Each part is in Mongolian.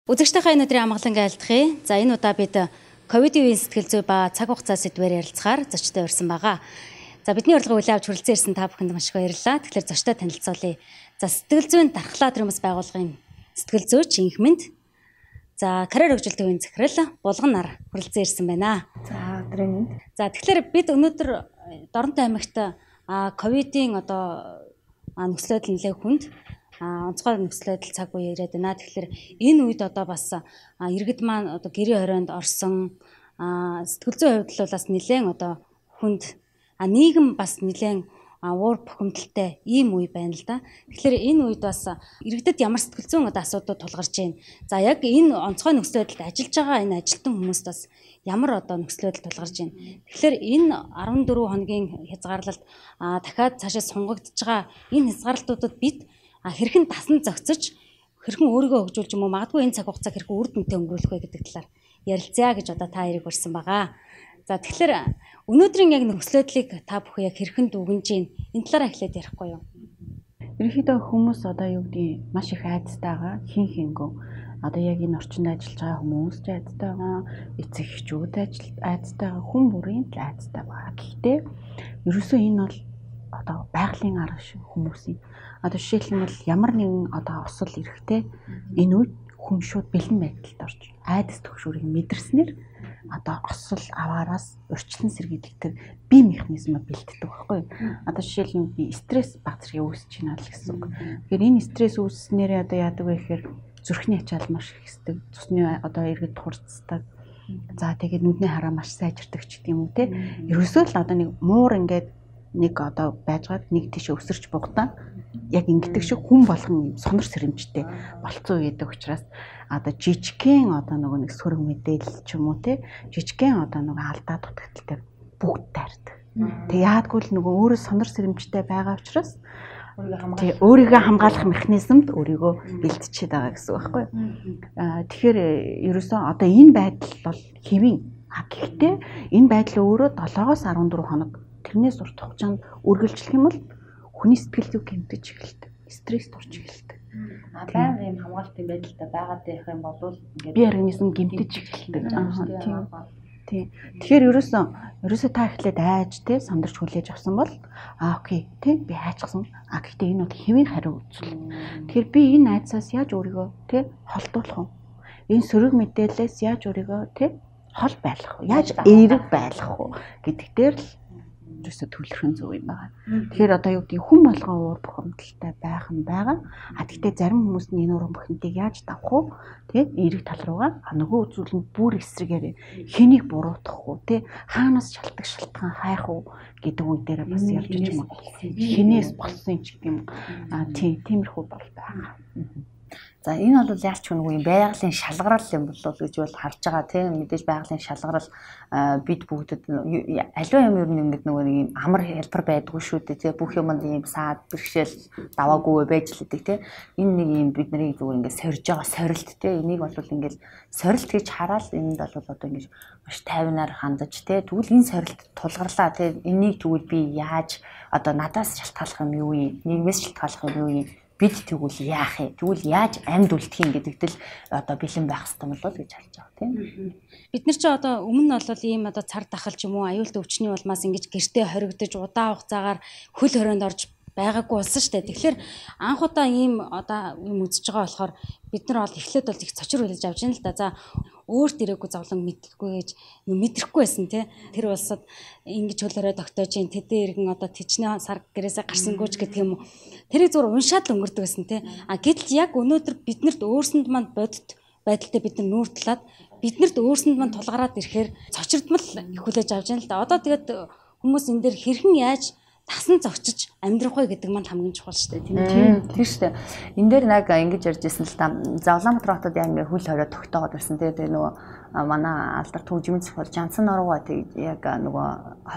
Үзэгчдийнхээ өнөөдрийн амгалан айлтгая. За энэ удаа бид ковидын үеийн сэтгэл зүй ба цаг хугацаа сэдвээр ярилцахаар зочтой урьсан байгаа. За бидний урилга хүлээн авч хүрэлцэн ирсэн та бүхэнд маш их баярлалаа. Тэгэхээр зочтой танилцуулъя. За сэтгэл зүйн дархлаа төрөмс байгууллагын сэтгэл зүйч инхмэнд. За карьер хөгжил төвийн захирал Булган нар хүрэлцэн ирсэн байна. За өдрийн. За тэгэхээр бид өнөөдөр Доронтой аймагт ковидын нөхцөл байдал нэлээд хүнд онцгой нөхцөл байдал цаг үе ирээд байна. Тэгэхээр энэ үед бас иргэд маань гэрээ хорионд орсон сэтгэл зүйн хувьд бол бас нэлээд хүнд нийгэм бас нэлээд уур бухимдалтай ийм үе байна л да. Тэгэхээр энэ үед бас иргэдэд ямар сэтгэл зүйн асуудлууд тулгарч байна. За яг энэ онцгой нөхцөл байдалд ажиллаж байгаа энэ ажилтан хүмүүст бас ямар нөхцөл байдал тулгарч байна. Тэгэхээр энэ 14 хоногийн хязгаарлалт дахиад цаашаа сунгагдж байгаа энэ хязгаарлалтуудад бид хэрхэн тасан зохицож хэрхэн өөрийгөө хөгжүүлж юм уу магадгүй энэ цаг хугацааг хэрхэн үр дүнтэй өнгөрүүлэх вэ гэдэг талаар ярилцъя гэж та хоёрыг урьсан байгаа. За тэгэхээр өнөөдрийн яг нөхцөл байдлыг та бүхэн яг хэрхэн дүгнэж байна? Энэ талаараа эхлээд ярихгүй юу? Ерөнхийдөө хүмүүс юу гэдгийг маш их айцтай байгаа. Хингөө яг энэ орчинд ажиллаж байгаа хүмүүс ч айцтай байгаа. Эцэг эхчүүд айцтай байгаа. Хүн бүрийн л айцтай байгаа. Гэхдээ ерөөсөө энэ бол байгалийн арга шиг хүмүүсийн жишээлбэл ямар нэгэн осол эрэхтэй энэ үед хүн шууд бэлэн байдалд орж айдас төгшүүрийг мэдэрснээр осол аваараас урьдчилан сэргийлдэг бие механизм бэлддэг байхгүй юу? Жишээлбэл стресс бацрыг үүсэж байна л гэсэн үг. Тэгэхээр энэ стресс үүснээр яадаг вэ гэхээр зүрхний ачаал маш ихсдэг. Цусны иргэд хурцдаг. За тэгээд нүдний хараа маш сайжирдаг ч гэдэг юм уу те. Ерөөсөө л нэг муур ингээд нэг байжгаад нэг тийш өсөрч бугатаа яг ингэдэг шиг хүн болгон сонор сэрэмжтэй болцсон гэдэг учраас жижигхэн нэг сөрөг мэдээлэл ч юм уу те жижигхэн нэг алдаа дутагдaltaй бүгд таардаг. Тэг яадгүй л өөрөө сонор сэрэмжтэй байгаа учраас өөрийгөө хамгаалах механизмд өөрийгөө бэлтжихэд байгаа гэсэн үг байхгүй. Тэгэхээр ерөөсөө энэ байдал бол хэвийн. Гэхдээ энэ байдал өөрөө 7-оос 14 хоног тэрнээс урт хугацаанд үргэлжлэх юм бол хүний сэтгэл зүй гэмтэж эхэлдэг. Стресс орж эхэлдэг. Баян юм хамгаалтын байдалтай байгаад байх юм бол ингээд бие организм гэмтэж эхэлдэг. Тийм. Тэгэхээр ерөөсөө та эхлээд айж те сандарч хүлээж авсан бол окей те би айжсан. Гэхдээ энэ бол хэвийн хариу үзэл. Тэгэхээр би энэ айцаас яаж өөрийгөө те холдуулах вэ? Энэ сөрөг мэдээлэлээс яаж өөрийгөө те хол байлгах вэ? Яаж эерэг байлгах вэ гэдэг дээр л ерөөсө төлөрхөн зөв юм байна. Тэгэхээр юу гэдэг хүн болгон уур бухимдалтай байх нь байгаа. Гэхдээ зарим хүмүүс нь энэ уур бухимдыг яаж давах вэ? Эерэг тал руугаа нөгөө үзүүл нь бүр эсрэгээр хэнийг буруутгах вэ? Хаанаас шалтгаан шалтгаан хайх уу гэдэг үе дээр бас явж иж юм. Хинээс болсон ч гэх юм. Тиймэрхүү бол байгаа. За энэ бол яарч хүн байгалийн шалгарал юм болов гэж бол харж байгаа тийм мэдээж байгалийн шалгарал бид бүгдэд аливаа юм ер нь ингэдэг нэг амар хэлбэр байдгүй шүү дээ тийм бүх юмд ийм саад бэрхшээл даваагүй байж л идэг тийм энэ нэг юм бидний зүгээр ингээд сорж байгаа сорилт тийм энийг бол ингээд сорилт гэж хараад энд бол ингээд маш тайвнаар хандаж тийм тэгвэл энэ сорилт тулгарлаа тийм энийг тэгвэл би яаж надаас шалтгаалах юм юу юм нийгмээс шалтгаалах юм юу юм бид тэгвэл яах вэ? Тэгвэл яаж амьд үлдэх юм гэдэгт л бэлэн байх хэрэгтэй болов гэж харж байгаа тийм. Бид нар ч өмнө нь бол ийм цар тахал ч юм уу аюулт өвчний улмаас ингэж гэртээ хоригдож удаан хугацаагаар хөл хорионд орж байгаагүй болсон шүү дээ. Тэгэхээр анх удаа ийм юм үзэж байгаа болохоор бид нар бол эхлээд бол их цочор хүлээж авч байна л да. За өөрт ирээгүй зовлон мэдхгүй гэж мэдрэхгүй байсан тий. Тэр улсад ингэж хөл хорой тогтоож ин тэдэн иргэн тичнээ сар гэрээсээ гарсангүйч гэдэг юм уу. Тэрийг зур уншаад л өнгөрдөг байсан тий. Гэтэл яг өнөөдөр биднэрт өөрсөнд манд бодит байдалтай бид нар нүүр талаад биднэрт өөрсөнд манд тулгараад ирэхээр цочирдмал хүлээж авч байна л да. Тэгээд хүмүүс энэ дээр хэрхэн яаж тасан зогчиж амьдрах вэ гэдэг маань хамгийн чухал шүү дээ тийм шүү дээ. Энэ дээр яг ингэж ярьж ирсэн л та. За Улаанбаатар хотод яг ингээ хөл хорой тогтоогод байсан. Тэгээ нөгөө манай алдар төвжмийн цохол Жансан нуруугаа яг нөгөө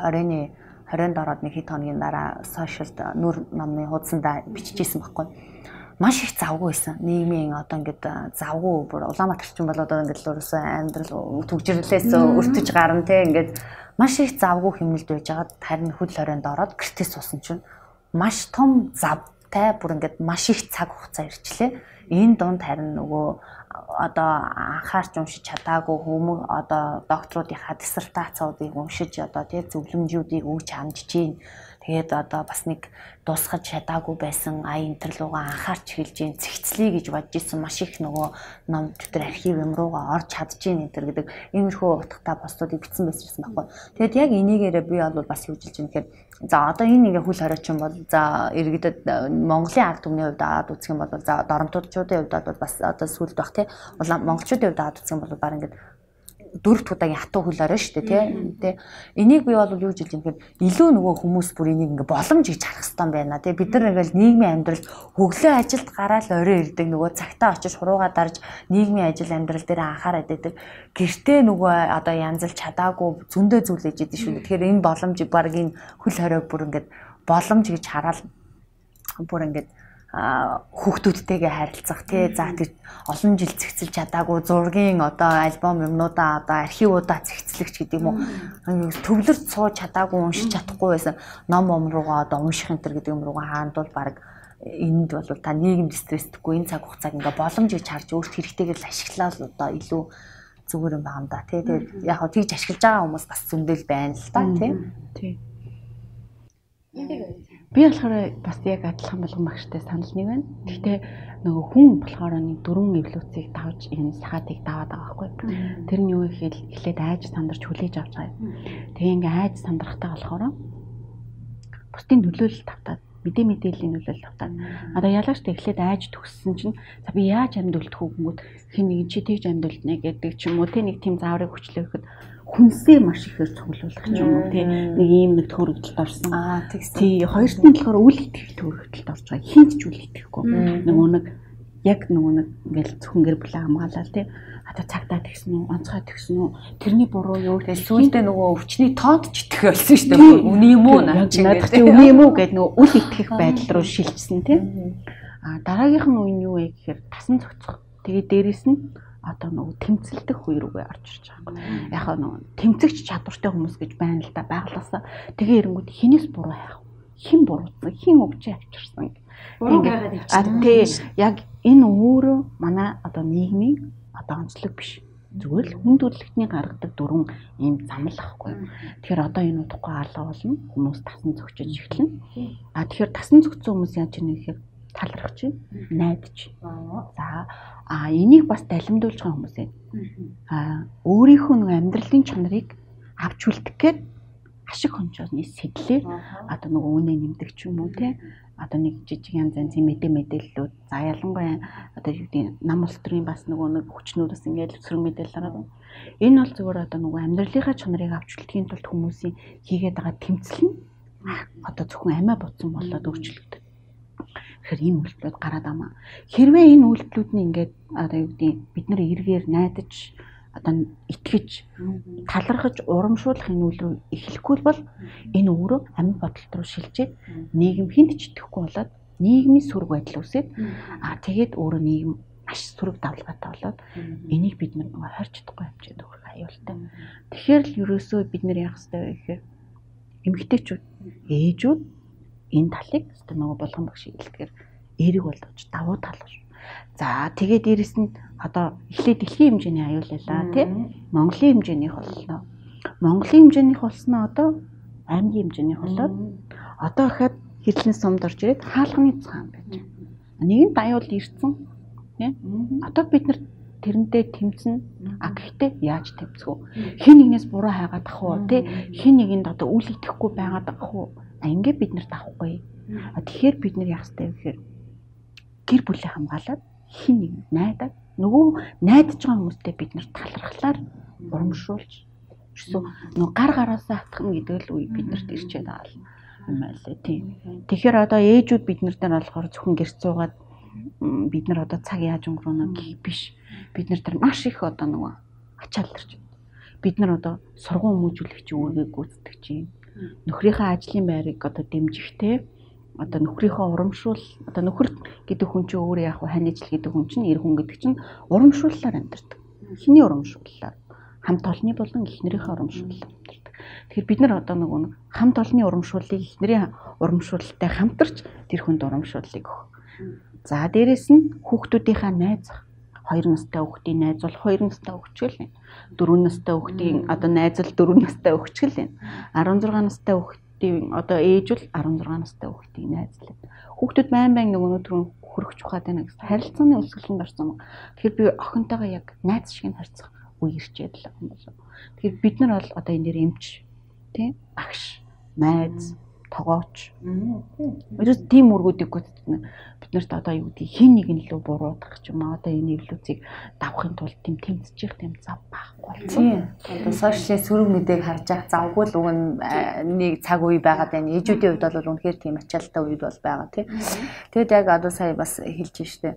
20-нд ороод нэг хэд хоногийн дараа сошиалд нүр номны хуудсанда бичижсэн байхгүй. Маш их завгүй байсан. Нийгмийн ингээд завгүй бүр Улаанбаатарчин бол ингээд өөрөөсөө амьдрал төгжрлээс өртөж гарна те ингээд маш их завгүй хэмнэлд байж байгаа. Харин хөл хорионд ороод гэртээ суусан чинь маш том завтай бүр ингээд маш их цаг хугацаа ирчлээ. энэ дунд харин нөгөө одоо анхаарч уншиж чадаагүй хүмүүс одоо докторуудынхаа диссертацуудыг уншиж одоо тий зөвлөмжүүдийг өгч хамжиж гин. Тэгээд одоо бас нэг дуусгаж чадаагүй байсан энэ руугаа анхаарч эхэлж гин, цэгцлэе гэж бодож исэн маш их нөгөө ном дотор архив юм руугаа орж чадж гин энэ гэдэг иймэрхүү утгатай постуудыг бичсэн байсан байхгүй. Тэгээд яг энийгээрээ би бол бас юу жилж юм гэхээр за одоо энэ ингээ хөл хориочин бол за иргэдэд Монголын ард түмний хувьд аваад үзэх юм бол за доромтуудчуудын хувьд бол бас одоо сүлд бах тий монголчуудын хувьд аваад үзэх юм бол баг ингээд 4 дахь удаагийн хатуу хөл орно шүү дээ тий. Энийг би бол юу жилж юм гэхээр илүү нөгөө хүмүүс бүр энийг ингээ боломж гэж харах хэрэгтэй байна тий. Бид нар ингээл нийгмийн амьдрал хөглөө ажилд гараад орой ирдэг нөгөө цагтаа очиж хуруугаа дарж нийгмийн ажил амьдрал дээр анхаарал өгдөг. Гэртээ нөгөө одоо янзлж чадаагүй зөндөө зүйл ээж идэв шүү дээ. Тэгэхээр энэ боломж баг энэ хөл хориог бүр ингээд боломж гэж хараад бүр ингээд хүүхдүүдтэйгээ харилцах тий за тэр олон жил цэгцэлж чадаагүй зургийн одоо альбом юмнуудаа одоо архивуудаа цэгцлэгч гэдэг юм уу төвлөрч сууж чадаагүй уншиж чадахгүй байсан ном руугаа одоо унших энэ гэдэг юм руугаа хаандвал баг энд бол та нийгэмд стресстгүй энэ цаг хугацааг ингээ боломж гэж харж өөрт хэрэгтэйгээр ашиглаад одоо илүү зүгээр юм байна да тий тэгээд яг хөө тэгж ашиглаж байгаа хүмүүс бас зөндөл байна л да тий би болохоор бас яг адилхан болгон багштай санал нэг байна. Гэхдээ нөгөө хүн болохоор нэг 4 эволюцийг давж энэ сахатыг даваад байгаа байхгүй. Тэр нь юу гэхээр эхлээд айж сандарч хүлээж авч байгаа юм. Тэгээ ингээ айж сандрахтаа болохоор бусдын нөлөөлөл тавтаад мэдээллийн нөлөөлөл тавтаад одоо ялгаарч эхлээд айж төгссөн чинь за би яаж амьд үлдэх үү гэмүүд хин нэг чи тэгж амьд үлднэ гэдэг ч юм уу тэ нэг тийм зааврыг хүчлээхэд хүнсээ маш ихээр цуглуулах ч юм уу тий нэг ийм нэг төрөлтөлд орсон. Тий хоёрт нь болохоор үл итгэх төрөлтөлд орж байгаа. Хинт ч үл итгэхгүй. Нөгөө нэг яг нөгөө нэг ингээл зөвхөн гэр бүлээ хамгаалал тий одоо цагтаа тэгсэн үү онцгой тэгсэн үү тэрний буруу юу тэгээ сүүлдээ нөгөө өвчний тоонд ч итгэх болсон шүү дээ. Үний юм уу наад чи үний юм уу гэд нөгөө үл итгэх байдал руу шилжсэн тий. Дараагийнх нь үн юу вэ гэхээр тасан цогцох. Тэгээ дээрэс нь одоо нөгөө тэмцэлдэх үе рүүгээ орж ирж байгаа юм. Яг нөгөө тэмцэгч чадвартай хүмүүс гэж байна л да байглаасаа. Тэгээ ирэнгүүт хинээс буруу хайх. Хин буруутсан, хин өвчөө авчирсан. Буруу байгаад явчихсан. Тий, яг энэ өөрөө манай одоо нийгмийн одоо онцлог биш. Зүгээр л хүн төрөлхтний гаргадаг дөрвөн ийм замл ахгүй. Тэгэхээр одоо энэ утгагүй алга болно. Хүмүүс тасан зөгчөж эхэлнэ. Тэгэхээр тасан зөгцсөн хүмүүс яаж ийм гэхээр талархаж байна, найдаж. За энийг бас далимдуулж байгаа хүмүүс байна. Өөрийнхөө нэг амьдралын чанарыг авч үлдэх гээд ашиг хончоосны сэтлэр одоо нэг үнэ нэмдэг ч юм уу те одоо нэг жижиг янз янзын мэдээллүүд за ялангуяа одоо юу гэдэг нам ултрын бас нэг хүчнүүдээс ингээд сөрөг мэдээлэл гараад энэ бол зүгээр одоо нэг амьдралынхаа чанарыг авч үлдэхийн тулд хүмүүсийн хийгээд байгаа тэмцэл нь одоо зөвхөн амиа бодсон болоод өөрчлөгдөв. Тэгэхээр ийм үйлдэлүүд гараад амаа. Хэрвээ энэ үйлдэлүүд нь ингээд одоо юу гэдэг бид нар эргээр найдаж одоо итгэж талархаж урамшуулах энэ үйл рүү эхлэхгүй бол энэ өөрөө амьд бодолт руу шилжээд нийгэм хүнд ч итгэхгүй болоод нийгмийн сөрөг байдал үүсээд тэгээд өөрөө нийгэм маш сөрөг давлгаатай болоод энийг бид нар харж чадахгүй хэмжээнд өгөх аюултай. Тэгэхээр л ерөөсөө бид нар яах ёстой вэ гэхээр эмэгтэйчүүд ээжүүд энэ талыг одоо нөгөө болгон багш хэлдгээр эерэг болгож давуу тал бол. За тэгээд дээрэс нь одоо эхлээд дэлхийн хэмжээний аюуллаа тий Монголын хэмжээнийх боллоо. Монголын хэмжээнийх болсноо одоо аймгийн хэмжээнийх болоод одоо ихэд хэрлэн сумд орж ирээд хаалганы цаан байж. Нэгэн аюул ирсэн тий одоо бид нар тэрнтэй тэмцэн гэхдээ яаж тэмцэх вэ? Хэн нэгнээс буруу хайгаад ах уу тий хэн нэгэнд одоо үл итгэхгүй байгаад ах уу? Ингээ бид нарт авахгүй. Тэгэхээр бид нар яах ёстой вэ гэхээр гэр бүлээ хамгаалаад хин нэг найдаад нөгөө найдаж байгаа хүмүүстэй бид нар талархлаар урамшуулж өссөн нөгөө гар гараасаа хатгах гэдэг л үе бид нарт ирчээд байгаа юм байлээ тийм. Тэгэхээр одоо ээжүүд бид нар дээр болохоор зөвхөн гэрц суугаад бид нар одоо цаг яаж өнгөрөөнө гэх биш. Бид нар тэр маш их одоо нөгөө ачаалларч байна. Бид нар одоо сургууль хүмүүжүүлэгч үүргээ гүйцэтгэж байна. Нөхрийнхөө ажлын байрыг одоо дэмжихтэй одоо нөхрийнхөө урамшуул одоо нөхөр гэдэг хүн чинь өөрөө яг хань ижил гэдэг хүн чинь эр хүн гэдэг чинь урамшууллаар амьдардаг. Хиний урамшууллаар хамт олонны болон эхнэрийнхээ урамшууллаар амьдардаг. Тэгэхээр бид нар одоо нэг хамт олонны урамшууллыг эхнэрийн урамшууллтай хамтарч тэр хүнд урамшууллыг өгөх. За дээрэс нь хүүхдүүдийнхаа найз 2 настай хүүхдийн найз бол 2 настай хүүхчгэл байна. 4 настай хүүхдийн одоо найз бол 4 настай хүүхчгэл байна. 16 настай хүүхдийн одоо ээж бол 16 настай хүүхдийн найзлаа. Хүүхдүүд байн нөгөө түрүүн хөрөгч ухаад байна гэсэн харилцааны өсгөлөнд орсон юм. Тэгэхээр би охинтойгоо яг найз шиг харьцах үе ирчээд л юм болов. Тэгэхээр бид нар бол одоо энэ дээр эмч тий багш найз тогооч. Ерөөс тийм үргүүдийг гүйцэтгэн бид нарт одоо юу гэдэг хин нэг нь лөө буруудах ч юм аа одоо энэ эвлүүцийг давахын тулд тийм тэмцэж тийм зав байхгүй. Тийм. Одоо сошиалын сөрөг мэдээг харж байгаа завгүй л уг нэг цаг үе байгаад байна. Ээжүүдийн хувьд бол үнэхээр тийм ачаалттай үед бол байгаа тий. Тэгэд яг одоо сая бас хэлж штэ.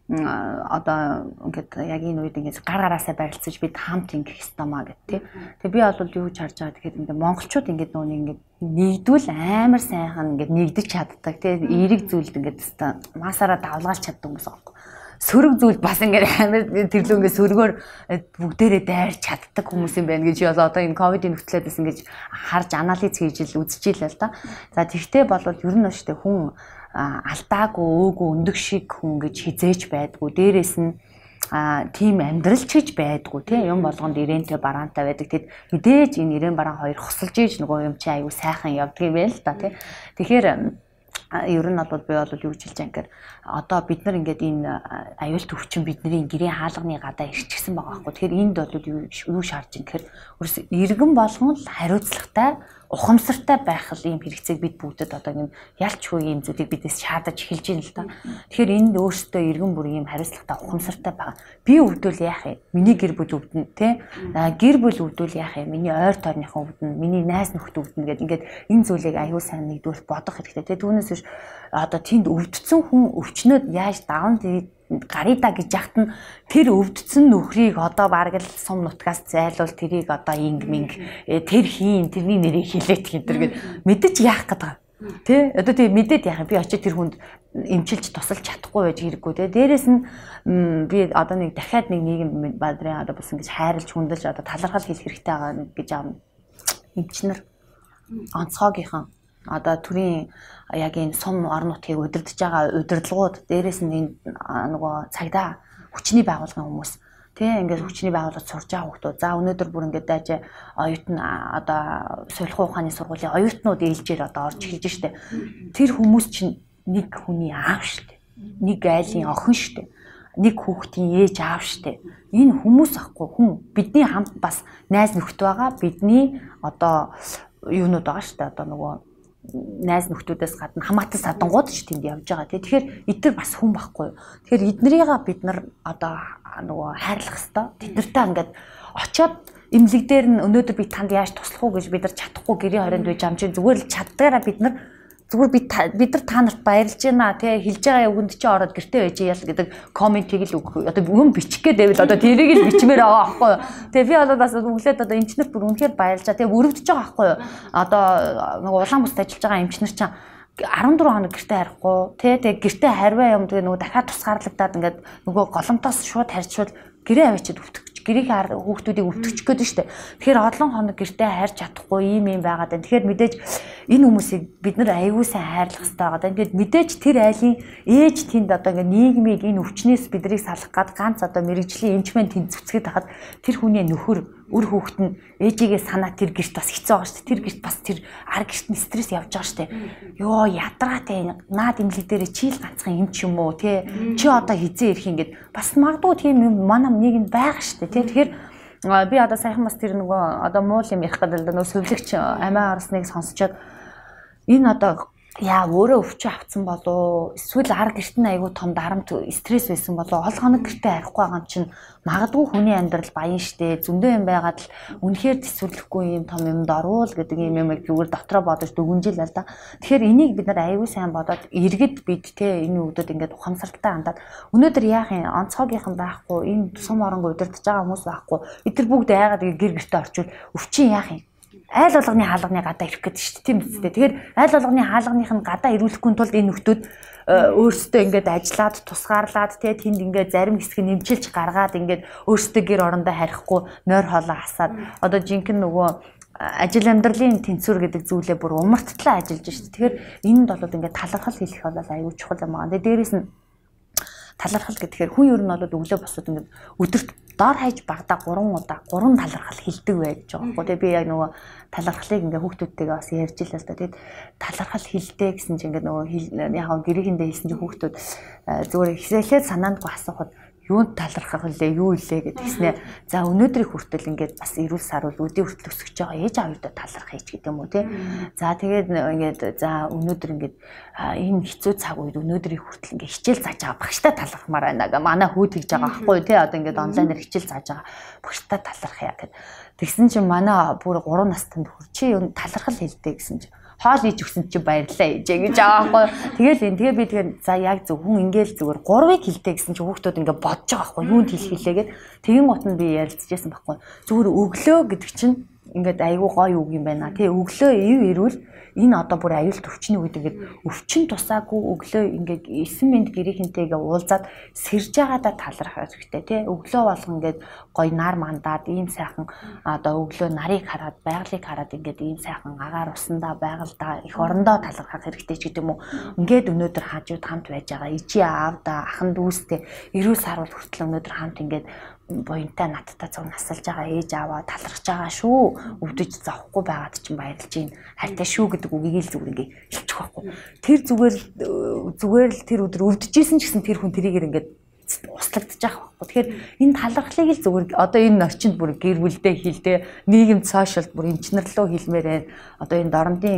Одоо ингээд яг энэ үед ингээд гар гараасаа барилцаж бид хамт ингэх ёстой маа гэт тий. Тэгээ би бол юу ч харж байгаа тэгэхээр ингээд монголчууд ингээд нөө ингээд нэгдвэл амар сайхан ингээд нэгдэж чаддаг тий. Эерэг зүйлд ингээд өстой масаараа давлгаалж чаддаг хүмүүс аахгүй. Сөрөг зүйл бас ингээд амар тэрлүү ингээд сөргөөр бүгдээрээ дайрч чаддаг хүмүүс юм байна гэж одоо энэ ковидын нөхцөлөөс ингээд харж анализ хийж л үзчихээ л да. За тэгтээ бол ер нь штэ хүн алдаагүй өөгүй өндөг шиг хүн гэж хизээж байдгүй. Дээрээс нь тийм амьдралч гэж байдгүй тийм юм болгонд ирэнтэй бараантай байдаг. Тэгэд мэдээж энэ ирээн бараан хоёр хосолж ийж нөгөө юм чи аюу сайхан явдаг юм байл та тийм. Тэгэхээр ер нь бол би бол юу гэж хэлж байгаа юм одоо бид нар ингээд энэ аюулт өвчин бидний гэрийн хаалганы гадаа ирчихсэн байгаа байхгүй. Тэгэхээр энд бол юу шаарч юм гэхээр иргэн болгон л хариуцлагатай ухамсартай байх л ийм хэрэгцээг бид бүгдэд одоо юм ялчгүй ийм зүйлийг бидээс шаардаж эхэлж байна л да. Тэгэхээр энд өөртөө иргэн бүр ийм хариуцлагатай ухамсартай байгаа. Би өвдөл яах юм? Миний гэр бүл өвдөн тэ. Гэр бүл өвдөл яах юм? Миний ойр тойрныхан өвдөн, миний найз нөхд өвдөн гэдэг ингээд энэ зүйлийг аюул сайн нэгдүгээр бодох хэрэгтэй. Тэ түүнээс биш одоо тэнд өвдсөн хүн өвчнөд яаж даван гарида гэж яхад нь тэр өвдсөн нөхрийг одоо бараг л сум нутгаас зайлуул тэрийг одоо инг тэр хийн тэрний нэрийг хэлээд хинтэр гэд мэдэж яах гэдэг. Тэ одоо тий мэдээд яах би очиж тэр хүнд эмчилж тусалж чадахгүй байж хэрэггүй те. Дээрээс нь би одоо нэг дахиад нэг нийгэм бадрын одоо бас ингэж хайрлж хүндэлж одоо талархал хийх хэрэгтэй байгаа гэж аав эмчнэр онцгойгийнхан одоо төрийн яг энэ сум орон нутгийг удирдах байгаа удирдлагууд дээрээс нь энэ нөгөө цагдаа хүчний байгууллагын хүмүүс тийм ингээд хүчний байгууллагад сурж байгаа хүмүүс. За өнөөдөр бүр ингээд дайж оюутан одоо сулхуу ухааны сургуулийн оюутнууд ээлжээр одоо орж эхэлж штэ. Тэр хүмүүс чинь нэг хүний аав штэ. Нэг айлын охин штэ. Нэг хүүхдийн ээж аав штэ. Энэ хүмүүс ахгүй хүн бидний хамт бас найз нөхд байгаа. Бидний одоо юунууд байгаа штэ. Одоо нөгөө найз нөхдүүдээс гадна хамаатан садангууд ч тэнд явж байгаа тий. Тэгэхээр эдгээр бас хүн байхгүй юу. Тэгэхээр эднэрийг бид нар одоо нөгөө хайрлах хэвээр тэднэртэй ингээд очиод эмнэлэг дээр нь өнөөдөр би танд яаж туслах уу гэж бид нар чадахгүй гэрийн хорионд байж амжин зүгээр л чаддагаараа бид нар зүгээр бид нар та нарт баярлж байна тий хэлж байгаа үгэнд чи ороод гэртээ байж ял гэдэг комментиг л одоо юм бичих гээд байвал одоо тэрийг л бичмээр байгаа байхгүй юу. Тэгээ би одоо бас өглөөд одоо эмчнэрт бүр үнэхээр баярлжаа тий өрөвдөж байгаа байхгүй юу. Одоо нэг улаан бүст ажиллаж байгаа эмчнэр чинь 14 хоног гэртээ харихгүй тий тэгээ гэртээ харваа юм тэгээ нөгөө дахиад тусгаарлагдаад ингээд нөгөө голомтоос шууд харьцвал гэрээ авчиад өвтөх гэрийн хүүхдүүдийг өвтгчих гээд штэ. Тэгэхээр олон хоног гэртээ хайрч чадахгүй юм байгаад байна. Тэгэхээр мэдээж энэ хүмүүсийг бид нар аягүй сайн хайрлах хэрэгтэй байгаа. Ингээд мэдээж тэр айлын ээж тэнд одоо ингээд нийгмийг энэ өвчнөөс бидрийг салах гад ганц одоо мэрэгжлийн эмчмэн тэнд зүцгээд хахад тэр хүний нөхөр үр хүүхэд нь ээжигээ санаа тэр гэрт бас хэцүү байгаа шүү дээ. Тэр гэрт бас тэр ар гэрт нь стресс явж байгаа шүү дээ. Йоо ядраатай наад имлэг дээр чи л ганцхан юм ч юм уу тий. Чи одоо хизээ ирэх юм гээд бас магадгүй тийм юм манай нийгэмд байгаа шүү дээ тий. Тэгэхээр би одоо сайхан бас тэр нөгөө одоо муул юм ярих гэдэг нөгөө сувлэгч амиа орсныг сонсчоод энэ одоо яа өөрөө өвчөө авцсан болоо эсвэл ар гэрт нь айгүй том дарамт стресс байсан болоо ол хоног гэртээ харихгүй байгаа юм чинь магадгүй хүний амьдрал баян штэ зөндөө юм байгаад л үнэхээр төсвөрлөхгүй юм том юмд орвол гэдэг юм зүгээр дотроо бодож дүгнжил л да. Тэгэхээр энийг бид нар айгүй сайн бодоод иргэд бид те энэ үгдэд ингээд ухамсартай хандаад өнөөдөр яах юм онцгойгийнхан байхгүй энэ сум оронго удирдах байгаа хүмүүс байхгүй эдгээр бүгд айгаад гэр гэртээ орчвол өвчин яах юм айл болгоны хаалганы гадаа ирэх гэдэг шүү дээ тийм үстэй. Тэгэхээр айл болгоны хаалганых нь гадаа ирүүлэхгүй тулд энэ нөхдүүд өөрсдөө ингээд ажиллаад тусгаарлаад тэнд ингээд зарим хэсэг нь нэмчилж гаргаад ингээд өөрсдөө гэр орондоо харихгүй нойр хоолоо хасаад одоо жинхэнэ нөгөө ажил амьдралын тэнцвэр гэдэг зүйлээ бүр умарттлаа ажиллаж шүү дээ. Тэгэхээр энд бол ингээд талархал хэлэх бол аюул чухал юм байна. Дээрээс нь талархал гэхээр хүн ер нь бол өглөө босоод ингээд өдөрт доор хаяж багада 3 удаа 3 талархал хэлдэг бай гэж байгаа байхгүй. Тэгээ би яг нөгөө талархлыг ингээ хүүхдүүдтэйгээ бас ярьж илээ л да. Тэгээд талархал хэлдэг гэсэн чинь ингээ нөгөө яг гэрээхэндээ хэлсэн чинь хүүхдүүд зүгээр ихсэлээд санаандгүй асуухад юунд талархах вэ? Юу илээ гэдгснээ. За өнөөдрийг хүртэл ингээд бас эрүүл сарвал өдийн хүртэл өсөж байгаа ээж аавуудаа талархах гэж гэдэг юм уу тий. За тэгээд ингээд за өнөөдөр ингээд энэ хэцүү цаг үед өнөөдрийг хүртэл ингээд хичээл зааж байгаа багштай талархмаар байна гэ. Манай хүүд хийж байгаа байхгүй тий. Одоо ингээд онлайнаар хичээл зааж байгаа багштай талархъя гэд. Тэгсэн чинь манай бүр 3 настанд хүрч чи юу талархал хэлдэг гэсэн чинь хоол ийж өгсөн чи баярлалаа ээжээ гэж байгаа байхгүй. Тэгээ би за яг зөв хүн ингээл зүгээр 3-ыг хэлдэг гэсэн чи хүүхдүүд ингээ бодож байгаа байхгүй. Юунд хэлэх хэлээгээд тэгин гот нь би ярилцчихсан байхгүй. Зүгээр өглөө гэдэг чинь ингээд айгүй гоё үг юм байна. Тэ өглөө ив ирвэл энэ одоо бүр аюул төвчний үед ингээд өвчин тусаагүй өглөө ингээд 9 минут гэрийнхэнтэйгээ уулзаад сэрж байгаадаа талархах хэрэгтэй тий. Өглөө болгон ингээд гоё нар мандаад ийм сайхан одоо өглөө нарыг хараад байгалыг хараад ингээд ийм сайхан агаар усандаа байгальдаа их орондоо талархах хэрэгтэй ч гэдэг юм уу. Ингээд өнөөдөр хажууд хамт байж байгаа ичи аавда ахан дүүстэй эрүүл сарвал хүртэл өнөөдөр хамт ингээд буянтай надтай цуг насалж байгаа ээж аваа талархаж байгаа шүү. Өвдөж зовхгүй байгаад чинь баярлж гин. Хайртай шүү гэдэг үгийг л зүгээр ингээ хэлчих байхгүй. Тэр зүгээр л тэр өдөр өвдөжсэн ч гэсэн тэр хүн тэрийг ингээ услагдчих байхгүй. Тэгэхээр энэ талархлыг л зүгээр одоо энэ орчинд бүр гэр бүлдээ хэлдэ нийгэмд сошиалд бүр эмчнэрлөө хэлмээр байна. Одоо энэ дорнодын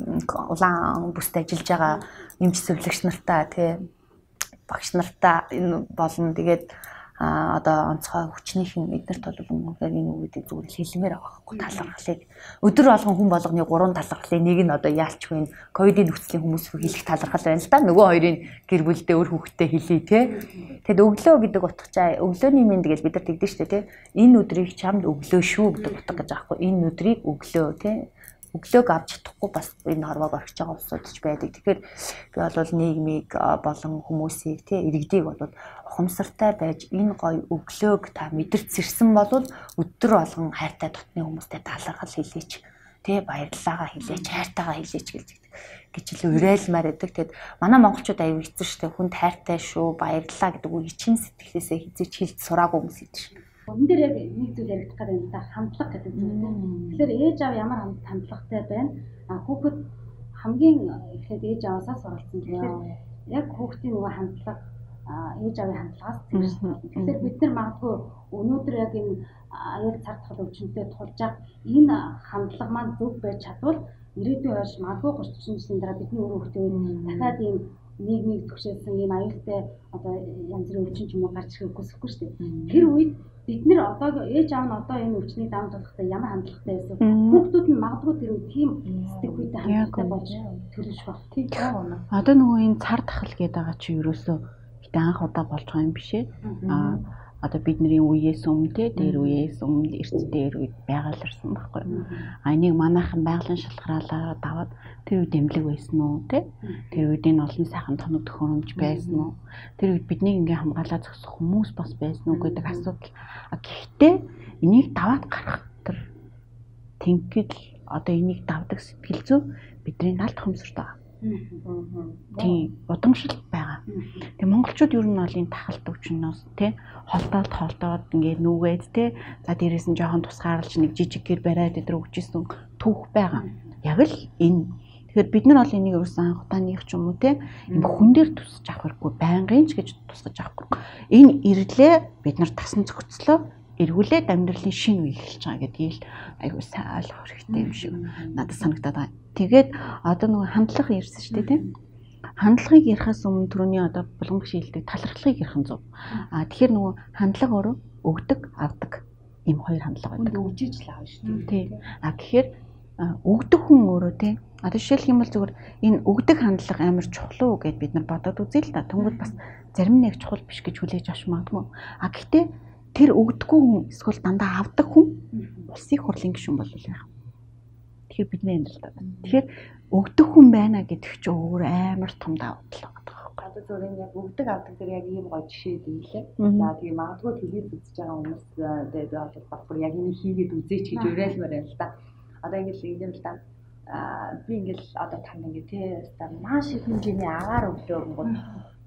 улаан бүст ажиллаж байгаа эмч зөвлөгч нартаа тий багш нартаа энэ болно. Тэгээд одоо онцгой хүчнийхэн эднэрт бол үнэхээр энэ үгүүдийг зүгээр хэлмээр байгаа байхгүй талархлыг өдөр болгон хүн болгоны 3 талархлын нэг нь одоо яалчгүй ковидын нөхцөлийн хүмүүс хэлэх талархал байна л да. Нөгөө хоёрын гэр бүлдээ өөр хүүхдтэй хэлье те. Тэгэд өглөө гэдэг утгачаа өглөөний мэнд гэж бид нар тэгдэж штэ те. Энэ өдрийг чамд өглөө шүү гэдэг утга гэж аахгүй. Энэ өдрийг өглөө те. Өглөөг авч чадахгүй бас энэ хорвоог орхиж байгаа улсууд ч байдаг. Тэгэхээр би бол нийгмийг болон хүмүүсийг тий иргэдийг бол ухамсартай байж энэ гоё өглөөг та мэдэрч сэрсэн бол өдөр болгон хайртай дотны хүмүүстэй талархал хэлээч тий баярлалаагаа хэлээч хайртайгаа хэлээч гэж л уриалмаар байдаг. Тэгэд манай монголчууд аюу хэцүү штэ хүнд хайртай шүү баярлалаа гэдэг үг чин сэтгэлээсээ хизээч хэлж сураагүй хүмүүс идэв шүү. Өндөр дээр яг нэг зүйл яригдах гэдэг нь хандлага гэдэг зүйл. Тэгэхээр ээж аав ямар хандлагатай байна? Хүүхэд хамгийн ихэд ээж аваасаа суралцсан. Тэгэхээр яг хүүхдийн нөгөө хандлага ээж аавын хандлагаас зэрэгсэн. Тэгэхээр бид нар магадгүй өнөөдөр яг энэ аюул цардхал өвчнөд тулж байгаа энэ хандлага маань зөв байж чадвал ирээдүйн хойш магадгүй 30 жилийн дараа бидний өөрөө хүүхдүүд дахиад ийм нийгмийг төгшөөсөн ийм аюултай одоо янз бүрийн өвчин ч юм уу гарч ирэхгүй хүсэхгүй шүү дээ. Тэр үед бид нэр одоо ээж аав нь одоо энэ өвчнийг даван тулахдаа ямар хандлагатай байсан хүүхдүүд нь магадгүй тэр үед тийм сэтгэхүйтэй хандлагатай болж төлөвш баг. Тийм байна. Одоо нөгөө энэ цар тахал гэдэг байгаа чи ерөөсөө хит анх удаа болж байгаа юм биш ээ. Одоо бидний үеэс өмнө дээр үеэс өмнө эрт дээр үед байгаларсан байхгүй. Энийг манайхан байгалийн шалгараалаа даваад тэр үед эмнэлэг байсан уу те? Тэр үед энэ олон сайхан тоног төхөөрөмж байсан уу? Тэр үед биднийг ингээ хамгаалаа зогсох хүмүүс бас байсан уу гэдэг асуудал. Гэхдээ энийг даваад гарах тэр тэнхэл одоо энийг давдаг сэтгэл зүй бидний налд хомсорт байгаа. Тийм удамшил байгаа. Тэгээ монголчууд ер нь бол энэ тахалт өвчнөөс тий холдоод ингээд нүгээд тий за дээрээс нь жоохон тусгаарлаж нэг жижиг гэр бариад өдрө өгчээсэн түүх байгаа. Яг л энэ тэгэхээр бид нар бол энийг ерөөсөн анх удааных ч юм уу тий энэ хүн дээр тусаж авах хэрэггүй байнгын ч гэж тусаж авахгүй. Энэ ирлээ бид нар тасан зохицлоо эргүүлээд амьдралын шинэ үе эхэлж байгаа гэдгийг айгуу сайн ойлгох хэрэгтэй юм шиг надад санагдаад байна. Тэгээд одоо нөгөө хандлага ярьсан шүү дээ тийм. Хандлагыг ярихаас өмнө түрүүний одоо булган гişи хэлдэг талархлыг ярих нь зөв. Тэгэхээр нөгөө хандлага өөрөө өгдөг, авдаг ийм хоёр хандлага байдаг. Өгжиж л аав шүү дээ. Тийм. Тэгэхээр өгдөг хүн өөрөө тийм. Одоо жишээлх юм бол зүгээр энэ өгдөг хандлага амар чухал уу гэд бид нар бодоод үзье л да. Тэнгүүд бас зарим нэг чухал биш гэж хүлээж авч магадгүй. Гэхдээ тэр өгдөггүй хүн эсвэл дандаа авдаг хүн улсын хурлын гишүүн бол яах вэ? Тэгэхээр бидний амьдралдаа байна. Тэгэхээр өгдөг хүн байна гэдэг чинь өөр амар том давуу тал байгаа байхгүй. Одоо зөвхөн яг өгдөг авдаг дээр яг ийм гоё жишээ дийлээ. За тэгээ магадгүй телевиз үзэж байгаа хүмүүс дээр бол яг энэ хийгээд үзээч гэж уриалмаар байна л да. Одоо ингээл юм л да. Би ингээл одоо тань ингээ тий маш их хэмжээний агаар өглөө өнгөд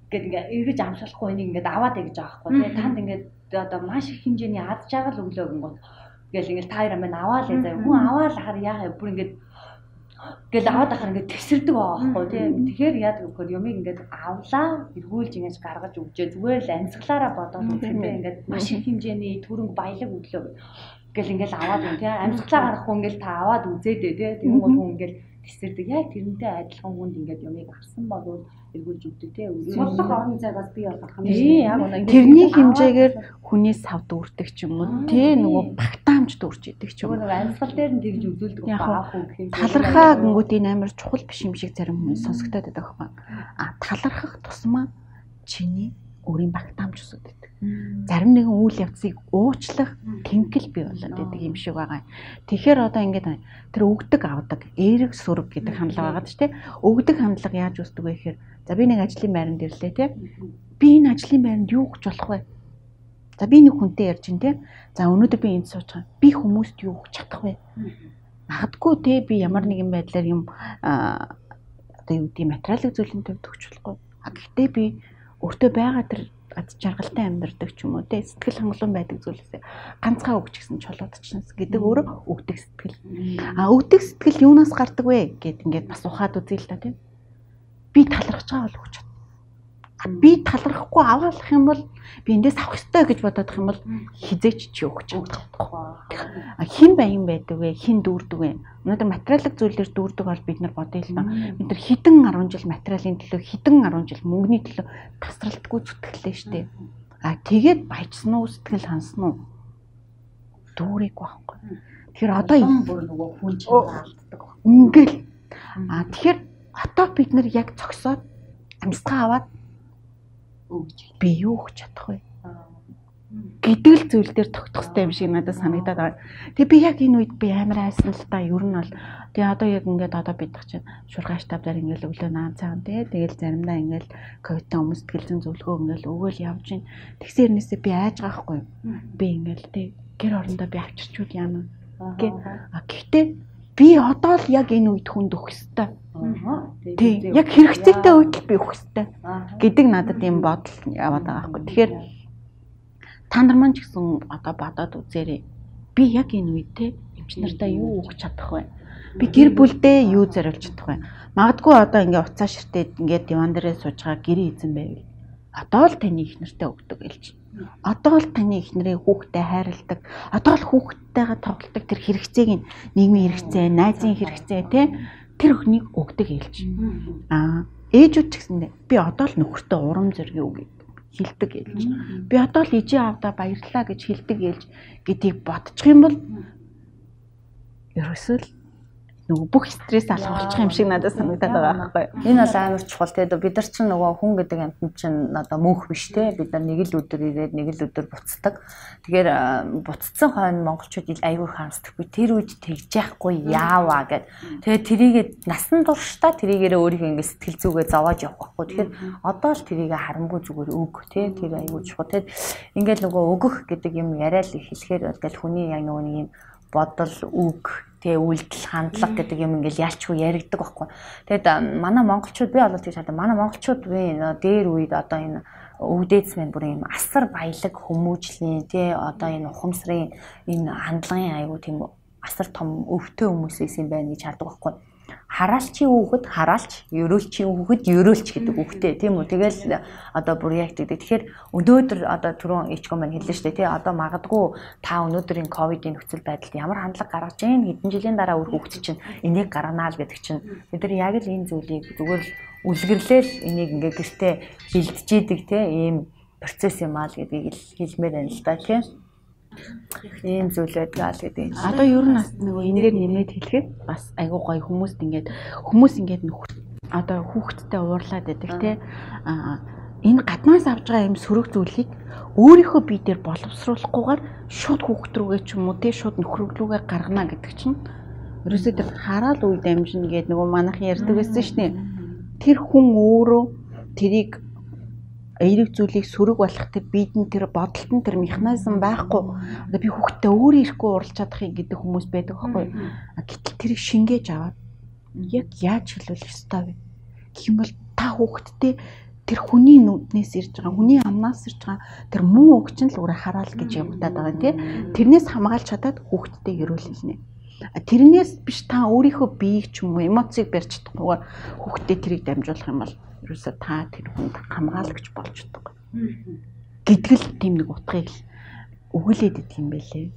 Гэт ингээ эргэж амсуулахгүй энийг ингээ аваад гэж байгаа байхгүй тий. Танд ингээ одоо маш их хэмжээний ад жаргал өглөө гингод гэл ингээ та хоёр амин аваал заа. Хүн аваал хахаар яахаа бүр ингээ гэл аваад ахаар ингээ тэгсэрдэг байгаа байхгүй тий. Тэгэхээр яадаг вөхөр юмыг ингээ авлаа эргүүлж ингэж гаргаж өгчээ. Зүгээр л амьсгалаараа бодоод үхэндээ ингээ маш их хэмжээний төрөнг баялаг өглөө гэл ингээл аваад байна тий. Амьсгалаа гаргахгүй ингээл та аваад үзээдээ тий. Тэгэн гол хүн ингээл тесэрдэг. Яг тэрнтэй адилхан хүнд ингээд юмыг авсан болвол эргүүлж өгдөг тий. Морлог орон зайгаас бий болох юм шиг. Тэрний хэмжээгээр хүний сав дүүрдэг ч юм уу тий. Нөгөө багтаамж дүүрч идэг ч юм уу. Нөгөө амьсгал дээр нь тэгж үзүүлдэг баах үг гэх юм. Талархаа гингүүд энэ амар чухал биш юм шиг зарим хүмүүс сонсогдоод байдаг байхгүй. Талархах тусмаа чиний өөрийн багтаамж өсөд байдаг. Зарим нэгэн үйл явцыг уучлах тэнхэл бий болоод байдаг юм шиг байгаа. Тэгэхээр одоо ингээд тэр өгдөг авдаг эерэг сүрэг гэдэг хандлага байгаа шүү дээ. Өгдөг хандлага яаж үүсдэг вэ гэхээр за би нэг ажлын байранд ирлээ тий. Би энэ ажлын байранд юу гэж болох вэ? За би нэг хүнтэй ярьж ин тий. За өнөөдөр би энд сууж байгаа. Би хүмүүст юу гэж чадах вэ? Магадгүй тий би ямар нэгэн байдлаар юм одоо юу гэдэг материалын зүйлийн төвд өгч болохгүй. Гэхдээ би өөртөө байгаа тэр ад жаргалтай амьдардаг ч юм уу те сэтгэл хангалуун байдаг зүйлээсээ ганцхан өгч гисэн чулуудчихсан гэдэг өөрөө өгдөг сэтгэл. Өгдөг сэтгэл юунаас гардаг вэ гэд ингээд бас ухаад үзье л та тийм. Би талархаж байгаа бол өгч чад. Би талархахгүй аваалах юм бол би эндээс авах ёстой гэж бодоод их юм бол хизээч чи өгч чадахгүй. Хин баян байдаг вэ? Хин дүүрдэг вэ? Өнөөдөр материалын зүйлээр дүүрдэг бол бид нар бодъё л доо. Бид нар хэдэн 10 жил материалын төлөө хэдэн 10 жил мөнгөний төлөө тасралтгүй зүтгэлээ штэ. Тэгээд баяжсан уу сэтгэл хансан уу? Дүүрэг байхгүй. Тэгэхээр одоо бүр нөгөө хүн чанар алддаг. Ингээл. Тэгэхээр одоо бид нар яг цогсоод амьсгаа аваад би юу гэж чадах вэ? Гэдэг л зүйл дээр тогтох хэрэгтэй юм шиг надад санагдаад байна. Тэгээ би яг энэ үед би амар айсан л та ер нь бол тэгээ одоо яг ингээд одоо бид чинь шургааш тавдаар ингээд өглөө наан цагаан тэгэл заримдаа ингээд ковидтай хүмүүс сэтгэлзэн зөвлөгөө ингээд өгөөл явж гин. Тэгсэн хэрнээсээ би айж байгаа хгүй. Би ингээд тэг гэр орондоо би авчирчул яана. Гэхдээ би одоо л яг энэ үед хүнд өгөх ёстой. Тэг яг хэрэгцээтэй үед л би өгөх ёстой гэдэг надад юм бодол яваад байгаа хгүй. Тэгэхээр та нар маань ч гэсэн одоо бодоод үзээрэй. Би яг энэ үед те эмч нартаа юу өгч чадах вэ? Би гэр бүлдээ юу зориулж чадах вэ? Магадгүй одоо ингээ уцаа ширтээд ингээ диван дээрээ сууж байгаа гэрээ эзэн байвал одоо л таны их нартаа өгдөг гэлж. Одоо л таны их нарын хүүхдэд хайрладаг. Одоо л хүүхдтэйгээ тоглодог тэр хэрэгцээг нь нийгмийн хэрэгцээ, найзын хэрэгцээ те тэр өхнийг өгдөг гэлж. Ээжүүд ч гэсэндээ би одоо л нөхөртөө урам зориг өгье хилдэг гэлж. Би одоо л ижээ авдаа баярлалаа гэж хилдэг гэлж гэдгийг бодчих юм бол ерөөсөө л нөгөө бүх стресс алга болчих юм шиг надад санагдаад байгаа байхгүй. Энэ бол амар чухал те. Бид нар чинь нөгөө хүн гэдэг амтнд чинь одоо мөнх биш те. Бид нар нэг л өдөр ирээд нэг л өдөр буцдаг. Тэгэхээр буцсан хойно монголчууд аягүй хаамсдаггүй. Тэр үед тэгж яахгүй яаваа гэд. Тэгээ тэрийгээ насан туршдаа тэрийгээрээ өөрийнхөө ингэ сэтгэл зүгээ зовоож явах байхгүй. Тэгэхээр одоо л тэрийгээ харамгүй зүгээр өг те. Тэр аягүй чухал те. Ингээд нөгөө өгөх гэдэг юм яриад хэлэхээр тэгэл хүний яг нөгөө нэг юм бодол үг тэгээ үйлдэл хандлага гэдэг юм ингээл ялчгүй яригддаг байхгүй. Тэгэд манай монголчууд би болоод тийш хадаа манай монголчууд би дээр үед одоо энэ өвдөөс мэн бүр юм асар баялаг хүмүүжлийн тий одоо энэ ухамсарын энэ хандлагын аягүй тийм асар том өвтөө хүмүүсээс юм байна гэж хардаг байхгүй. Хараалчийн хүүхэд хараалч, ерөөлчийн хүүхэд ерөөлч гэдэг үгтэй тийм үү. Тэгэл одоо бүр яг гэдэг. Тэгэхээр өнөөдөр одоо түрүүн ичгэн маань хэллээ шүү дээ тий. Одоо магадгүй та өнөөдрийн ковидын нөхцөл байдалд ямар хандлага гаргаж ийн хэдэн жилийн дараа өөр хүүхэд чинь энийг гарганаа л гэдэг чинь бид нар яг л энэ зүйлийг зүгээр үлгэрлээл энийг ингээ гэртээ бэлдэж идэг тий ийм процесс юм аа л гэдгийг хэлмээр байна л да тий. Ийм зүйл байдаг л гэдэг. Одоо ер нь бас нөгөө энэ дээр нэмээд хэлэхэд бас айгуу гоё хүмүүс ингээд нөхөр одоо хүүхдтэй уурлаад байдаг те. Энэ гаднаас авж байгаа юм сөрөг зүйлийг өөрийнхөө бие дээр боловсруулахгүйгээр шууд хүүхд рүүгээ ч юм уу те шууд нөхөр рүүгээ гаргана гэдэг чинь ерөөсөө тэр хараал үе дамжина гэдэг нөгөө манайхан ярьдаг байсан шүү дээ. Тэр хүн өөрөө тэрийг эерэг зүйлийг сөрөг болох тэр биедэн тэр бодолт нь тэр механизм байхгүй. Одоо би хүүхдтэй өөрөө ирэхгүй уралж чадахыг гэдэг хүмүүс байдаг байхгүй. Гэтэл тэрийг шингээж аваад яг яаж хэлүүлэх ёстой вэ? Гэх юм бол та хүүхдтэй тэр хүний нүднээс ирж байгаа, хүний амнаас ирж байгаа тэр муу үг чинь л үрэ хараал гэж явагдаад байгаа тийм. Тэрнээс хамгаалж чадаад хүүхдтэй ирүүлнэ. Тэрнээс биш та өөрийнхөө биеийг ч юм уу эмоцийг барьж чадахгүйгээр хүүхдэд тэрийг дамжуулах юм бол ерөөсөө та тэр хүнд хамгаалагч болж чаддаг. Гэдгэл тийм нэг утгыг л өгүүлээд идэх юм байлээ.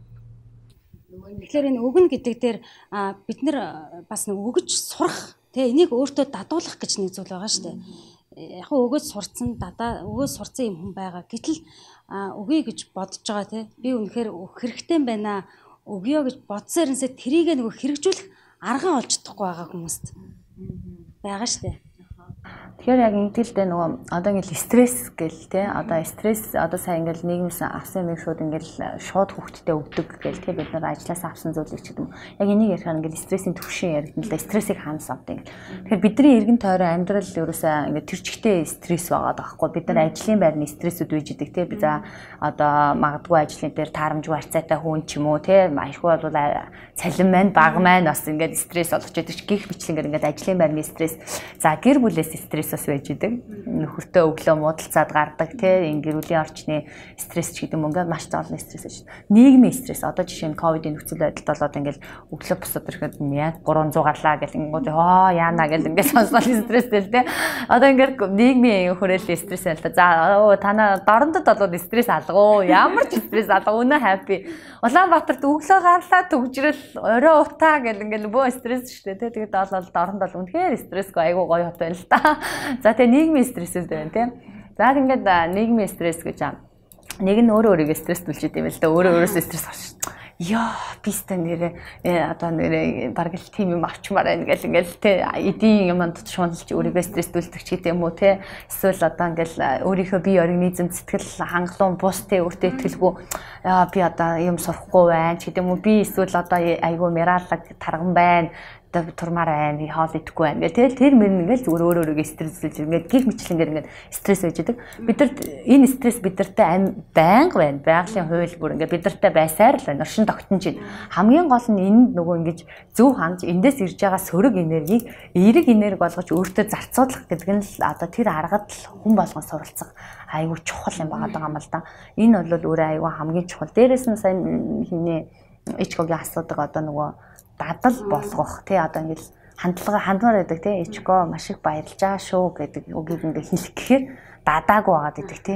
Тэгэхээр энэ өгнө гэдэг дээр бид нар бас нэг өгөж сурах тий энийг өөртөө дадуулах гэж нэг зүйл байгаа шүү дээ. Яг өгөөж сурцсан өгөөж сурцсан юм хүн байгаа. Гэтэл өгье гэж бодож байгаа тий би үнэхээр өгөх хэрэгтэй байна. Өгье гэж бодсоор юмсаа тэрийг нэг хэрэгжүүлэх арга олж чадахгүй байгаа хүмүүст байгаа шүү дээ. Тэгэхээр яг ингэдэлтэй нөгөө одоо ингээл стресс гэл те одоо стресс одоо сая ингээл нийгэмс авсан юм шууд ингээл шууд хүүхдтэй өгдөг гэл те бид нар ажлаас авсан зүйлийг ч гэдэг юм. Яг энийг ярихаар ингээл стрессийн түвшин яригдана л да стрессийг хаанаас авдаг. Тэгэхээр бидний эргэн тойрон амьдрал ерөөсөө ингээд тэр чигтээ стресс байгаа байхгүй. Бид нар ажлын байрны стрессүүд үйж идэг те би за одоо магадгүй ажлын дээр таарамжгүй харьцаатай хүн ч юм уу те аяхгүй бол цалин маань баг маань бас ингээд стресс олгож идэг ч гих бичлэнгээр ингээд ажлын байрны стресс за гэр бүлээс стресс бас байж идэг. Нөхөртөө өглөө муудалцаад гардаг тий гэрүүлийн орчны стресс ч гэдэг юм ингээд маш олон стресс шүү дээ. Нийгмийн стресс одоо жишээ нь ковидын нөхцөл байдалд болоод ингээд өглөө босоод ирэхэд яг 300 гарлаа гэл ингээд яана гэл ингээд сонсон стресстэй л тий. Одоо ингээд нийгмийн хүрээлэн стресс байл та. За танаа дорндод болоод стресс алгуу. Ямар ч стресс алгуу өнөө хаппи. Улаанбаатарт өглөө гарлаа төгжрөл орой утаа гэл ингээд бөө стресс шүү дээ тий. Тэгээд болоод дорнд бол үнэхээр стрессгүй айгуу гоё хот байна л та. За тэгээ нийгмийн стрессүүд байна тийм. За ингээд нийгмийн стресс гэж нэг нь өөрийгөө стресстүүлж идэм байл та өөрөөсөө стресс авч. Яа бистэ нэрээ одоо нэрээ бараг л тийм юм авчмаар байна гэл ингээл те эдийн юмд шуналж өөрийгөө стресстүүлдэг ч гэдэм үү те эсвэл одоо ингээл өөрийнхөө бие организм сэтгэл хангалуун бус те өөртөө итгэлгүй би одоо юм сурахгүй байна ч гэдэм үү би эсвэл одоо айгүй мэраллаг тарган байна турмаар байна, хоол идэхгүй байна. Тэгэл тэр мөр ингээл зүгээр өөрөөгөө стрессэлж ингээд гих мэтлэнгээр ингээд стресс байж идэг. Бид нар энэ стресс бидэртээ байнга байна. Байгалийн хууль бүр ингээд бидэртээ байсаар л байна. Оршин тогтнож байна. Хамгийн гол нь энэ нөгөө ингэж зөв хандж эндээс ирж байгаа сөрөг энергийг эерэг энерги болгож өөртөө зарцуулах гэдэг нь л одоо тэр аргад л хүн болгон суралцах айгүй чухал юм байгаа юм л да. Энэ бол өөрөө айгүй хамгийн чухал. Дээрээс нь сайн хийнэ ичкогийн асуудаг одоо нөгөө дадал болгох тий одоо ингээл хандмаар байдаг тий ичко маш их баярлж байгаа шүү гэдэг үгийг ингээ хэлэх гэхээр дадаагүй байгаад идэг тий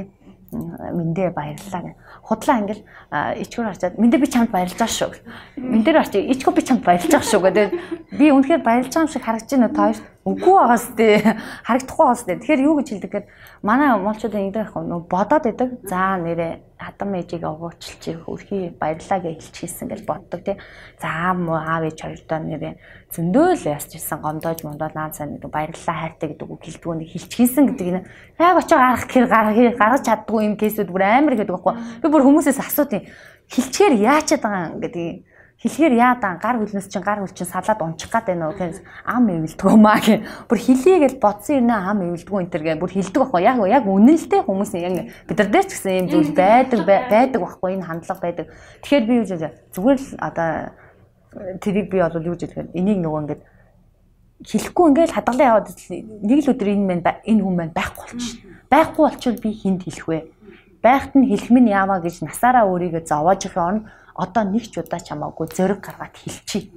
мэндээ баярлалаа гэх. Худлаа ингээл ичкоор харчаад мэндээ би чамд баярлж байгаа шүү. Мэндээр харч ичко би чамд баярлж байгаа шүү гэдэг. Би үнэхээр баярлж байгаа юм шиг харагдаж байна уу та хоёр? Үгүй байгаас тий харагдахгүй байгаас тий. Тэгэхээр юу гэж хэлдэг гэхээр манай монголчуудын ингэдэг байхгүй нөө бодоод идэг. За нэрээ хатам ээжийг огоочилж хөрхий баярлаа гэж хэлчихсэн гэж боддог тий. За аав ээж хоёрдоо нэрээ зөндөө л ясчихсан гомдоож мондоод наан сайн гэдэг баярлалаа хайртай гэдэг үг хэлдэг нэг хэлчихсэн гэдэг нь яг очоо гарах гэхээр гаргаж чаддгүй юм кейсүүд бүр амар гэдэг байхгүй. Би бүр хүмүүсээс асуудیں۔ Хэлчихээр яачаад байгаа юм гэдэг. Хэлэхээр яадан гар хөлнөөс чинь гар хөл чинь салаад унчих гад байна уу гэхээс ам эвэлдэг юмаа гэх. Бүр хэлийгээл бодсон юм ам эвэлдэггүй энэ төр гэж бүр хэлдэг байхгүй. Яг үнэн л дээ хүмүүс яг бид нар дээр ч гэсэн юм зүйл байдаг байхгүй энэ хандлага байдаг. Тэгэхээр би юу зүгээр л одоо тэрийг би бол юу гэж хэлэхээр энийг нөгөө ингээд хэлэхгүй ингээл хадгалан яваад нэг л өдөр энэ хүн маань байхгүй болчих. Байхгүй болчихвол би хинд хэлэх вэ? Байхад нь хэлэх минь яаваа гэж насаараа өөрийгөө зовоож их орно. Одоо нэг ч удаа ч хамаагүй зөрөг гаргаад хэлчихье.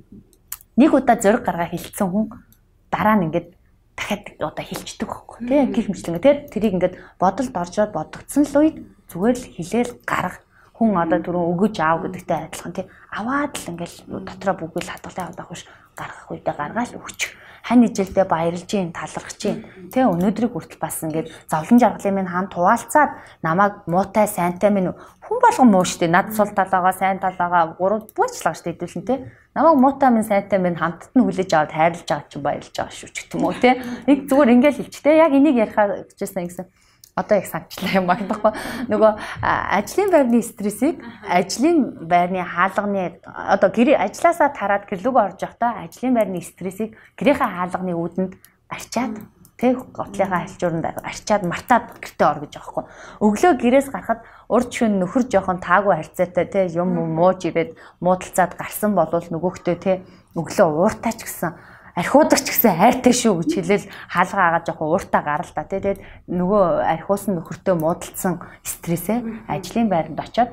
Нэг удаа зөрөг гаргаа хэлсэн хүн дараа нь ингээд дахиад одоо хэлчихдэг байхгүй тий гих мэтлэн тий тэрийг ингээд бодолд оржоод бодогдсон л үед зүгээр л хэлээл гарга хүн одоо түрүү өгөж аав гэдэгтэй адилхан тий аваад л ингээд дотроо бүгд хадгалан яваад авах ш гаргах үедээ гаргаал өгч хань ижилдээ баярлж гин талархаж гин тий өнөөдрийг хүртэл бас ингээд зовлон жаргалын минь хаан туваалцаад намайг муутай сайнтай минь хүн болгон муу штэ над сул талаагаа сайн талаагаа гурав буучлаа штэ хэдүүлэн тий намайг муутай минь сайнтай минь хамтд нь хүлээж аваад хайрлаж байгаа чи баярлж байгаа шүү ч гэх юм уу тий нэг зүгээр ингээл хэлчих тий яг энийг ярихаар гэжсэн гэсэн одоо их санчлаа юм багтахгүй нөгөө ажлын байрны стрессийг ажлын байрны хаалганы одоо гэр ажилласаа тараад гэрлүүг орж явахдаа ажлын байрны стрессийг гэрийнхээ хаалганы үүдэнд арчаад тэг готлынхаа альчууранд арчаад мартаад гэртээ ор гэж байгаа хгүй өглөө гэрээс гарахад урд шөнө нөхөр жоохон таагүй харьцаатай те юм мууж ирээд муудалцаад гарсан болвол нөгөөхдөө те өглөө ууртаач гэсэн архиудагч гэсэн хайртай шүү гэж хэлээл хаалгаа агаад жоохон ууртаа гарал та. Тэгээд нөгөө архиус нь нөхөртөө муудалцсан стрессээ ажлын байранд очиод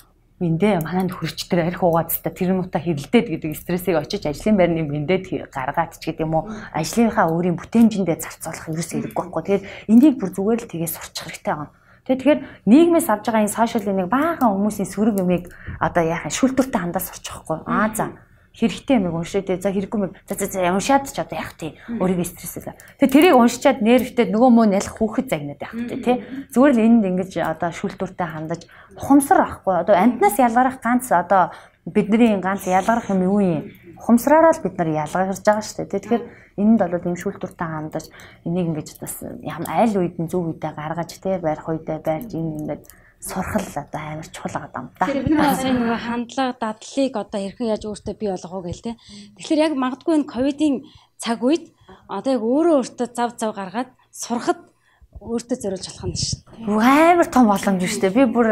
мэндэ манай нөхөрчдөр арх угаацтай тэр нутаа хэрэлдээд гэдэг стрессийг очиж ажлын байрны мэндэд гаргаад ч гэдэг юм уу ажлынхаа өөрийн бүтээмжиндээ зарцуулах ерөөсөө хэрэггүй байхгүй. Тэгээд энийг бүр зүгээр л тгээс сурчих хэрэгтэй байна. Тэгэхээр нийгмээс авж байгаа энэ сошиалын нэг баахан хүмүүсийн сөрөг юмыг одоо яахын шүүлтүртэй хандаа сурчихгүй. За хэрэгтэй юм уншаад за хэрэггүй юм. За уншаад ч одоо яах тий. Өөрийгөө стрессээ. Тэгээ тэрийг уншичаад нэрвтэй нөгөө муу нялх хүүхэд загнаад яах тий. Зүгээр л энд ингэж одоо шүүлтүртэй хандаж ухамсар авахгүй. Одоо амтнаас ялгарах ганц одоо бидний ганц ялгарах юм юу юм? Ухамсараараа л бид нар ялгарч байгаа шүү дээ. Тэгэхээр энд бол ийм шүүлтүртэй хандаж энийг ингэж бас аль үед нь зөв үедээ гаргаж тий барих үедээ барьж ингээд сурхал одоо амар чухал байгаа юм да. Тэгэхээр бид нар сайн нөгөө хандлага дадлыг одоо хэрхэн яаж өөртөө бий болгох уу гээл те. Тэгэхээр яг магадгүй энэ ковидын цаг үед одоо яг өөртөө зав гаргаад сурахад өөртөө зориулж болох юм шүү дээ. Амар том боломж шүү дээ. Би бол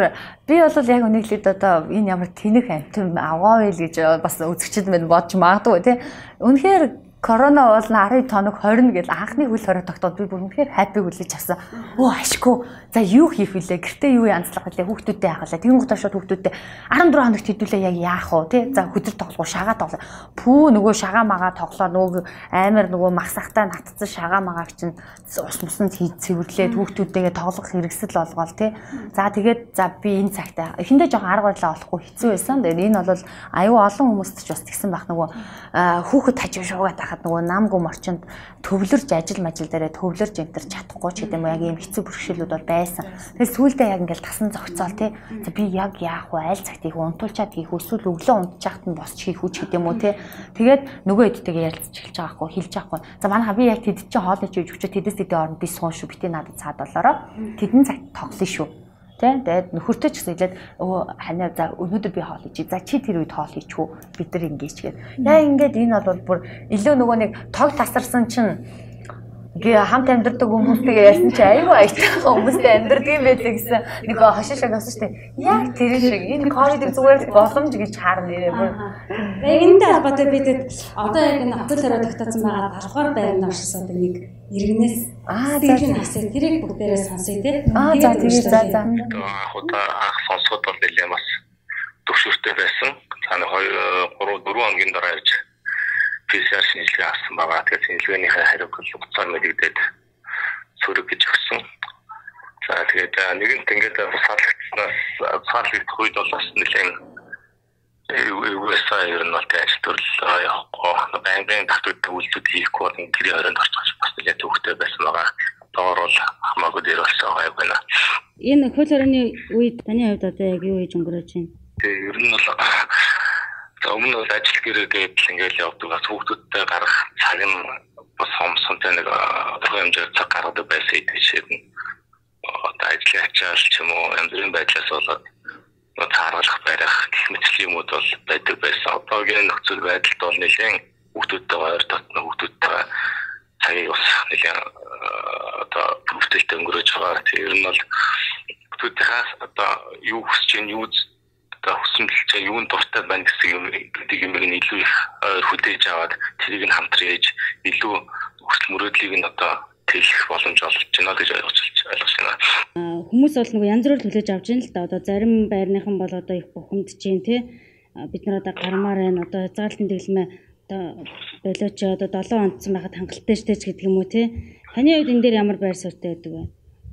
яг үнэхээр одоо энэ ямар тэнэх амтэн авгаа байл гэж бас үзэгчд минь бодож магадгүй те. Үнэхээр корона бол 10 тоног 20 гэж анхны хөл хорой тогтоод би бүр үнэхээр хайпыг хүлээж авсан. Өө ашгүй. За юу хийх вүлээ? Гэртээ юу янзлах вүлээ? Хүүхдүүдтэй яахалаа. Тэгэн гутаа шууд хүүхдүүдтэй 14 хоногт хэдүүлээ яг яах вэ? Тэ? За хөдөр тоглох, шагаа тоглох. Пүү нөгөө шагаа магаа тоглоо нөгөө амар нөгөө махсахтаа натцсан шагаа магааг чинь ус мусанд цэвэрлээд хүүхдүүдтэйгээ тоглох хэрэгсэл болгоол тэ. За тэгээд за би энэ цагтаа эхэндээ жоохон арга барилаа олохгүй хэцүү байсан. Тэгээд энэ бол аюу олон хүмүүст ч бас тэгсэн байх нөгөө хүүхэд хажуу шуугаад байхад нөгөө намгүй морчинд төвлөрж ажил дээрээ төвлөрж энтер чадахгүй ч гэдэг юм яг ийм хэцүү бэрхшээлүүд бол байсан. Тэгээд сүүлдээ яг ингээл тасан зогцоол тий. За би яг яах вэ? Аль цагт их унтуулчаад хийх эсвэл өглөө унтчихад нь босч хийх үү гэдэг юм уу тий. Тэгээд нөгөө эдтэйгээ ярилцж эхэлж байгаа хгүй хэлж байгаа хгүй. За манайха би яг тэд чинь хоолойч хийж өчөө тэдэс тэдний орнд би суун шүү битээ надад цаад болоороо. Тэдэн цагт тоглоно шүү. Тэ тэгээд нөхөртэй ч гэсэн хэлээд өө ханаа за өнөөдөр би хоол хийж. За чи тэр үед хоол хийчихв. Бид нар ингэж гээд. Яа ингээд энэ бол бүр илүү нөгөө нэг тог тасарсан чинь хамт амьдардаг хүмүүстэйгээ ярьсан чи аюу аятайхан хүмүүстэй амьдардаг юм байлээ гэсэн нэг хашишаг авсан шүү дээ. Яг тэр шиг энэ ковид зүгээр боломж гэж харна нэрээ бүр. Энэтэй холбоотой бид одоо яг энэ хотел хорой тогтоцсон байгаа 10 байранд оршсон одоо нэг иргэнээс сэтгэлийн асуу тэрийг бүгдээрээ сонсъё тий. За тэгээд за. Одоо анх сонсоход бол нэлээд бас төвшөртэй байсан. За 2 3 4 хоногийн дараа явж PCR шинжилгээ авсан байгаа. Тэгээд шинжилгээнийхээ хариуг хугацаа мэдэгдээд сөрөг гэж өгсөн. За тэгээд нэгэнт ингээд салгацнаас үед бол бас нэлээд USA ер нь бол ажил төрөл явахгүй. Банкын татвартай үйлдэл хийхгүй бол гэрийн хорионд орчих бас нэлээд төвхтэй байсан байгаа. Доор бол хамаагүй дээр болсон байгаа байна. Энэ хөл хорионы үед таны хувьд одоо яг юу хийж өнгөрөөж байна? Тэгээд ер нь бол өмнө нь ажил гэрээгээд ингээл явдаг бас хүүхдүүдтэй гарах цаг нь бас хомсонтой нэг тодорхой хэмжээгээр цаг гаргадаг байсан хэдийгээр нь одоо ажлын ачаал ч юм уу янз бүрийн байдлаас болоод тааруулах барих гэх мэтлийн юмуд бол байдаг байсан. Одоогийн нөхцөл байдалд бол нэлээд хүүхдүүдтэй ойр дотно хүүхдүүдтэй цагийг бас нэлээд одоо бүртэлтэй өнгөрөөж байгаа. Тэр нь бол хүүхдүүдээс одоо юу хүсэж чинь юу хүсэмжлэлтэй юунд дуртай байна гэсэн юмыг илүү их хүлээж аваад тэрийг нь хамтран ээж илүү хүсэл мөрөөдлийг нь одоо тэлэх боломж олж байна гэж ойлгож байна. Хүмүүс бол нөгөө янз бүрээр хүлээж авч байна л да. Одоо зарим байрныхан бол одоо их бухимдж जैन тий. Бид нар одоо гармаар байна. Одоо хязгаарлалтын дэглэмээ одоо болооч одоо 7 онцсон байхад хангалттай штэ ч гэдэг юм уу тий. Таны хувьд энэ дээр ямар байр суурьтай байдаг вэ?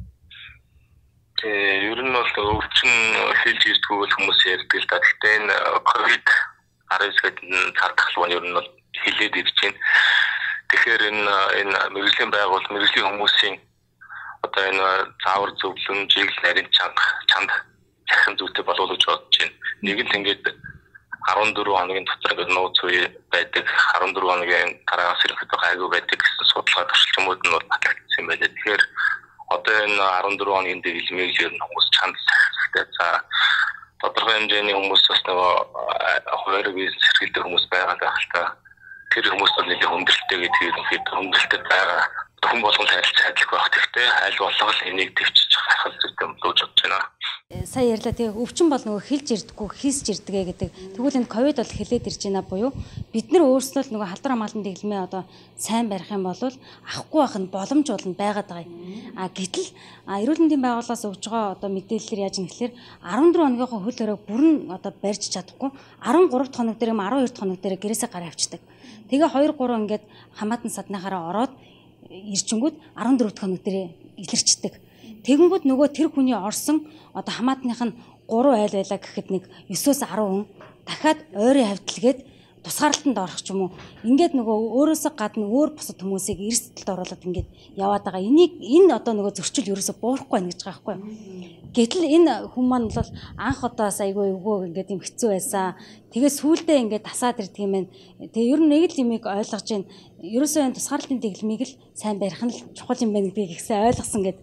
Ер нь бол өвчин хэлж ирдгүү бол хүмүүс ярьдаг л да. Гэхдээ энэ COVID-19 гэдэг цаатгалбан ер нь бол хилээд ирж байна. Тэгэхээр энэ мэрэгжлийн байгуул мэрэгжлийн хүмүүсийн одоо энэ заавар зөвлөн жийл нарийн чанд захин зүйтэй болов гэж бодож байна. Нэг л ингээд 14 хоногийн дотор ингээд нууц үе байдаг 14 хоногийн тараас ирэхэд гайгүй байдаг гэсэн судалгаа туршилтууд нь бол батлагдсан юм байна. Тэгэхээр одоо энэ 14 хоногийн дэглэмийг ер нь хүмүүс чанд захитай за тодорхой хэмжээний хүмүүс бас нөгөө хуваарь бизнес эрхэлдэг хүмүүс байгаа байх л та. Тэр хүмүүс бол нэлээд хүндрэлтэй гэдэг ерөнхийдөө хүндрэлтэй байгаа хүн болгон харилцаадаг байх хэрэгтэй. Аль болох энийг дэвчиж гаргах хэрэгтэй юм болж бодож байна. Сая ярьлаа тэгээ өвчин бол нөгөө хэлж ирдэггүй хийсч ирдэгэ гэдэг. Тэгвэл энэ ковид бол хэлээд ирж байна буюу бид нар өөрсдөө л нөгөө халдвар хамгаалалтын дэглэмээ одоо сайн барих юм бол авахгүй байх нь боломж болно байгаад байгаа. Гэтэл эрүүл мэндийн байгууллагаас өгж байгаа одоо мэдээлэлээр яаж юм гэхээр 14 хоногийнхоо хөл хориг бүрэн одоо барьж чадахгүй 13 хоног дээр 12 хоног дээр гэрээсээ гараа авчдаг. Тэгээ 2 3 ингээд хамаатан саднахаараа ороод ирчингүүд 14 хоног дээр илэрчдэг. Тэгэнгүүт нөгөө тэр хүний орсон одоо хамаатных нь 3 айл байлаа гэхэд нэг 9-10 хүн дахиад ойрын хавьталгээд тусгаарлалтанд орох ч юм уу. Ингээд нөгөө өөрөөсөө гадна өөр бусад хүмүүсийг эрсдэлд оруулаад ингээд яваад байгаа. Энэ одоо нөгөө зөрчил ерөөсөө буурахгүй байна гэж байгаа байхгүй юу. Гэтэл энэ хүн маань бол анх одоо айгүй эвгүй ингээд юм хэцүү байсан. Тэгээ сүулдэ ингээд тасаад ирдэг юм байна. Тэгээ ер нь нэг л юмыг ойлгож байна. Ерөөсөө энэ тусгаарлалтын дэглэмийг л сайн барих нь л чухал юм байна гэдгийг ихсэн ойлгосон гэд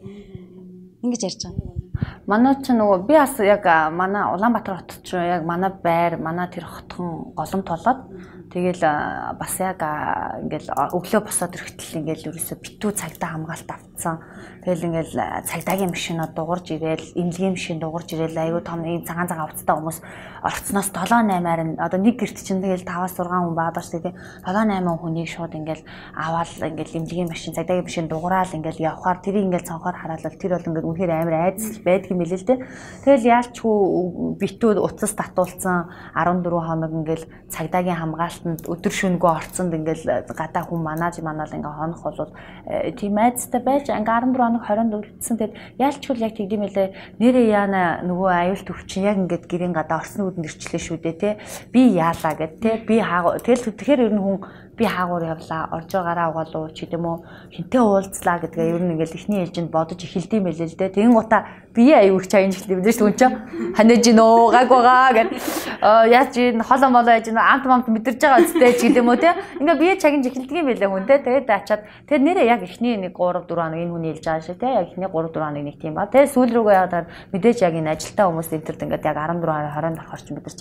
ингэж ярьж байгаа. Манай ч нөгөө би бас яг манай Улаанбаатар хотод ч яг манай байр, манай тэр хотхон голомт болоод тэгэл бас яг ингээл өглөө босоод ирэхдээ ингээл ерөөсө битүү цагдаа хамгаалт авцсан. Тэгэл ингээл цагдаагийн машинууд дуурж ирээл, эмнэлгийн машин дуурж ирээл аюу том ийм цагаан авцтай хүмүүс орцноос 7-8-аар нь одоо нэг гэрт чинь тэгэл 5-6 хүн баадаг шүү дээ. 7-8 хүнийг шууд ингээл аваад ингээл эмнэлгийн машин, цагдаагийн машин дуграал ингээл явхаар тэрийг ингээл цонхоор хараал тэр бол ингээд үнэхээр амар айдас байдаг юм билээ л дээ. Тэгэл яалчгүй битүү утас татуулсан 14 хоног ингээл цагдаагийн хамгаалтанд өдөр шөнөгүй орцонд ингээл гадаа хүн манаал ингээ хонох бол тийм айдастай байж ингээ 14 хоног 20-нд үлдсэн. Тэгэд яалчгүй яг тэгдэм байлээ. Нэрээ яана нөгөө аюул төвчин яг ингээд гэрийн гадаа орсны үдэнд ирчлээ шүү дээ те. Би яалаа гэд те. Би хаа тэгэл тэгэхээр ер нь хүн би хаагуур явлаа, орж байгаараа угаалуу ч гэдэм үү хинтээ уулзлаа гэдгээ ер нь ингээл ихний ээлжинд бодож эхэлдэм байлээ л дээ. Тэгэн гутаа бие аюух чаянж эхлэв дээ шүү дээ. Ханаж гинөө гаг байгаа гэд яаж ийн холоо молоо яаж ийн амт мэдэрж байгаа үстэй ч гэдэм үү те. Ингээ бие чагинж эхэлдэг юм байлээ хүн те. Тэгээд ачаад тэр нэрээ яг ихний нэг 3 4 хоног энэ хүний хэлж байгаа шүү те. Яг ихний 3 4 хоног нэг тийм ба. Тэгээд сүүл рүүгээ яваад мэдээж яг энэ ажилтаа хүмүүс энтерд ингээд яг 14 20-нд орохоор ч мэдэрч.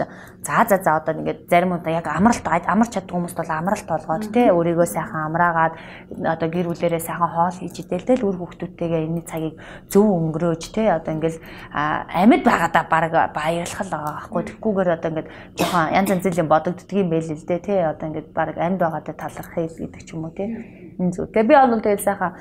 За одоо ингээд зарим удаа яг амарч чаддаг хүмүүст бол амралт болгоод те өөрийгөө сайхан амраагаад одоо гэр бүлэрээ сайхан хоол хийж идэлтэл үр хүүхдүүдтэйгээ энэ цагийг зөв өнгөрөөж те одоо ингээл амьд байгаадаа баг баярлах л байгаа байхгүй. Тэгхгүйгээр одоо ингээд жоохон янз янзын бодогддөг юм байл л дээ те одоо ингээд баг амьд байгаадаа талархах гэдэг ч юм уу те энэ зү. Тэгээ би бол тэгэл сайхан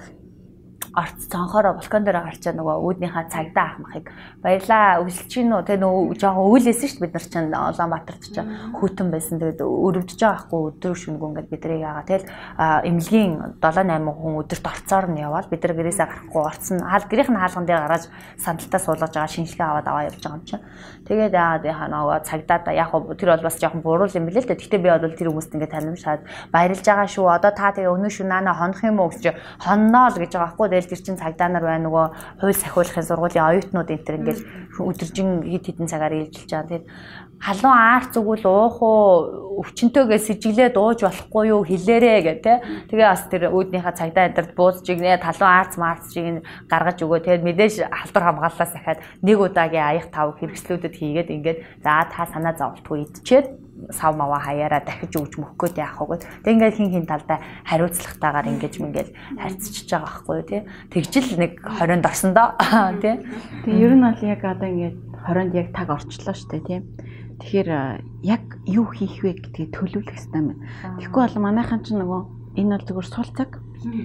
орц цонхороо балкон дээр гарчаа нөгөө үүднийхээ цагдаа ахмахыг баярлаа өглөж чинь үү те нөгөө жоохон өвлөөсөн шүү дээ бид нар чинь Улаанбаатарт ч хүүтэн байсан. Тэгээд өрөвдөж байгаа хгүй өдөр шөнөгүй ингээд бидрийг яагаа тэгэл эмнэлгийн 7-8 хүн өдөрт орцоор нь яваал бид нар гэрээсээ гарахгүй орцсон гэрийнх нь хаалган дээр гараад сандалтаа суулгаж байгаа шинжилгээ аваа явж байгаа юм чинь. Тэгээд яагаад нөгөө цагдаа яг тэр бол бас жоохон буруу юм билээ л дээ. Гэхдээ би бол тэр хүмүүст ингээд танимшаад баярлж байгаа шүү. Одоо та тэгээ өнөө шөнө наана хонох юм уу гэж хонноо л гэж байгаа хгүй. Тэр чин цагдаа нар байна нөгөө хууль сахиулахын сургуулийн оюутнууд энэ төр ингээл өдөржин хэд хэдэн цагаар ээлжилж байгаа. Тэгээд халуун аарц зүгэл уух уу өвчнөтэйгээ сэжиглээд ууж болохгүй юу хэлээрээ гэх те. Тэгээ бас тэр үүднийхээ цагдаа энтерд буузж игнэ халуун аарц марцчийг гаргаж өгөө. Тэгээд мэдээж халдвар хамгааллаас дахиад нэг удаагийн аяг тав хэрэгслүүдэд хийгээд ингээд за та санаа зовлтгүй идчихэд сав мава хаяараа дахиж өгч мөхгөөд яах вэ? Тэг ингээд хин талдаа хариуцлагатаагаар ингэж мингээл харьцчихж байгаа байхгүй тий. Тэгжил нэг 20-нд орсон доо тий. Тэг ер нь бол яг одоо ингээд 20-нд яг таг орчлоо штэ тий. Тэгэхээр яг юу хийх вэ гэдгийг төлөвлөх хэрэгтэй юм. Тэгэхгүй бол манайхан ч нөгөө энэ бол зөвхөн сул цаг.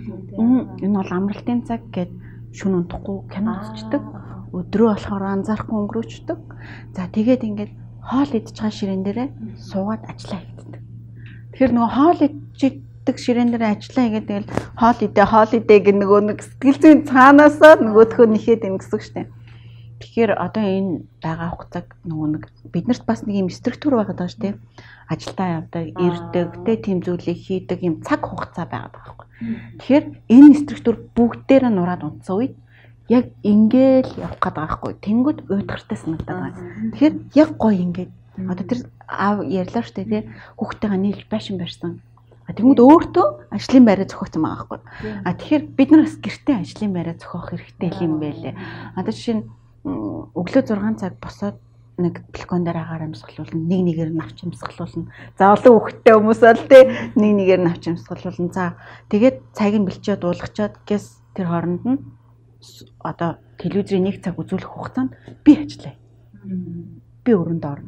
Энэ бол амралтын цаг гэд шүн унтахгүй кино үзчихдэг. Өдрөө болохоор анзаарахгүй өнгөрөөчдөг. За тэгээд ингээд хоол идж байгаа ширээн дээрээ суугаад ажиллаа хийдэг. Тэгэхээр нөгөө хоол иддэг ширээн дээрээ ажиллаа хийгээд тэгэл хоол идэ гэх нөгөө нэг сэтгэл зүйн цаанаасаа нөгөөдхөө нэхэд ин гэсэн үг шүү дээ. Тэгэхээр одоо энэ байгаа хугацааг нөгөө нэг биднэрт бас нэг юм структур байгаад байгаа шүү дээ. Ажилдаа явдаг, ирдэг, тийм зүйлийг хийдэг юм цаг хугацаа байгаад байгаа байхгүй. Тэгэхээр энэ структур бүгдээрээ нураад унтсан үед яг ингээл явах гээд байгаа хгүй. Тэнгүүд уйдгартай санагдаад байгаа. Тэгэхээр яг гоё ингээд одоо тэр аав ярьлаа шүү дээ тий. Хүүхдтэйгээ нийлж байшин барьсан. Тэнгүүд өөртөө ажлын байраа зохиосон байгаа хгүй. Тэгэхээр бид нар бас гэртээ ажлын байраа зохиох хэрэгтэй юм байлээ. Одоо жишээ нь өглөө 6 цаг босоод нэг балкон дээр агаар амсгалуулна, нэг нэгээр нь авч амсгалуулна. За олон хүүхэдтэй хүмүүс бол тий нэг нэгээр нь авч амсгалуулна. За тэгээд цаг нь бэлчээд дуулгачаад гэс тэр хооронд нь одоо телевизийн 1 цаг үзүүлэх хугацаанд би ажиллая. Би өрөнд орно.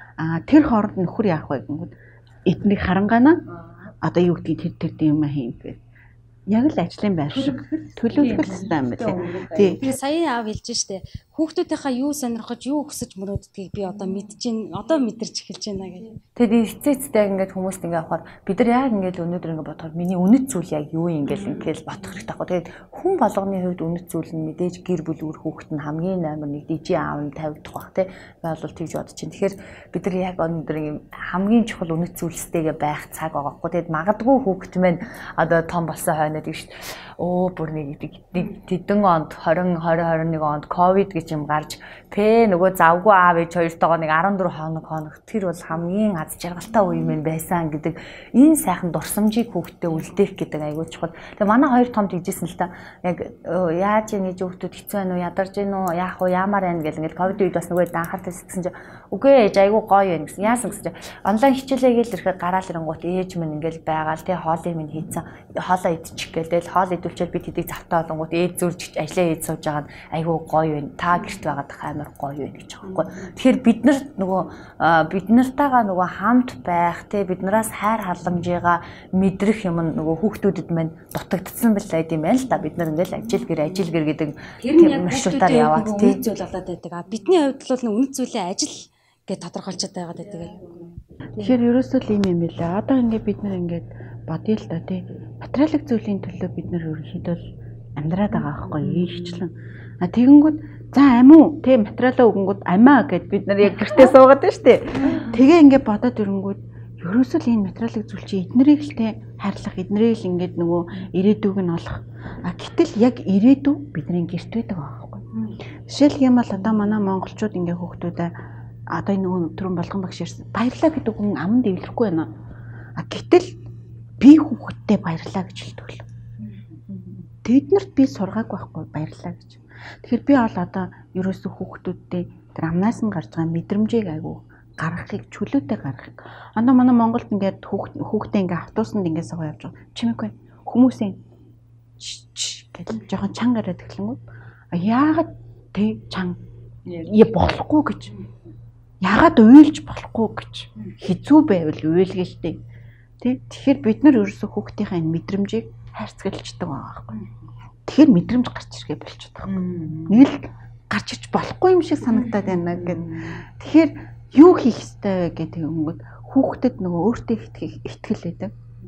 Тэр хооронд нөхөр яах вэ гэнгүүт эднийг харангаана одоо юу гэдгийг тэр юм хийн гэх. Яг л ажлын байр шиг төлөвлөх хэрэгтэй юм байна. Тий. Тэгээ сая аав хэлж штэ. Хүүхдүүдийнхаа юу сонирхож, юу өсөж мөрөөддгийг би одоо одоо мэдэрч эхэлж байна гэж. Тэгээд эцээцтэй ингээд хүмүүст ингээд авахаар бид нар яг ингээд өнөөдөр ингээд бодохоор миний үнэт зүйл яг юу юм ингээл бодох хэрэгтэй байхгүй. Тэгээд хүн болгоны хувьд үнэт зүйл нь мэдээж гэр бүл үр хүүхэд нь хамгийн амар нэг дижи аав нь тавигдах бах тий. Би бол тэгж бодож чинь. Тэгэхээр бид нар яг өнөөдөр юм хамгийн чухал үнэт зүйлстэйгээ байх цаг байгаа байхгүй. Тэгээд магадгүй хүүхэд маань одоо том болсон хойно гэж бүр нэг тэдэн онд 2021 онд ковид гэж юм гарч нөгөө завгүй аав ээж хоёртойгоо нэг 14 хоног тэр бол хамгийн аз жаргалтай үе юм байсан гэдэг энэ сайхан дурсамжийг хүүхдэд үлдээх гэдэг айгүй чухал. Тэгээ манай хоёр том тэгжсэн л та яг яаж нэж хүүхдүүд хэцүү байна уу ядарч байна уу яах вэ яамаар байна гэл ингээд ковид үед бас нөгөө анхаартай сэтгсэн чинь үгүй ээж айгүй гоё байна гэсэн. Яасан гэсэн чинь онлайн хичээлээ гээл ирэхэд гараал ирэнгуут ээж минь ингээд байгаал тий хоолыг минь хийцэн хоолоо идчих гээл хоол идүүлчихэд би тэдийг завтаа олонгууд ээж зурж ажлаа хийж сууж байгаа айгүй гоё байна. Та гэрт байгаад амар гоё байна гэж байгаа байхгүй. Тэгэхээр бид нар нөгөө бид нартайгаа нөгөө хамт байх тий биднээс хайр халамжийг мэдрэх юм нөгөө хүүхдүүдэд маань дутагдсан байлаа гэдэм байл та бид нар ингээл ажил гэр гэдэг маршрутаар яваад тий зүйл болоод байдаг. Бидний хувьд бол үнэт зүйлээ ажил гэж тодорхойлчиход байгаад байдаг. Тэгэхээр ерөөсөө л юм байлаа. Одоо ингээд бид нар ингээд бодъё л да тий материалын зүйлийн төлөө бид нар ерөнхийдөө амьдраад байгаа байхгүй ийхчлэн. Тэгэнгүүт за амиу тий материалаа өгөнгүүд амиа гэд бид нар яг гэртээ суугаад байна шүү дээ. Тэгээ ингээд бодоод ирэнгүүт ерөөсөө л энэ материалын зүйл чи эднэрийг л тий хайрлах эднэрийг л ингээд нөгөө ирээдүг нь олох. Гэтэл яг ирээдүй бидний гэрт байдаг байхгүй. Жишээлх юм бол одоо манай монголчууд ингээд хүүхдүүдээ одоо нөгөө түрүүн болгон багш ирсэн баярлаа гэдэг хүн аманд дэвлэхгүй байна. Гэтэл би хүүхдтэй баярлаа гэж хэлдэг л. Тэднэрт би сургааг байхгүй баярлаа гэж. Тэгэхээр би бол одоо ерөөсөө хүүхдүүдтэй тэр амнаас нь гарч байгаа мэдрэмжийг айгу гаргахыг чөлөөтэй гаргахыг. Одоо манай Монголд ингээд хүүхдээ ингээд автобусанд ингээд суугаа явж байгаа. Чимээгүй хүмүүсийн гэдэг жоохон чанга гараад эхлэнгүүт яагаад тэг чанга болохгүй гэж. Яагаад уйлж болохгүй гэж. Хэцүү байвал уйлгэн штэ. Тэгэхээр бид нар ерөөсөө хүүхдийнхээ энэ мэдрэмжийг хайрцаглалцдаг байгаа байхгүй. Тэгэхээр мэдрэмж гарч иргээ болчиход байгаа. Нэг л гарч иж болохгүй юм шиг санагдаад байна гэд. Тэгэхээр юу хийх ёстой вэ гэдэг юмгод хүүхдэд нөгөө өөртөө итгэл байдаг.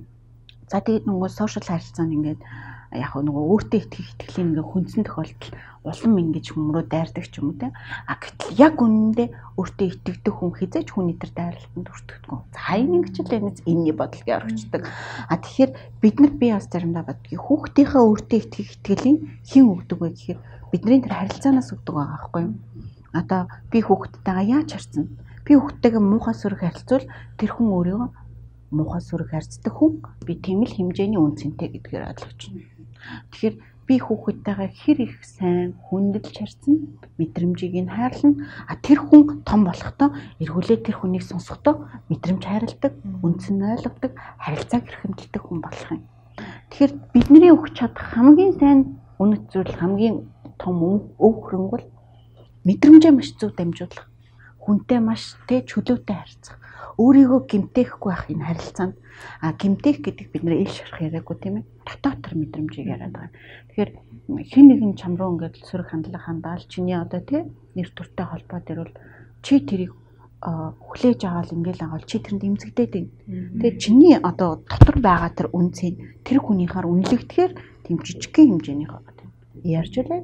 За тэгээд нөгөө сошиал харилцаанд ингээд яг нөгөө өөртөө итгэлийн ингээ хүндсэн тохиолдол улам ингэж хүмүүрөө дайрдаг ч юм уу те. Гэтэл яг үнэндээ өөртөө итгэдэг хүн хизээч хүний тэр дайралтанд хүртэгдэггүй. За энэ ингэчлээ нэг энэний бодлыг орчдөг. Тэгэхээр бид нар би бас заримдаа бодгийг хүүхдийнхээ өөртөө итгэлийн хэн өгдөг вэ гэхээр бидний тэр харилцаанаас өгдөг байгаа байхгүй юу? Одоо би хүүхдтэйгээ яаж харьцна? Би хүүхдтэйгээ муухай сүрэг харилцвал тэр хүн өөрийгөө муухай сүрэг харьцдаг хүн би тийм л хэмжээний үнцэнтэй гэдгээр ойлгож байна. Тэгэхээр би хүүхдтэйгээ хэр их сайн хүндэлж харьцна, мэдрэмжийг нь хайрлна. Тэр хүн том болохдоо эргүүлээ тэр хүнийг сонсохдоо мэдрэмж хайрладаг, үнц нь ойлгодог, харилцааг эрхэмлдэг хүн болох юм. Тэгэхээр бидний өгч чадах хамгийн сайн үнэт зүйл хамгийн том өв хөрөнгө бол мэдрэмжээ маш зөв дамжуулах. Хүнтэй маш чөлөөтэй харьцах. Өөрийгөө гэмтээхгүй байх энэ харилцаанд гэмтээх гэдэг бид нэр ил шарах яриаггүй тийм ээ. Дотоотор мэдрэмжийг яриад байгаа. Тэгэхээр хэн нэгэн чам руу ингээд сөрөг хандлага хандаал чиний одоо тийм нэр төртэй холбоо дээр бол чи тэрийг хүлээж аваад ингээд аваад чи тэрэнд эмзэгдээд байна. Тэгээ чиний одоо дотор байгаа тэр үнцийг тэр хүнийхээр үнэлэгдэхээр тийм жижигхэн хэмжээний байгаа тийм. Ярьж үлээ.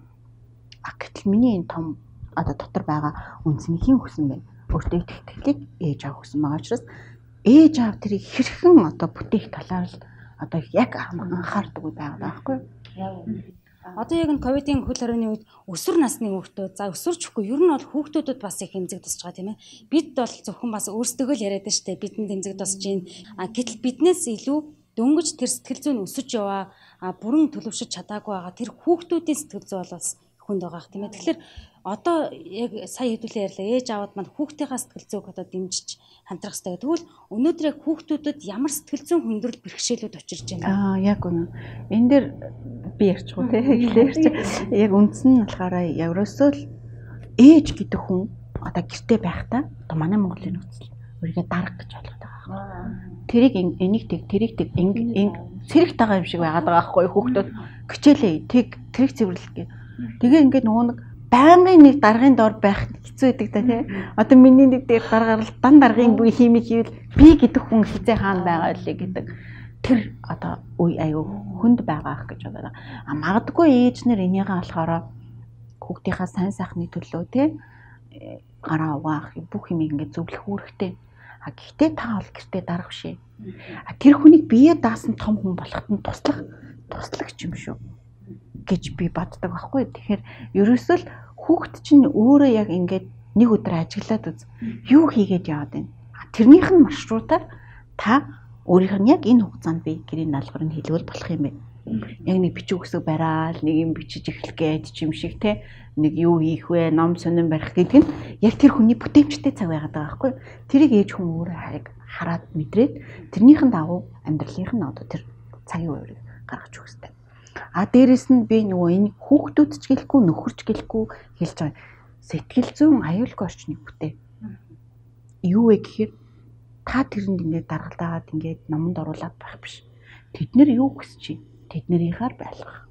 Гэтэл миний энэ том одоо дотор байгаа үнцний хэн хүсэн бэ? Өөртөө итгэлийг ээж аав хүсэн байгаа учраас ээж аав тэрийг хэрхэн одоо бүтээх талаар л одоо яг анхаардаг байгаа байхгүй юу? Одоо яг нь ковидын хөл хорионы үед өсвөр насны хүүхдүүд за өсвөрчгүй ер нь бол хүүхдүүдэд бас их эмзэг тусч байгаа тийм ээ. Бид бол зөвхөн бас өөрсдөө л яриад штэ бидэнд эмзэг тусч гин. Гэтэл биднээс илүү дөнгөж тэр сэтгэл зүйн өсөж яваа бүрэн төлөвшөж чадаагүй байгаа тэр хүүхдүүдийн сэтгэл зүй бол бас хүнд байгаа тийм ээ. Тэгэхээр одоо яг сая хэдүүлээ ярьлаа. Ээж аваад маань хүүхдийнхээ сэтгэл зүйг одоо дэмжиж хамтрах хэрэгтэй. Тэгвэл өнөөдөр яг хүүхдүүдэд ямар сэтгэл зүйн хүндрэл бэрхшээлүүд учирч байна? Яг үнэ. Энэ дээр би ярьчихгүй те. Эхлээрч яг үндсэн нь болохоор ерөөсөө л ээж гэдэг хүн одоо гэртээ байхдаа одоо манай Монголын нөхцөл өөрийгөө дарга гэж ойлгоод байгаа. Тэрийг энийг тэрийг цэрэг тагаа юм шиг байгаад байгаа байхгүй хүүхдүүд хичээлээ тэрийг цэвэрлэх гээ. Тэгээ ингээд нөгөө нэг байнгын нэг даргын дор байх хэцүү байдаг та тий. Одоо миний нэг дээр даргаар л дан даргын бүе химик хийвэл би гэдэг хүн хизээ хаана байгаа вэ гэдэг. Тэр одоо үе аюу хүнд байгаа ах гэж бодоо. Магадгүй ээж нэр энийгээ болохоор хүүхдийнхаа сайн сайхны төлөө тий гараа угаах бүх юм ингээд зөвлөх үүрэгтэй. Гэхдээ та бол гэртээ дарга бишээ. Тэр хүнийг бие даасан том хүн болоход нь туслагч юм шүү гэж би боддог байхгүй. Тэгэхээр ерөөсөө л хүүхд чинь өөрөө яг ингээд нэг өдөр ажиглаад үз. Юу хийгээд яваад байна. Тэрнийх нь маршрутаар та өөрийнх нь яг энэ хугацаанд би гэрийн даалгаврыг хэлвэл болох юм байна. Яг нэг бичиг үсэг бараал, нэг юм бичиж эхлэх гэж юм шиг те. Нэг юу хийх вэ, ном сонин барих гэдэг нь яг тэр хүний бүтээмжтэй цаг байгаад байгаа байхгүй. Тэрийг ээж хүн өөрөө хараад мэдрээд тэрнийхэн дагуу амьдралынх нь одоо тэр цагийн үеийг гаргаж өгөх хэрэгтэй. Дээрэс нь би нөгөө энэ хүүхдүүд ч гэлэхгүй нөхөрч гэлэхгүй хэлж байгаа. Сэтгэл зүйн аюулгүй орчныг бүтээ. Юу вэ гэхээр та тэрэнд ингээд даргалдаад ингээд номонд оруулаад байх биш. Тэд нэр юу хүсэж чинь тэднэрийнхаар байлгах.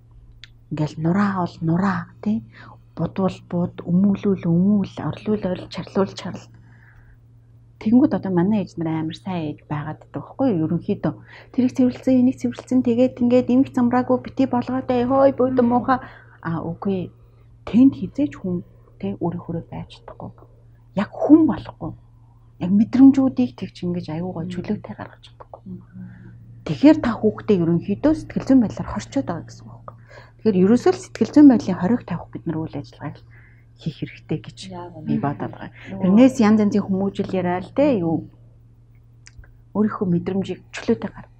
Ингээл нураа бол нураа тий будвал буд өмүүлүүл орлуул орил чарлуул чарл. Тэнгүүд одоо манай ээж нар амар сайн ээж байгаад байдаг байхгүй юу? Ерөнхийдөө тэрийг цэвэрлсэн, энийг цэвэрлсэн тэгээд ингээд имх замраагүй бити болгоод хой бууд мууха үгүй тэнд хизээч хүн тий өөрийнхөө байж чадахгүй. Яг хүн болохгүй. Яг мэдрэмжүүдийг тэгж ингэж аюугаа чөлөөтэй гаргаж чадахгүй. Тэгэхээр та хүүхдээ ерөнхийдөө сэтгэл зүйн байдлаар хорчоод байгаа гэсэн үг байна. Тэгэхээр ерөөсөө л сэтгэл зүйн байдлын хориг тавих бид нар үйл ажиллагааг хийх хэрэгтэй гэж би бодоод байгаа. Тэрнээс янз янзын хүмүүжил яриад те юу өөрийнхөө мэдрэмжийг чөлөөтэй гаргах.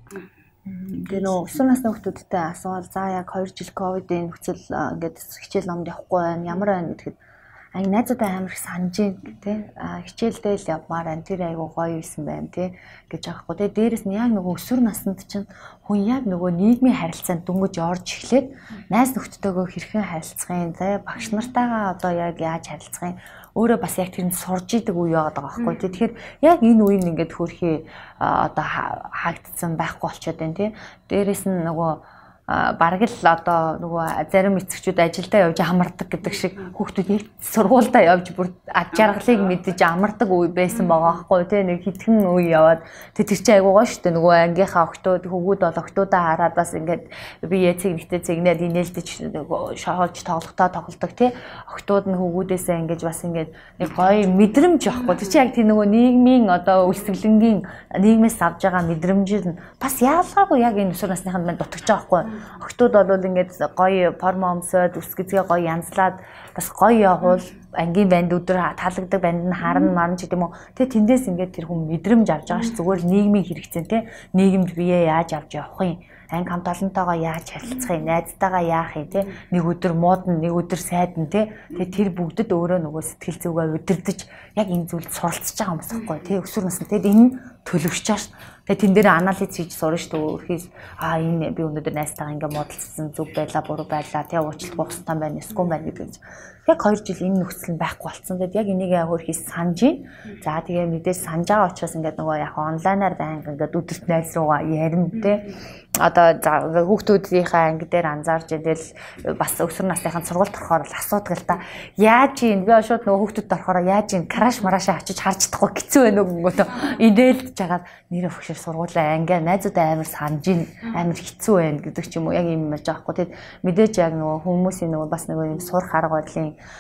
Тэгээ нөө өсвөр насны хүүхдүүдтэй асуувал за яг 2 жил ковидын нөхцөл ингээд хичээл номд явахгүй байна. Ямар байна гэхэд найзуудаа амар их санаж тий хичээлдээ л явмаар байна. Тэр айгуу гоё юусэн байна тий гэж аахгүй. Тэгээ дээрэс нь яг нөгөө өсвөр наснд чинь хүн яг нөгөө нийгмийн харилцаанд дөнгөж орж эхлээд найз нөхдөдөө хэрхэн харилцахын тий багш нартайгаа одоо яг яаж харилцахын өөрөө бас яг тэрэнд сурж идэг үе яваад байгаа байхгүй тий. Тэгэхээр яг энэ үеийг ингээд хөрхий одоо хаагдсан байхгүй болчиход байна тий. Дээрэс нь нөгөө бараг л одоо нөгөө зарим эцэгчүүд ажилдаа явж амардаг гэдэг шиг хүүхдүүд яг сургуульдаа явж бүр ад жаргалыг мэдэж амардаг үе байсан байгаа байхгүй тий нэг хитгэн үе яваад тэр чинь айгуу гоё шүү дээ нөгөө ангийнхаа охтууд хүүгүүд бол охтуудаа хараад бас ингээд бие цэгнэгтэй цэгнээд инээлдэж шоолж тоглолдог тий охтууд нь хүүгүүдээсээ ингээд бас ингээд нэг гоё мэдрэмж байхгүй тэр чинь яг тэр нөгөө нийгмийн одоо үлсгэлэнгийн нийгмээс авж байгаа мэдрэмж нь бас яалгаагүй яг энэ өсвөр насныханд мань дутагч байгаа байхгүй охтууд бол ингээд гоё формо өмсөд үсгэцгээ гоё янзлаад бас гоё явуул ангийн банд өдөр таалагддаг банд нь харна марна ч гэдэм үү тэгээ тэндээс ингээд тэр хүн мэдрэмж авч байгаа ш зүгээр нийгмийн хэрэгцээ те нийгэмд бие яаж авч явах юм анги хамт олонтойгоо яаж харилцах юм найзтайгаа яах юм те нэг өдөр муудна нэг өдөр сайдна те тэгээ тэр бүгдэд өөрөө нөгөө сэтгэл зүгээ удирдах яг энэ зүйлд суралцж байгаа юм байна те өсвөр наснд тэгээд энэ төлөвшөж байгаа ш тэгээ тэн дээр анализ хийж сурна ш өөрхийс энэ би өнөөдөр найзтайгаа ингээ муудалцсан зүг байла буруу байла тэгээ уучлах ухстай байна эсвэл байна гэдэг яг 2 жил энэ нөхцөл нь байхгүй болсон. Тэгэд яг энийг өөрхийс санаж байна. За тэгээ мэдээж санаж байгаа учраас ингээд нөгөө яг онлайнаар байнга ингээд өдөрт найз руугаа ярина те. Одоо хүүхдүүдийнхээ анги дээр анзаарч идэл бас өсвөр насныхаа сургуульд орохоор л асуудаг л та. Яаж юм би шууд нөгөө хүүхдүүд орохоор яаж юм краш марашаа очиж харж чадахгүй хэцүү байна уу гингөтөө инээлж жагаад нэрээ өгшөр сургуулаа анги найзуудаа амар санаж амар хэцүү байна гэдэг ч юм уу яг юм яаж аахгүй. Тэгэд мэдээж яг нөгөө хүмүүсийн нөгөө бас нөгөө юм сурах арга барилын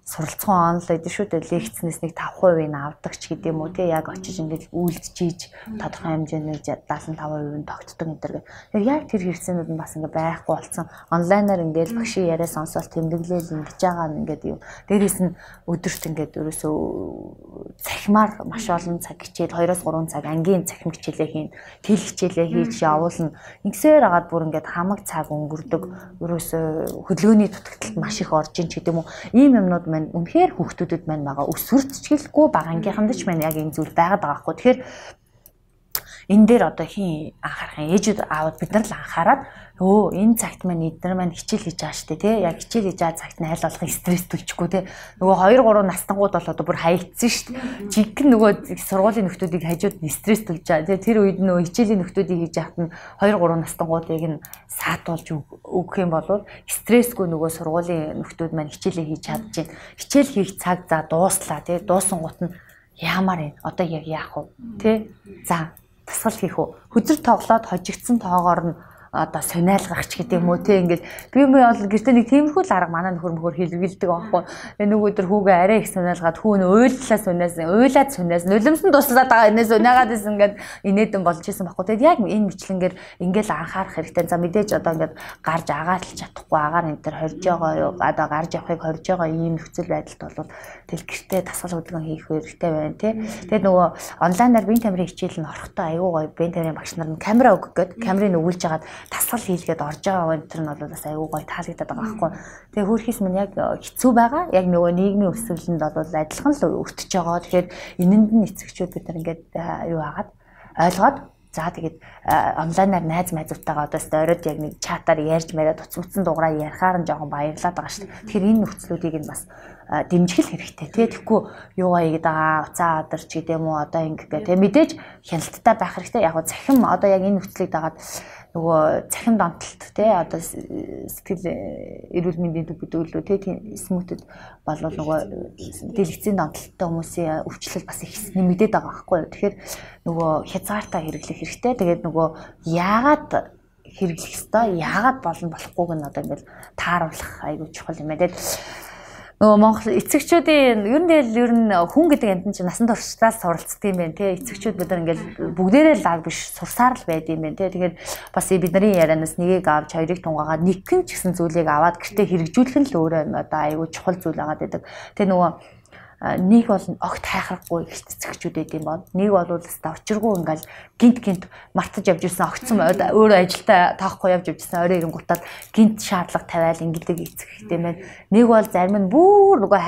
суралцсан онл гэдэг шүү дээ. Лекцнээс нэг 5% нь авдаг ч гэдэм үү те яг очиж ингээд үйлдчихийж тодорхой хэмжээний 75% нь тогтдог энэ төр. Тэгэхээр яг тэр хэрэгцээнүүд нь бас ингээд байхгүй болсон. Онлайнаар ингээд багшийн яриа сонсоод тэмдэглээл ингэж байгаа нь ингээд юу. Дээрээс нь өдөрт ингээд ерөөсөө цахимаар маш олон цаг хичээл 2-3 цаг ангийн цахим хичээлээ хийн, тэл хичээлээ хийж явуулна. Ингэсээр агаад бүр ингээд хамаг цаг өнгөрдөг. Ерөөсөө хөдөлгөөний дутагдлалд маш их орж ийн ч гэдэм үү. Ийм юмнууд маань үнэхээр хүүхдүүдэд маань байгаа. Өсвөрчгэлгүй багангийнханд ч маань яг энэ зүйл байгаад байгаа хгүй. Тэгэхээр энэ дээр одоо хин анхаарах юм. Ээжүүд аавд бид нар л анхаарад энэ цагт маань эдгээр маань хичээл хийж байгаа штэ тий. Яг хичээл хийж байгаа цагт нь айл болгох стресс төлчихгүй тий. Нөгөө 2-3 настангууд бол одоо бүр хаягдсан штэ. Жиггэн нөгөө сургуулийн нөхдүүдийг хажууд нь стресс төлж байгаа тий. Тэр үед нөгөө хичээлийн нөхдүүдийг хийж яхад нь 2-3 настангуудыг нь саатуулж өгөх юм бол стрессгүй нөгөө сургуулийн нөхдүүд маань хичээлээ хийж чадчихээн. Хичээл хийх цаг за дууслаа тий. Дуусан гут нь яамаар юм. Одоо яг яах вэ тий. За тасгал хийх үү. Хөдөр тоглоод хожигдсан тоогоор нь одоо сониалгах ч гэдэг юм уу те ингээд би бол гэртээ нэг тиймэрхүү л арга манай нөхөр хэлвэлдэг аахгүй. Нөгөө өдөр хүүгээ арай их сониалгаад хүүн уйллаа сониасан, уйлаад сониасан, нулимсан туслаад байгаа энэс унаагаад исэн ингээд инээдэн болж исэн байхгүй. Тэгэд яг энэ мэтлэнгээр ингээл анхаарах хэрэгтэй. За мэдээж одоо ингээд гарч агаалж чадахгүй агаар энэ төр хорж байгаа юу одоо гарч явахыг хорж байгаа ийм нөхцөл байдалд бол тэл гэртээ тасгал хөдөлгөөн хийх хэрэгтэй байна те. Тэгэд нөгөө онлайнаар биеийн тамирын хичээл нь орохдоо аюу гой биеийн тамирын багш нар нь камера өгөх гээд камерыг өгүүлж хагаад тасгал хийлгээд орж байгаа энэ төр нь бол бас аюу гой таалагдаад байгаа байхгүй. Тэгээ хөөрхийс минь яг хэцүү байгаа. Яг нөгөө нийгмийн өсвөлөнд бол адилхан л өртөж байгаа. Тэгэхээр энэнд нь эцэгчүүд бид нар ингээд юу хагаад ойлгоод за тэгээд онлайнаар найз найзуудтайгаа одоо оройд яг нэг чатаар ярьж мараад уцсан дугаараа ярихаар нь жоохон баярлаад байгаа шүү дээ. Тэгэхээр энэ нөхцлүүдийг нь бас дэмжих хэрэгтэй тий. Тэгэхгүй юугаа игээд уцаа адарч гэдэм үү одоо ингэгээ тий. Мэдээж хяналттай байх хэрэгтэй. Яг захим одоо яг энэ нөхцөлийг дагаад нөгөө захим донтолт тий одоо сэтгэл эрүүл мэндийн төв гэдэг лөө тий смүтэд болвол нөгөө дэлгэцийн донтолттой хүмүүсийн өвчлөл бас их нэмэгдээд байгаа байхгүй юу. Тэгэхээр нөгөө хязгаартаа хэрэглэх хэрэгтэй. Тэгээд нөгөө яагаад хэрэглэх ёстой, яагаад болохгүйг нь одоо ингээд тааруулах айгүй чухал юм байна. Нөгөө Монгол эцэгчүүдийн ер нь хүн гэдэг амтан чинь насан туршдаас суралцдаг юм байна те. Эцэгчүүд бид нар ингээл бүгдээрээ лаг биш сурсаар л байд юм байна те. Тэгэхээр бас бидний ярианаас нэгийг авч хоёрыг тунгаагаад нэгэн ч гэсэн зүйлийг аваад гэртээ хэрэгжүүлэх нь л өөрөө одоо айгүй чухал зүйл байгаад байдаг. Тэгээ нөгөө нэг бол огт хайхрахгүй эцэгчүүд байд юм бод. Нэг бол очиргүй ингээл гинт мартаж явж ирсэн огцсон өөрөө ажилдаа таахгүй явж ирсэн орой ирэнгутаад гинт шаардлага тавиал ингэдэг эцэгтэй байна. Нэг бол зарим нь бүр нөгөө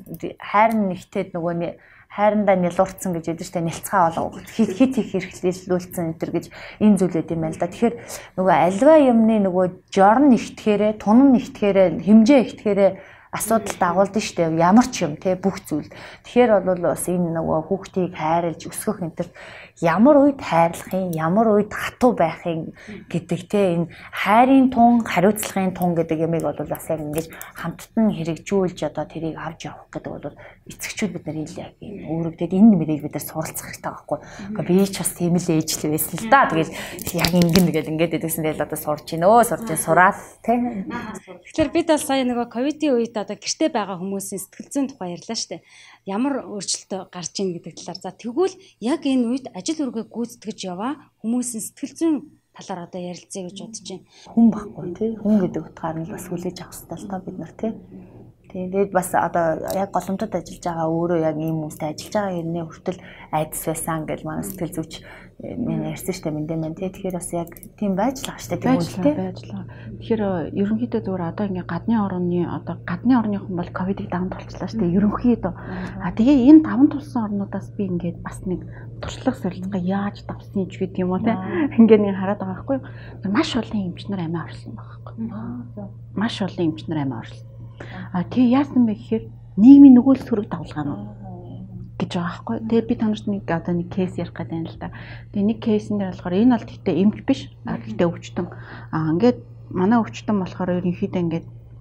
хайрн нэгтээд нөгөө хайрандаа нялуурцсан гэж ядаж та нэлцгаа болоо хит их хэрэглүүлсэн энэ төр гэж энэ зүйл байд юм байна л да. Тэгэхээр нөгөө альва юмны нөгөө жорн нэгтгэхээрээ тунан нэгтгэхээрээ хэмжээ ихтгэхээрээ асуудал дагуулдаг шүү дээ. Ямар ч юм те бүх зүйл. Тэгэхээр бол бас энэ нөгөө хүүхдийг хайрлж өсгөх энэ төр ямар үед хайрлах юм, ямар үед хатуу байх юм гэдэг те энэ хайрын тун, хариуцлагын тун гэдэг ямиг бол бас яг ингэж хамттан хэрэгжүүлж одоо тэрийг авч явах гэдэг бол эцэгчүүд бид нар яг өөрөгдөд энэ мэрийг бид нар суралцах хэрэгтэй байхгүй. Гэхдээ би ч бас тийм л ээж л байсан л да. Тэгэл яг ингээд гэдэгсэн тэгэл одоо сурч сураад те. Тэгэхээр бид бол сая нөгөө ковидын үед одоо гэртээ байгаа хүмүүсийн сэтгэл зүйн тухай ярьлаа шүү дээ. Ямар өөрчлөлт гарч ийн гэдэг талаар. За тэгвэл яг энэ үед ажил үргээ гүйцэтгэж яваа хүмүүсийн сэтгэл зүйн талаар одоо ярилцъя гэж бодож байна. Хүн баггүй тий. Хүн гэдэг утгаар нь бас хүлээж авах хэрэгтэй л тоо бид нар тий. Тэгээд бас одоо яг голомтод ажиллаж байгаа өөрөө яг ийм хүмүүстэй ажиллаж байгаа хэрнээ хүртэл айдас байсан гэж манай сэтгэл зүйч миний ярьсан штэ мэндэ мэн тий. Тэгэхээр бас яг тийм байжлаа штэ тийм үстэй байжлаа. Тэгэхээр ерөнхийдөө зүгээр одоо ингээ гадны орны хүн бол ковидыг даван тулчлаа штэ ерөнхийдөө. Тэгээ энэ даван тулсан орнуудаас би ингээд бас нэг туршлага солилцоо яаж давсан ч гэдэг юм уу тий. Ингээ нэг хараад байгаа байхгүй юу. Маш олон эмчнэр амиа орсон байхгүй. Маш олон эмчнэр амиа орсон. Тэгээ яасан бэ гэхээр нийгмийн нөгөөл сөрөг давлгаанууд гэж байгаа байхгүй. Тэгээ би танарт нэг кейс ярих гэдэг юм л да. Тэгээ нэг кейсэн дээр болохоор энэ бол гэхдээ эмч биш. Гэхдээ өвчтөн. Ингээд манай өвчтөн болохоор ерөнхийдөө ингээд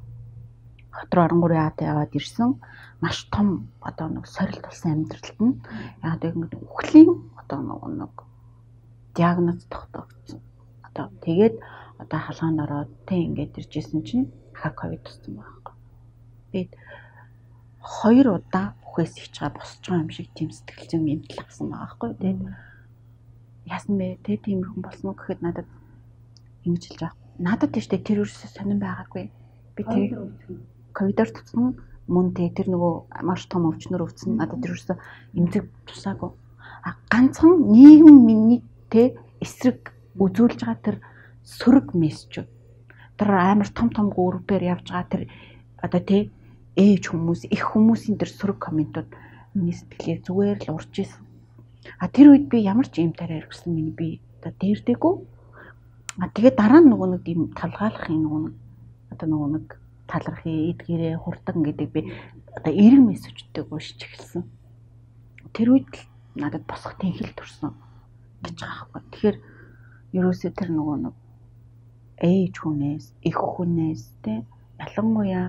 хот руу 13 яат яваад ирсэн. Маш том одоо нэг сорилт болсон амьдралд нь яг ингээд үхлийн одоо нэг диагноз тогтоогдсон. Одоо тэгээд одоо халгаан ороод тэг ингээд иржсэн чинь ковид туссан байхгүй. Бид 2 удаа бүхээс хийж байгаа босч байгаа юм шиг тийм сэтгэл зүйн мэдрэл авсан байгаа байхгүй тийм. Яасан бэ? Тийм хүн болсон уу гэхэд надад ингэж хэлж байгаа. Надад тийштэй тэр ерөөсөө сонирн байгаагүй. Би тэр ковидор туссан мөн тэр нөгөө маш том өвчнөр өвцөн надад тэр ерөөсөө эмзэг тусаагүй. Ганцхан нийгэм миний эсрэг үзүүлж байгаа тэр сөрөг мессежүүд. Тэр амар том группээр явж байгаа тэр одоо ээж хүмүүс, их хүмүүсийн тэр сөрөг комментууд миний сэтгэлээ зүгээр л урж исэн. Тэр үед би ямар ч юм тараар өгсөн миний би одоо дээрдэггүй. Тэгээд дараа нь нөгөө нэг юм талгаалахын нөгөө нэг талархын эдгээрээ хурдан гэдэг би одоо эрг мессежүүдтэй уншиж эхэлсэн. Тэр үед л надад босох тэнхэл төрсөн гэж байгаа байхгүй. Тэгэхээр ерөөсөө тэр нөгөө нэг ээж хүнээс, их хүнээс ялангуяа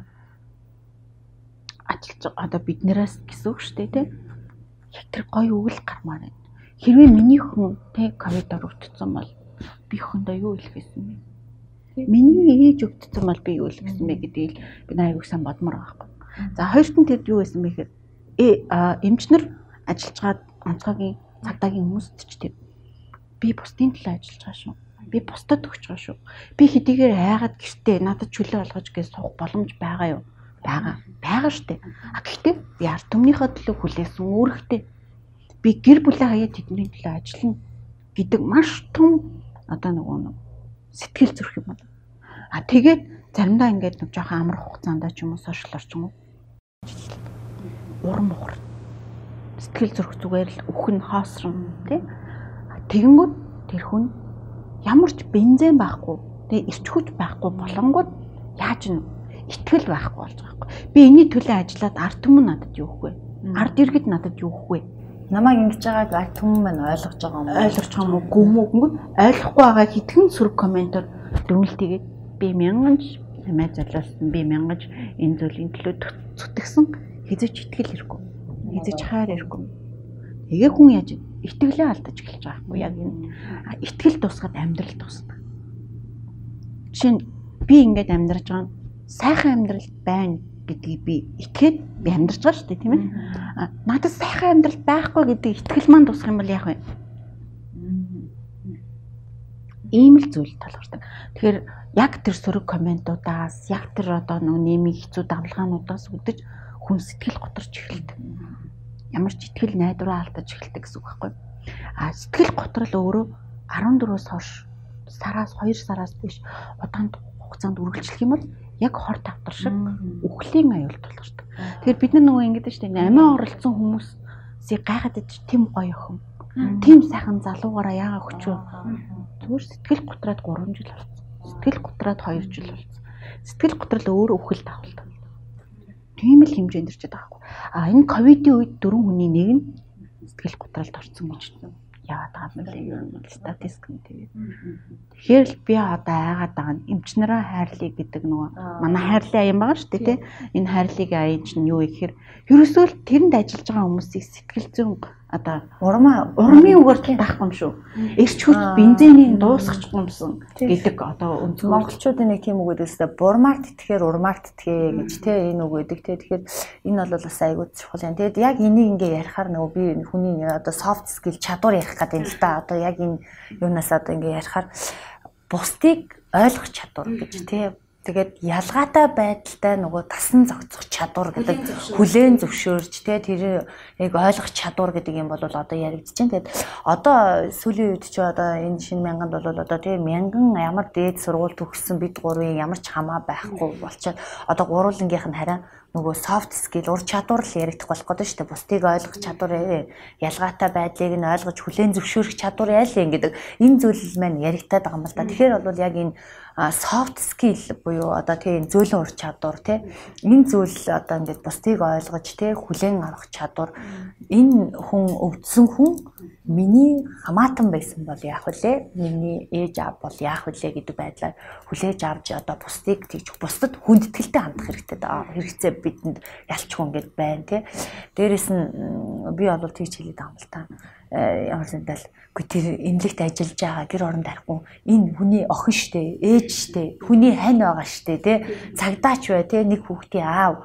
ажилч одоо биднээс гэсэн үг шүү дээ тийм. Яг тэр гоё үгэл гармаар байна. Хэрвээ миний хүн ковидор өвдсөн бол би хүндээ юу хэлэх гэсэн бэ? Миний ээж өвдсөн бол би юу хэлэх гэсэн бэ гэдгийг би аягүй сайн бодмоор байгаа байхгүй. За хоёрт нь тэр юу байсан бэ гэхээр эмчнэр ажиллаж байгаа онцгойгийн цагдаагийн хүмүүст ч тийм би бусдын төлөө ажиллаж байгаа шүү. Би бусдад өгч байгаа шүү. Би хэдийгээр айгаад гэртээ надад чөлөө олгож гэж суух боломж байгаа юу? Байгаа штэ. Гэхдээ би ард түмнийхээ төлөө хүлээсэн үүрэгтэй. Би гэр бүлээ хаяа тэдний төлөө ажиллана гэдэг маш том одоо нөгөө сэтгэл зүрх юм байна. Тэгээд заримдаа ингээд нэг жоохон амрах хугацаанд ч юм уу сошиал орчин урам ухар сэтгэл зүрх зүгээр л үхэн хоосрон тий. Тэгэнгүүт тэр хүн ямар ч бензин байхгүй тий ирч хүч байхгүй болонгууд яаж нь итгэл байхгүй болж байгаа байхгүй. Би энэний төлөө ажиллаад ард түмэн надад юу өгөх вэ? Ард иргэд надад юу өгөх вэ? Намайг ингэж байгааг ард түмэн маань ойлгож байгаа юм уу? Ойлгож байгаа юм уу? Гүмүгэн ойлгохгүй байгаа хитгэн сөрөг комментор дөрвөлтгээд би мянган амиа золиосон би мянган энэ зүйлийн төлөө зүтгэсэн хизэж итгэл хэрэггүй. Хизэж хайр хэрэггүй. Тэгээ хүн яаж итгэлээ алдаж эхэлж байгаа юм. Яг энэ итгэл тусгаад амьдрал тусна. Жишээ нь би ингэж амьдраж байгаа сайхан амьдрал байна гэдгийг би итгэхэд би амьдарч байгаа шүү дээ тийм ээ. Надад сайхан амьдрал байхгүй гэдэг итгэл маань тусах юм бол яах вэ? Ийм л зүйл талхардаг. Тэгэхээр яг тэр сөрөг комментуудаас, яг тэр одоо нэг нэмийн хэцүү давлгаануудаас үүдэж хүн сэтгэл готорч эхэлдэг. Ямар ч итгэл найдвараа алдаж эхэлдэг гэсэн үг байхгүй. Сэтгэл готрол өөрөө 14-өөс хойш сараас 2 сараас биш удаан хугацаанд үргэлжлэх юм бол яг хор тавтар шиг үхлийн аюулт толгордог. Тэгэхээр бид нар нөгөө ингэдэж шүү дээ. Амиа оролцсон хүмүүсийг гайхаад иж тийм гоё охин. Тийм сайхан залуугаараа яага өчөө. Зүгээр сэтгэл готраад 3 жил болсон. Сэтгэл готраад 2 жил болсон. Сэтгэл готрол өөрөө үхэл давалдаг. Тийм л хэмжээнд ирчээд байгаа байхгүй. Энэ ковидын үед 4 хүний нэг нь сэтгэл готролд орсон гэж яваад байгаа юм лээ. Ер нь статистик нь тэгээд. Тэгэхээр л би одоо айгаад байгаа нь эмчнэрээ хайрлыг гэдэг нөгөө манай хайрлын аян байгаа шүү дээ тий. Энэ хайрлыг аян чинь юу вэ гэхээр ерөөсөө л тэрэнд ажиллаж байгаа хүмүүсийг сэтгэл зүйн одоо урмын үгээр таахгүй юм шүү. Эрч хүч бензинийг дуусгачихгүй юмсан гэдэг одоо өнцгөр монголчуудын нэг тийм үг гэдэг өстэй бурмаарт итгэхээр урмаарт итгэе гэж тий энэ үг гэдэг тий. Тэгэхээр энэ бол бас айгүй чухал юм. Тэгэд яг энийг ингээ ярихаар нөгөө би хүний одоо soft skill чадвар ярих гэдэг юм л да. Одоо яг энэ юунаас одоо ингээ ярихаар бусдыг ойлгох чадвар гэж тий. Тэгээд ялгаатай байдалтай нөгөө тасан зохицох чадвар гэдэг хүлээн зөвшөөрч тэр яг ойлгох чадвар гэдэг юм бол одоо яригдж байна. Тэгээд одоо сүүлийн үед ч одоо энэ шинэ мянганд бол одоо тийм мянган ямар дээд сургууль төгссөн бид гурвын ямар ч хамаа байхгүй болчиход одоо гурвуулангийнх нь харин нөгөө soft skill ур чадвар л яригдах болох гэдэг шүү дээ. Бусдыг ойлгох чадвар, ялгаатай байдлыг нь ойлгож хүлээн зөвшөөрөх чадвар яа л гэдэг энэ зүйл маань яригдаад байгаа юм л да. Тэгэхээр бол яг энэ soft skill буюу одоо тийм зөөлөн ур чадвар тийм энэ зүйл одоо ингээд бусдыг ойлгож тийм хүлээн авах чадвар энэ хүн өвдсөн хүн миний хамаатан байсан бол яах вүлээ, миний ээж аав бол яах вүлээ гэдэг байдлаар хүлээж авч одоо бусдыг тийж бусдад хүндэтгэлтэй хандах хэрэгтэй хэрэгцээ бидэнд ялчгүй ингээд байна тий. Дээрээс нь би бол тийж хэлээд байгаа юм л та. Ямар сандал тэр эмнэлэгт ажиллаж байгаа гэр оронд харахгүй энэ хүний охин штэ, ээж штэ, хүний хань байгаа штэ тий. Цагдаач бай тий, нэг хүүхдийн аав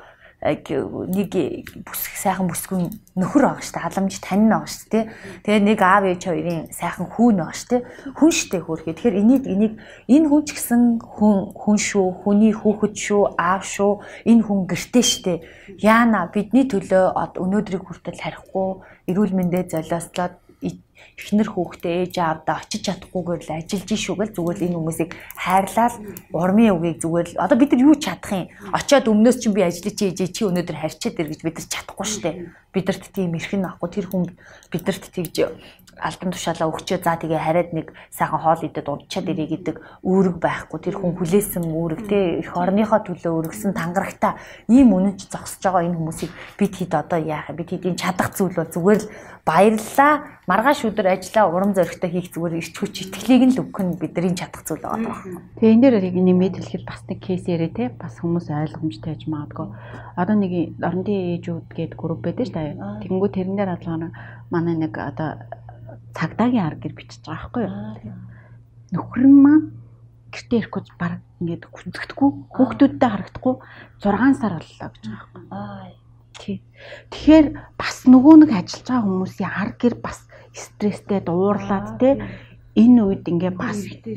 нэг бүсэх сайхан бүсгүй нөхөр байгаа шүү дээ. Халамж тань байгаа шүү дээ. Тэгээ нэг аав ээж хоёрын сайхан хүүн байгаа шүү дээ. Хүн шүү дээ хөөрхий. Тэгэхээр энийг энэ хүн ч гэсэн хүн шүү, хүний хүүхэд шүү, аав шүү. Энэ хүн гэртээ шүү дээ. Яана бидний төлөө өнөөдрийг хүртэл харихгүй эрүүл мэндэ золиослоод эхнэр хүүхдээ ээж аавдаа очиж чадахгүйгээр л ажиллаж шүүгээл зүгээр л энэ хүмүүсийг хайрлаад урмын үгийг зүгээр л одоо бид нар юу чадах юм очиод өмнөөс чинь би ажиллаж чи өнөөдөр харьчаад ир гэж бид нар чадахгүй штэ бидэрт тийм эрхэн авахгүй тэр хүн бидэрт тэгж альбан тушаалаа өгчөө за тэгээ хараад нэг сайхан хоол идэд унтчаад ирээ гэдэг үүрэг байхгүй тэр хүн хүлээсэн үүрэг те эх орныхоо төлөө өргөсөн тангарагтаа ийм үнэнч зогсож байгаа энэ хүмүүсийг бид хэд одоо яах бид хэдийн чадах зүйл бол зүгээр л баярлалаа маргааш өдөр ажиллаа урам зоригтой хийх зүгээр ирч хүч итгэлийг нь л өгөх нь бидний чадах зүйл байгаа байхгүй. Тэгээ энэ дээр яг нэмээд хэлэхэд бас нэг кейс ярэ те бас хүмүүс ойлгомжтой байж магадгүй. Одоо нэг орондын ээжүүд гээд групп байдаг шүү дээ. Тэгэнгүүт тэрэн дээр адлаа манай нэг одоо цагдаагийн арга гэр бичиж байгаа байхгүй юу. Нөхөр нь маань гэртээ ирэхгүй баг ингээд хүндэгдэхгүй хүүхдүүдтэй харагдахгүй 6 сар боллоо гэж байгаа байхгүй. Тэгэхээр бас нөгөө нэг ажиллаж байгаа хүмүүсийн арга гэр бас стресстэй дуурлаад те энэ үед ингээ бас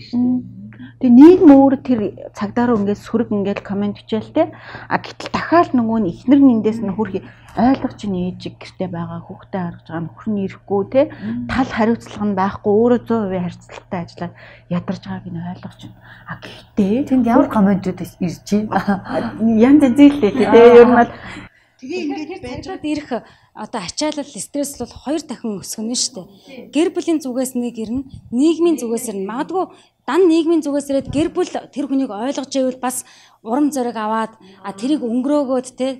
тэгээ нийгэм өөр тэр цагдаа руу ингээ сүрэг ингээ комент бичээл те гэтэл дахиад нөгөө нь эхнэр нь эндээс нь хөрхи ойлгож чинь ээжиг гэртээ байгаа хүүхдээ харж байгаа нөхөр нь ирэхгүй те тал хариуцлага нь байхгүй өөрөө 100% харьцалтай ажиллаад ядарч байгааг нь ойлгож чинь гэхдээ тэнд ямар комментүүд ирж байна янз зээлээ те ер нь тэгээ ингээд цагдаад ирэх одоо ачаалал стресс бол 2 дахин өсгөнө шүү дээ. Гэр бүлийн зүгээс нэг ирнэ, нийгмийн зүгээс ирнэ. Магадгүй дан нийгмийн зүгээс ирээд гэр бүл тэр хүнийг ойлгож байвал бас урам зориг аваад тэрийг өнгөрөөгөөд те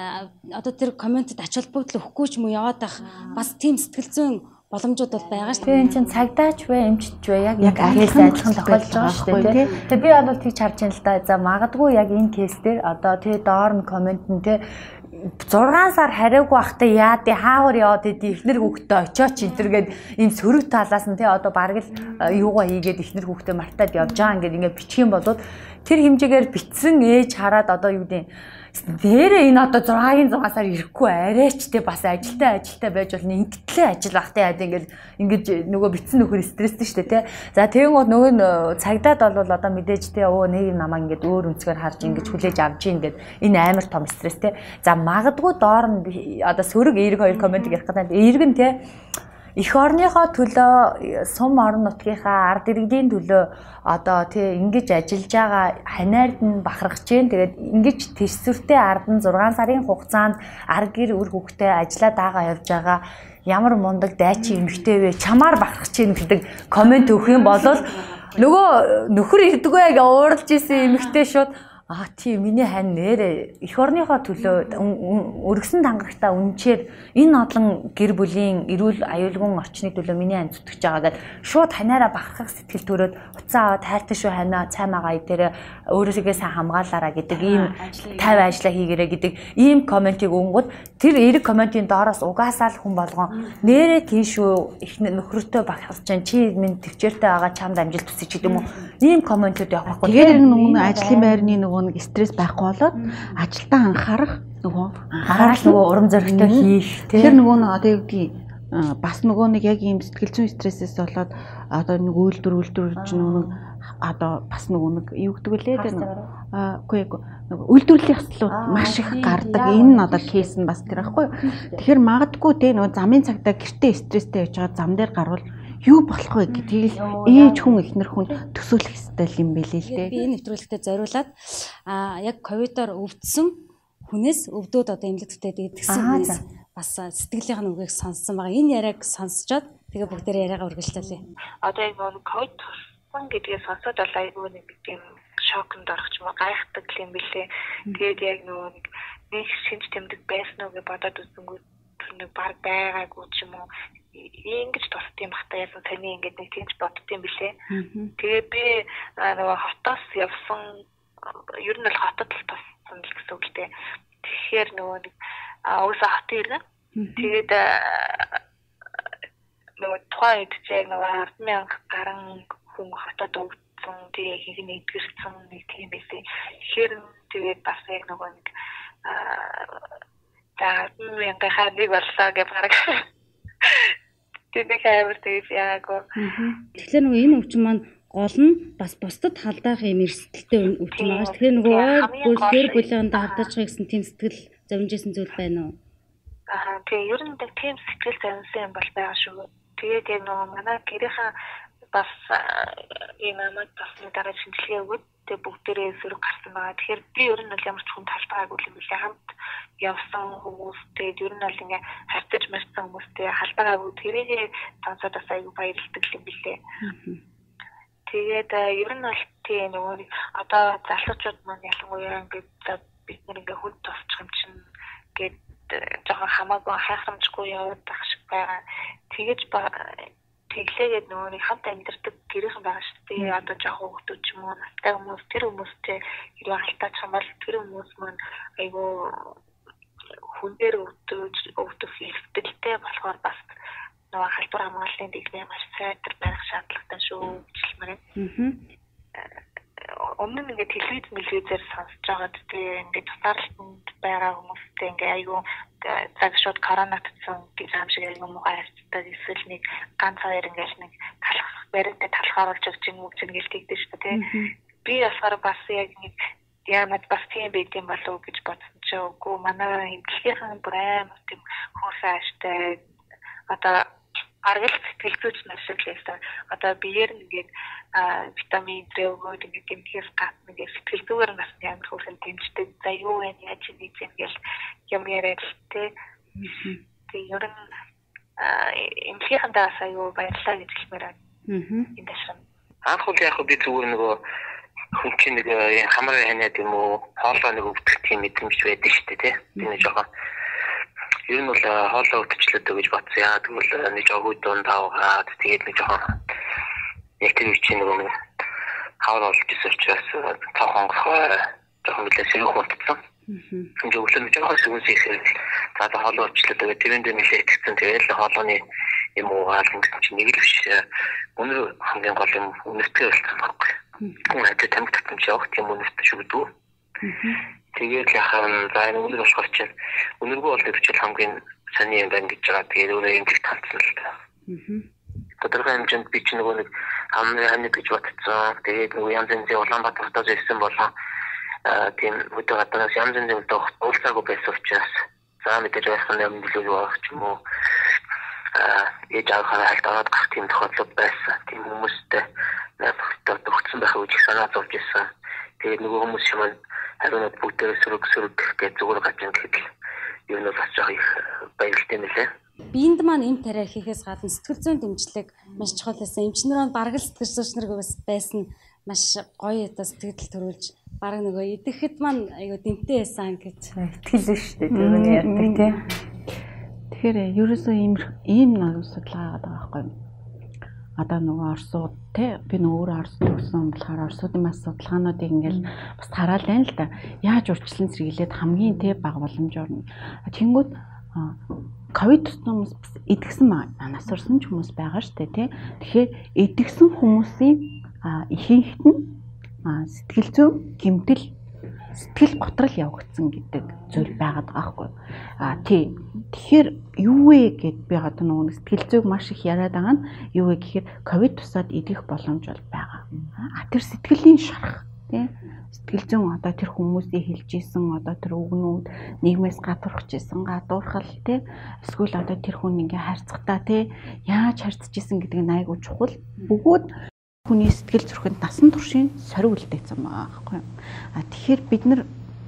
одоо тэр комментэд ач холбогдол өгөхгүй ч юм уу яваад байх бас тийм сэтгэл зүйн боломжууд бол байгаа шүү дээ. Тэгээ эн чинь цагдаач вэ, эмчч вэ яг кейс адилхан тохиолж байгаа шүү дээ. Тэгээ би бол тийч харж байна л да. За магадгүй яг энэ кейс дээр одоо тэгээ доор нь коммент нь те 6 сар хариугүй байхдаа яа тий хаавар яваад идэв эхнэр хүүхдээ очооч энэ төр гээд ийм сөрөг талаас нь тий одоо бараг л юугаа хийгээд эхнэр хүүхдээ мартаад явж байгаа ингээд бичих юм бол тэр хэмжээгээр битсэн ээж хараад одоо юу гэдэг нэрээ энэ одоо 6-ын 6 сар ирэхгүй арайч те бас ажилтай байж болно ингэтлээ ажил бахтай яа ингэж нөгөө битсэн нөхөр стресстэй штэ те за тэгэнгүүт нөгөө цагдаад бол одоо мэдээж те нэг намаа ингэж өөр өнцгөр харж ингэж хүлээж авч ийн гэд энэ амар том стресс те за магадгүй доор нь одоо сөрөг эерэг хоёр коммент ярих гэдэг эерэг нь те эх орныхоо төлөө сум орон нутгийнхаа ард иргэдийн төлөө одоо тий ингэж ажиллаж байгаа ханаард нь бахархаж जैन тэгээд ингэж тэсвэртэй ард нь 6 сарын хугацаанд ард гэр үр хөвгтэй ажиллаа дагаа явж байгаа ямар мундаг дайчин эмэгтэй вэ чамаар бахархаж जैन гэдэг коммент өгөх юм бол нөгөө нөхөр ирдэггүй яг ууралж исэн эмэгтэй шууд тийм миний хань нэрээ эх орныхоо төлөө өргөсөн тангарагтаа үнчээр энэ олон гэр бүлийн эрүүл аюулгүй орчны төлөө миний хань зүтгэж байгаа гэдээ шууд ханаараа бахархах сэтгэл төрөөд уцаа аваад хайртай шүү ханаа цай магаа идэрэ өөрөөсөө сайн хамгаалаараа гэдэг ийм 50 ажиллаа хийгэрэй гэдэг ийм комментиг өгөнгөд тэр эерэг комментийн доороос угаасаа л хүн болгон нэрээ тийшүү их нөхрөтөө бахархаж чинь чи минь төвчээртэй байгаа чамд амжилт хүсэж гэдэг юм уу ийм комментүүд явах байхгүй тэгээд нөгөө ажлын байрны нөгөө нэг стресс байхгүй болоод ажилдаа анхаарах нөгөө урам зоригтой хийх тэр нөгөө одоо юу гэдгийг бас нөгөө нэг яг ийм сэтгэл зүйн стрессээс болоод одоо нэг үйлдвэр чинь нөгөө одоо бас нөгөө нэг юу гэдэг вэ тэр үгүй үйлдвэрлэлийн ёслууд маш их гардаг энэ нь одоо кейс нь бас тэр байхгүй тэгэхээр магадгүй те нөгөө замын цагтаа гэртээ стресстэй байж байгаа зам дээр гарвал юу болох вэ гэдгийг ээж хүн эхнэр хүн төсөөлөх ёстой юм бэлээ л дээ. Би энэ нэвтрүүлэгтээ зориулаад яг ковидоор өвдсөн хүнээс өвдөөд одоо эмнэлэгтээ дэгдсэн хүнээс бас сэтгэлийнх нь үгийг сонссон байгаа. Энэ яриаг сонсчоод тэгээ бүгдээр яриагаа үргэлжлүүлээ. Одоо яг нэг ковид туссан гэдгийг сонсоод бол айгүй нэг тийм шокнд орох ч юм уу гайхдаг юм бэлээ. Тэгээд яг нэг шинж тэмдэг байсан уу гэж бодоод үзсэнгүүт нэг баг байгаагүй ч юм уу ингэж тусдсан бахта яасан таны ингэж нэг тийч боддсон билээ. Тэгээ би нөгөө хотоос явсан ер нь л хотод л туссан л гэсэн үг л дээ. Тэгэхээр нөгөө нэг уусаа хот ирнэ. Тэгээд нөгөө тухайн үед яг нөгөө 10,000 гаруй хүн хотод өвдсөн. Тэгээ хин нэгдгэрсэн нэг тийм байсан. Тэгэхээр тэгээд бас яг нөгөө нэг За мянгийнхаа нэг боллоо гэх бараг. Тэнийг амар тэгж яагаа. Тэгэхээр нөгөө энэ өвчин маань гол нь бас бусдад халдаах юм эрсдэлтэй өвчин байгаа ш. Тэгэхээр нөгөө гэр бүлийн давтаж байгаа гэсэн тийм сэтгэл зовжсэн зүйл байна уу? Тэгээ ер нь тийм сэтгэл зовсон юм бол байгаа шүү. Тэгээд яг нөгөө манай гэрийнхэн бас ийм амад бас нэг дараа шинжилгээ өгөөд тэгээ бүгдээрээ сөрөг гарсан байгаа. Тэгэхээр би ер нь бол ямар ч хүн талбайг үл юм билээ хамт явсан хүмүүстэй ер нь бол ингээ харьцаж марсан хүмүүстэй халбаагаа тэрийг сонсоод бас аюу баярлдаг юм билээ. Тэгээд ер нь бол тийм нөгөө одоо залуучууд маань ялангуяа ингээд бид нэг ингээ хүнд тусчих юм чинь гээд жоохон хамаагүй хайхрамжгүй яваад байх шиг байгаа. Тэгэж тэглээгээд нөгөө хамт амьдардаг гэрийнхэн байгаа шүү дээ. Одоо жоохон хүүхдүүд ч юм уу настай хүмүүс тэр хүмүүстэй хэрэг халтаач юм бол тэр хүмүүс маань айгүй хүн дээр өвдөх эрсдэлтэй болохоор бас нөгөө халдвар хамгааллын дэглээ маш сайдар байх шаардлагатай шүү гэж хэлмээр. Өмнө нь ингээд телевизээр сонсож байгаа тэгээ ингээд тусаарлалтанд байгаа хүмүүстэй ингээд айгүй цаг шууд коронавируссан гэж юм шиг айгүй муухай харцдаг эсвэл нэг ганц хоёр ингээд нэг талах баримтад талхааруулж өгч юм уу гэж тэгдэж шүү дээ. Би болохоор бас яг нэг яамад бас тийм байт юм болов уу гэж бодсон ч үгүй манай эмчилгээхэн бүр амар тийм хөөрхөн ааштай одоо аргал сэтгэл зүйч нар шиг л байсан. Одоо биеэр ингээд витамин D өгөөд ингээд гэмтгээс гадна ингээд сэтгэл зүгээр бас амар хөөрхөн дэмждэг. За юу вэ яаж нэг юм гэл юм яриад тэ. Тэгээ ер нь эмчилгээхэндээ бас аюу баярлалаа гэж хэлмээр байна. Энэ дэшин. Анх үл яг би зүгээр нөгөө хүн чинь нэг хамар ханаад юм уу хоолой нэг өвдөх тийм мэдрэмж байдаг шүү дээ тий. Би нэг жоохон ер нь бол хоолой өвдчлөөдөө гэж бодсон. Яа тэгвэл нэг жоо дунд тавгаад тэгээд нэг жоохон яг тэр үе чинь нэг хавар олж ирсэн учраас тоохон жоохон мэдээ сэрүүх болчихсон. Хүн зөвлөм жоохон сүнс ихэл за хоолой өвчлөөдөө тэрэнд нэлээд итгэсэн. Тэгээд хоолойны юм уу хаалт чинь нэг л биш. Өнөр хамгийн гол юм үнэтэй болсон байхгүй. Үнэтэй тамиг татамж явах тийм үнэтэй шүү дээ. Тэгээд яхан за энэ өнөр болохоор чинь өнөргөө бол хөвчл хамгийн саний юм байна гэж байгаа. Тэгээд өөрөө юм их талцсан л та. Тодорхой хэмжээнд би ч нөгөө нэг хамны гэж бодсон. Тэгээд нөгөө янз янзын Улаанбаатартаас ирсэн болон тийм өдөр гаднаас янз янзын өдөр уулзаагүй байсан учраас за мэдээж байхын юм билүү явах ч юм уу ээж авахаа хальтаад гарах тийм тохиолдол байсан. Тийм хүмүүстэй надад төгссөн байх үеийг санаа зовж ирсэн. Тэгээд нөгөө хүмүүс юм хариунууд бүгдээ сөрөг гэж зүгээр гажин гэхэд юу нэг бас жоох их баярлалтай нэлээ. Биенд маань эм тариа хийхээс гадна сэтгэл зүйн дэмжлэг маш чухал байсан. Эмчнэр бараг л сэтгэл зүйч нар байсан маш гоё одоо сэтгэл төрүүлж бараг нөгөө идэхэд маань айгуу дэмтэй байсан гэж итгэл шүү дээ. Тэр нь ярьдаг тийм. Тэгэхээр ерөөсөө ийм нэг судалгаа байгаа байхгүй юу? Одоо нөгөө орсууд те би нөгөө өөрөө орсууд өгсөн болохоор орсуудын бас судалгаануудыг ингээл бас хараад байна л да. Яаж урьдчилан сэргийлээд хамгийн те бага боломжоор тэнгүүд ковид тусмаас бас идгсэн манаас орсон ч хүмүүс байгаа штэ те. Тэгэхээр идгсэн хүмүүсийн ихэнх нь сэтгэл зүйн гэмтэл сэтгэл готрол явагдсан гэдэг зүйл байгаад байгаа байхгүй. Тий. Тэгэхээр юу вэ гэд би одоо нөгөө сэтгэл зүйг маш их яриад байгаа нь юу вэ гэхээр ковид тусаад идэх боломж бол байгаа. Тэр сэтгэлийн шарах тий. Сэтгэл зүйн одоо тэр хүмүүсийн хэлж исэн одоо тэр үгнүүд нийгмээс гадуурхаж исэн гадуурхал тий. Эсвэл одоо тэр хүн ингээ харьцахтаа тий. Яаж харьцаж исэн гэдэг нь айгүй чухал. Бөгөөд хүний сэтгэл зүрхэнд насан туршийн сориг үлдээсэн байгаа байхгүй. Тэгэхээр бид нар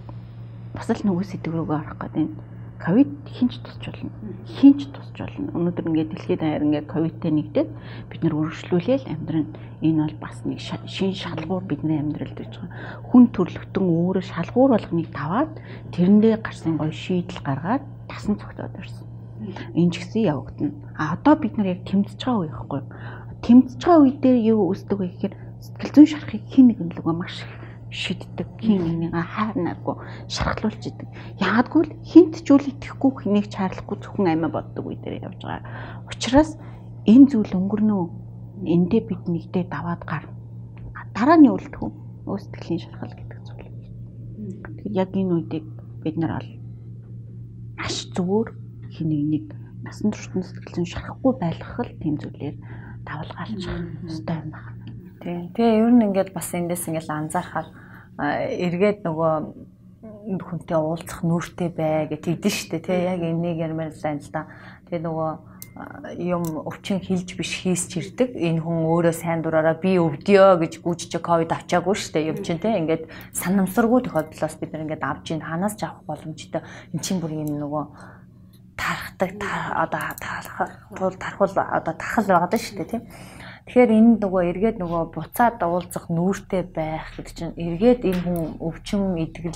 бас л нөгөө сэдв рүүгээ орох гэдэг нь ковид хинч тусч болно. Хинч тусч болно. Өнөөдөр ингээд дэлхийд даяар ингээд ковидтэй нэгдээд бид нар өргөжлүүлээл амьдрын энэ бол бас нэг шин шалгуур бидний амьдралд байж байгаа. Хүн төрлөختөн өөрөө шалгуур болгоныг таваад тэрэндээ гарсан гоё шийдэл гаргаад тасан цогтоод ирсэн. Энэ ч гэсэн явагдана. Одоо бид нар яг тэмцэж байгаа үе байхгүй. Тэмцэж байгаа үе дээр юу үүсдэг вэ гэхээр сэтгэл зүйн шарахыг хин нэгэн л үгүй маш их шиддэг, хин нэгнийг хайрнаагүй шархлуулж идэг. Яагадгүй л хинт ч үл итгэхгүй хэнийг чаарлахгүй зөвхөн амиа боддог үе дээр явж байгаа. Учираас энэ зүйл өнгөрнөө эндээ бид нэгдээ даваад гарна. Дараа нь үлдэх үү? Сэтгэлийн шархал гэдэг зүйл. Тэгэхээр яг энэ үедээ бид нар бол маш зүгээр хин нэг насан туршид сэтгэл зүйн шахахгүй байлгах л тийм зүйлээр давалгаалж ёстой юм байна. Тэгээ ер нь ингээд бас эндээс ингээд анзаархаар эргээд нөгөө хүнтэй уулзах нүүртэй бай гэж тэгдэж штэ тий яг энийг ярмаар л байна л да. Тэгээ нөгөө юм өвчин хилж биш хийсч ирдэг. Энэ хүн өөрөө сайн дураараа би өвдөё гэж гүйж ковид авчаагүй штэ юм чинь тий ингээд санамсаргүй тохиолдлоос бид нар ингээд авж ийн ханаас ч авах боломжтой. Эн чинь бүр юм нөгөө тархдаг тархал байгаа штэ тий. Тэгэхээр энэ нөгөө эргээд нөгөө буцаад уулзах нүүртэй байх гэдэг чинь эргээд энэ хүн өвчин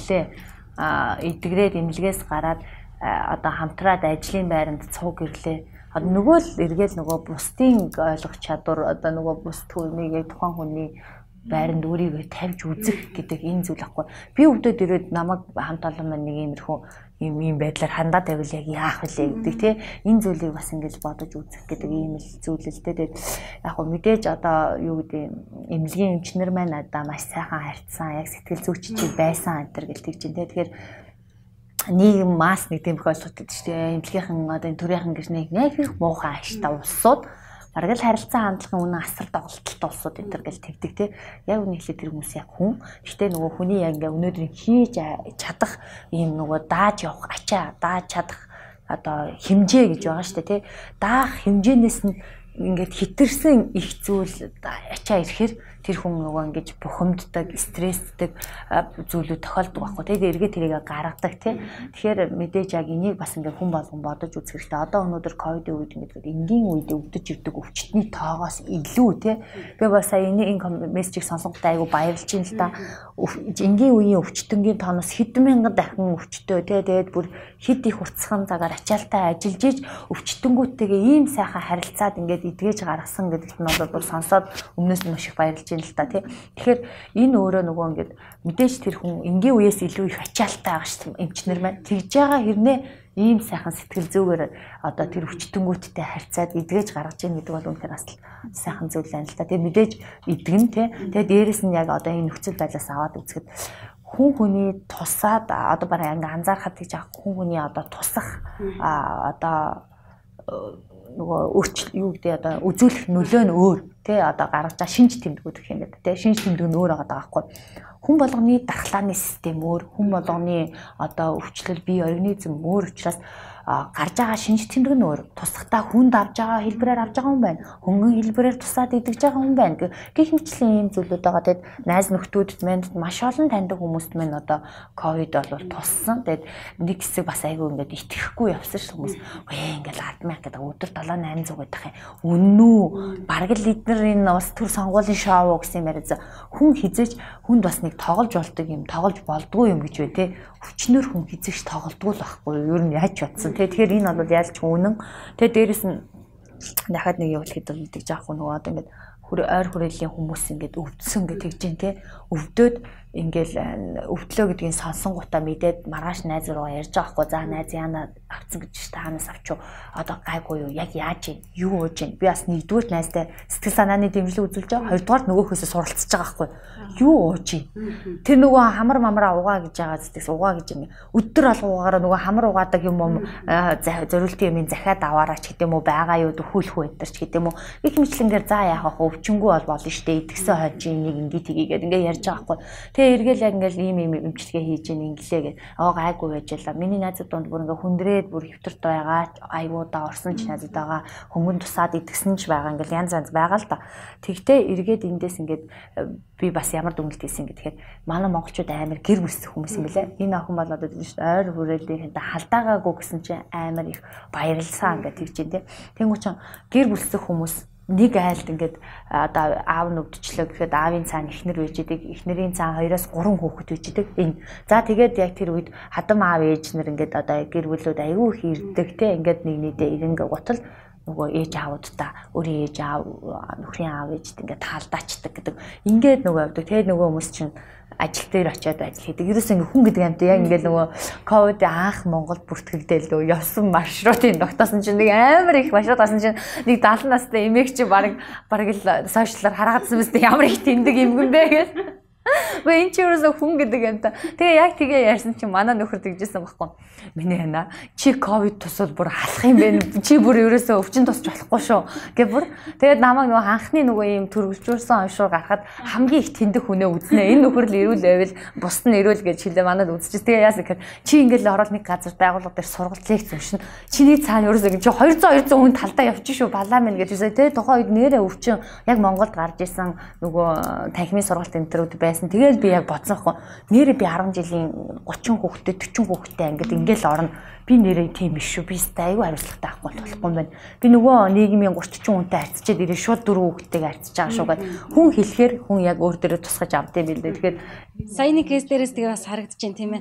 идэгрээд эмнэлгээс гараад одоо хамтраад ажлын байранд цуг ирлээ. Нөгөө л эргээл нөгөө бусдын ойлгох чадвар одоо нөгөө бусд хүнийг тухайн хүний байранд өөрийгөө тавьж үзэх гэдэг энэ зүйл ахгүй. Би өвдөд ирээд намайг хамт олон маань нэг иймэрхүү ийм байдлаар хандаа тавил яг яах вэ гэдэг тий. Энэ зүйлийг бас ингэж бодож үзэх гэдэг ийм л зүйл л дээ. Яг хөө мэдээж одоо юу гэдэг эмнэлгийн эмчнэр маань одоо маш сайхан харьцсан, яг сэтгэл зүйчтэй байсан энэ гэж тэгж дээ. Тэгэхээр нийгэм мас нэг тийм ойлголт гэдэг чинь эмнэлгийнхэн одоо энэ төрийнхэн гэж нэг их муухай аштай улсууд бараг л харилцан хандлагын үнэн асар доголдолтой улсууд энэ гэж тэгдэг тий. Яг үнэ хэлээд тэр хүмүүс яг хүн. Гэхдээ нөгөө хүний яг ингээ өнөөдөр хийж чадах ийм нөгөө дааж явах ачаа, дааж чадах одоо хэмжээ гэж байгаа шүү дээ тий. Даах хэмжээнээс нь ингээд хитэрсэн их зүйл ачаа ирэхээр тэр хүн нөгөө ингэж бухимддаг, стрессдэг зүйлүүд тохиолдог байхгүй. Тэгээд эргээд тэрийг гаргадаг тий. Тэгэхээр мэдээж яг энийг бас ингээд хүн болгон бодож үзэх хэрэгтэй. Одоо өнөөдөр ковидын үед ингээд энгийн үед өвдөж ирдэг өвчтний тоогоос илүү тий. Би бас сая энэ мессежийг сонсонготой айгу баярлж байна л да. Энгийн үеийн өвчтөнгийн тооноос хэдэн мянган дахин өвчтөө тий. Тэгээд бүр хэд их уртсхан цагаар ачаалтай ажиллаж иж өвчтөнгүүтэйгээ ийм сайхан харилцаад ингээд идгээж гаргасан гэдэгт нь бол сонсоод өмнөөс нь маш их баярлж байна л да тий. Тэгэхээр энэ өөрөө нөгөө ингээд мэдээж тэр хүн энгийн үеэс илүү их ачаалтай байгаа шүү дээ эмчнэр маань тэгж байгаа хэрнээ ийм сайхан сэтгэл зүгээр одоо тэр өвчтөнгүүттэй харьцаад идгээж гаргаж ийн гэдэг бол үнэхээр бас сайхан зүйл байна л да. Тэгээ мэдээж идгэн тий. Тэгээ дээрэс нь яг одоо энэ нөхцөл байдлаас аваад үзэхэд хүн хүний тусаад одоо бараг ингээ анзаархад гэж байгаа хүн хүний одоо тусах одоо нөгөө юу гэдэг одоо үзүүлэх нөлөө нь өөр тий одоо гаргаж байгаа шинж тэмдгүүд гэх юм байна тий шинж тэмдэг нь өөр байгаа байхгүй хүн болгоны дархлааны систем өөр хүн болгоны одоо өвчлөл бие организм өөр учраас гарч байгаа шинж тэмдэг нь өөр тусахтаа хүнд авж байгаа хэлбэрээр авж байгаа хүн байна хөнгөн хэлбэрээр тусаад идэж байгаа хүн байна гэх мэтлийн ийм зүйлүүд байгаа. Тэгэд найз нөхдүүдэд манд маш олон таньдаг хүмүүст мань одоо ковид бол туссан. Тэгэд нэг хэсэг бас айгүй ингээд итгэхгүй явсан ш хүмүүс ингээд 100000 гэдэг өдөр 7-800 гэдэг юм үнэн үү бараг л эдгээр энэ бас төр сонгуулийн шоу гэсэн юм яриад хүн хизээж хүнд бас нэг тоглож болдог юм тоглож болдгоо юм гэж бай тээ өвчнөр хүн хизээж тоглодгүй л байхгүй юу ер нь яаж бодсон тэгэхээр энэ бол ялч үнэн. Тэгээ дээрэс нь дахиад нэг явуулахад бол тэгж аахгүй нөгөө одоо ингээд ойр хүрээллийн хүмүүс ингээд өвдсөн гэж тэгж जैन тий өвдөөд ингээл өвдлөө гэдгийг сонсонгуудаа мэдээд маргааш найз руу ярьж байгаа хгүй за найз яана авцсан гэж таанаас авчуу одоо гайгүй юу яг яаж юу ууж ийн би бас нэгдүгээр найзтай сэтгэл санааны дэмжлэг үзүүлж байгаа хоёрдугаар нөгөөхөөсөө суралцж байгаа хгүй юу ууж ийн тэр нөгөө хамар мамраа угаа гэж байгаа зүгтээс угаа гэж юм өдөр алгуугаараа нөгөө хамар угаадаг юм зориултын юмын захиад аваараач гэдэг юм уу байгаа юу дөхүүлэх үедэрч гэдэг юм уу их мэтлэнгээр за яах вэ өвчнгүү бол болно штэ идгсэн хойж энийг ингээд тгийгээд ингээд ярьж байгаа хгүй эргээл яг ингээл ийм эмчилгээ хийж ийн инглээ гэж гайгүй байж л миний найзууд донд бүр ингээ хүндрээд бүр хөвтөрт байгаа айгуудаа орсон ч найзууд байгаа хөнгөн тусаад идгсэн ч байгаа ингээл янз янз байгаа л да. Тэгтээ эргээд эндээс ингээд би бас ямар дүгнэлт хийсэн гэхээр манай монголчууд амар гэр бүлсэх хүмүүс юм билээ. Энэ охин бол одоо тийм шүү дээ ойр хүрээлийнхэнтэй халдаагаагүй гэсэн чинь амар их баярлсан ингээд тэгж дээ. Тэнгуү чин гэр бүлсэх хүмүүс нэг айлд ингээд одоо аав нь өвдчлөө гэхэд аавын цаана эхнэр байж идэг эхнэрийн цаана 2-3 хүүхэд байж идэг энэ за тэгээд яг тэр үед хадам аав ээж нар ингээд одоо гэр бүлүүд аягүй их ирдэг те ингээд нэг нийтээ ирэнгэ гутал нөгөө ээж аавуудаа өөрийн ээж аав нөхрийн аав ээжд ингээд таалдаачдаг гэдэг ингээд нөгөө явдаг тэгээд нөгөө хүмүүс чинь ажил дээр очиод ажил хийдэг. Ерөөс ингээ хүн гэдэг амт яг ингээл нөгөө ковид анх Монголд бүртгэгдэл лөө явсан маршрутын тогтоосон чинь нэг амар их маршрут асан чинь нэг 70 настай эмээгч баг л сошиалаар харгаадсан мэт ямар их тэмдэг юмгэн бэ гэж. Вэ энэ ч ерөөсөө хүн гэдэг юм та. Тэгээ яг тэгээ ярьсан чинь манай нөхөр тэгжсэн байхгүй. Миний хана чи ковид тусвал бүр халах юм бэ? Чи бүр ерөөсөө өвчин тусч болохгүй шүү. Гэ бүр тэгээд намайг нөгөө анхны нөгөө ийм төрөвлжүүлсэн оншуур гарахад хамгийн их тэндэх хүнээ үзнэ. Энэ нөхөр л ирүүл байвал бус нь ирүүл гэж хэлээ манад үзчихсэн. Тэгээ яасан гэхээр чи ингээл ороод нэг газар байгууллага дээр сургалт лекц өмшин. Чиний цаана ерөөсөө чи 200 хүн талдаа явчих шүү балаа минь гэж үсэ. Тэгээ тухайн үед нэрээ өвчин яг Монголд гарч исэн нөгөө танхимын сургалт энтрүүд байсан. Тэгээд би яг бодсон байхгүй. Нэрээ би 10 жилийн 30 хүүхэдтэй 40 хүүхэдтэй ингээл орно. Би нэрээ тийм биш шүү. Би айгүй хариуцлагатай авахгүй болохгүй юм байна. Би нөгөө нийгмийн 30 хүнтэй харьцчихэд ирээ шууд 4 хүүхэдтэйг харьцаж байгаа шүү гэдэг. Хүн хэлэхээр хүн яг өөр дээрээ тусгаж авдээ юм билээ. Тэгэхээр саяны кейс дээрээс тэгээ бас харагдаж байна тийм ээ.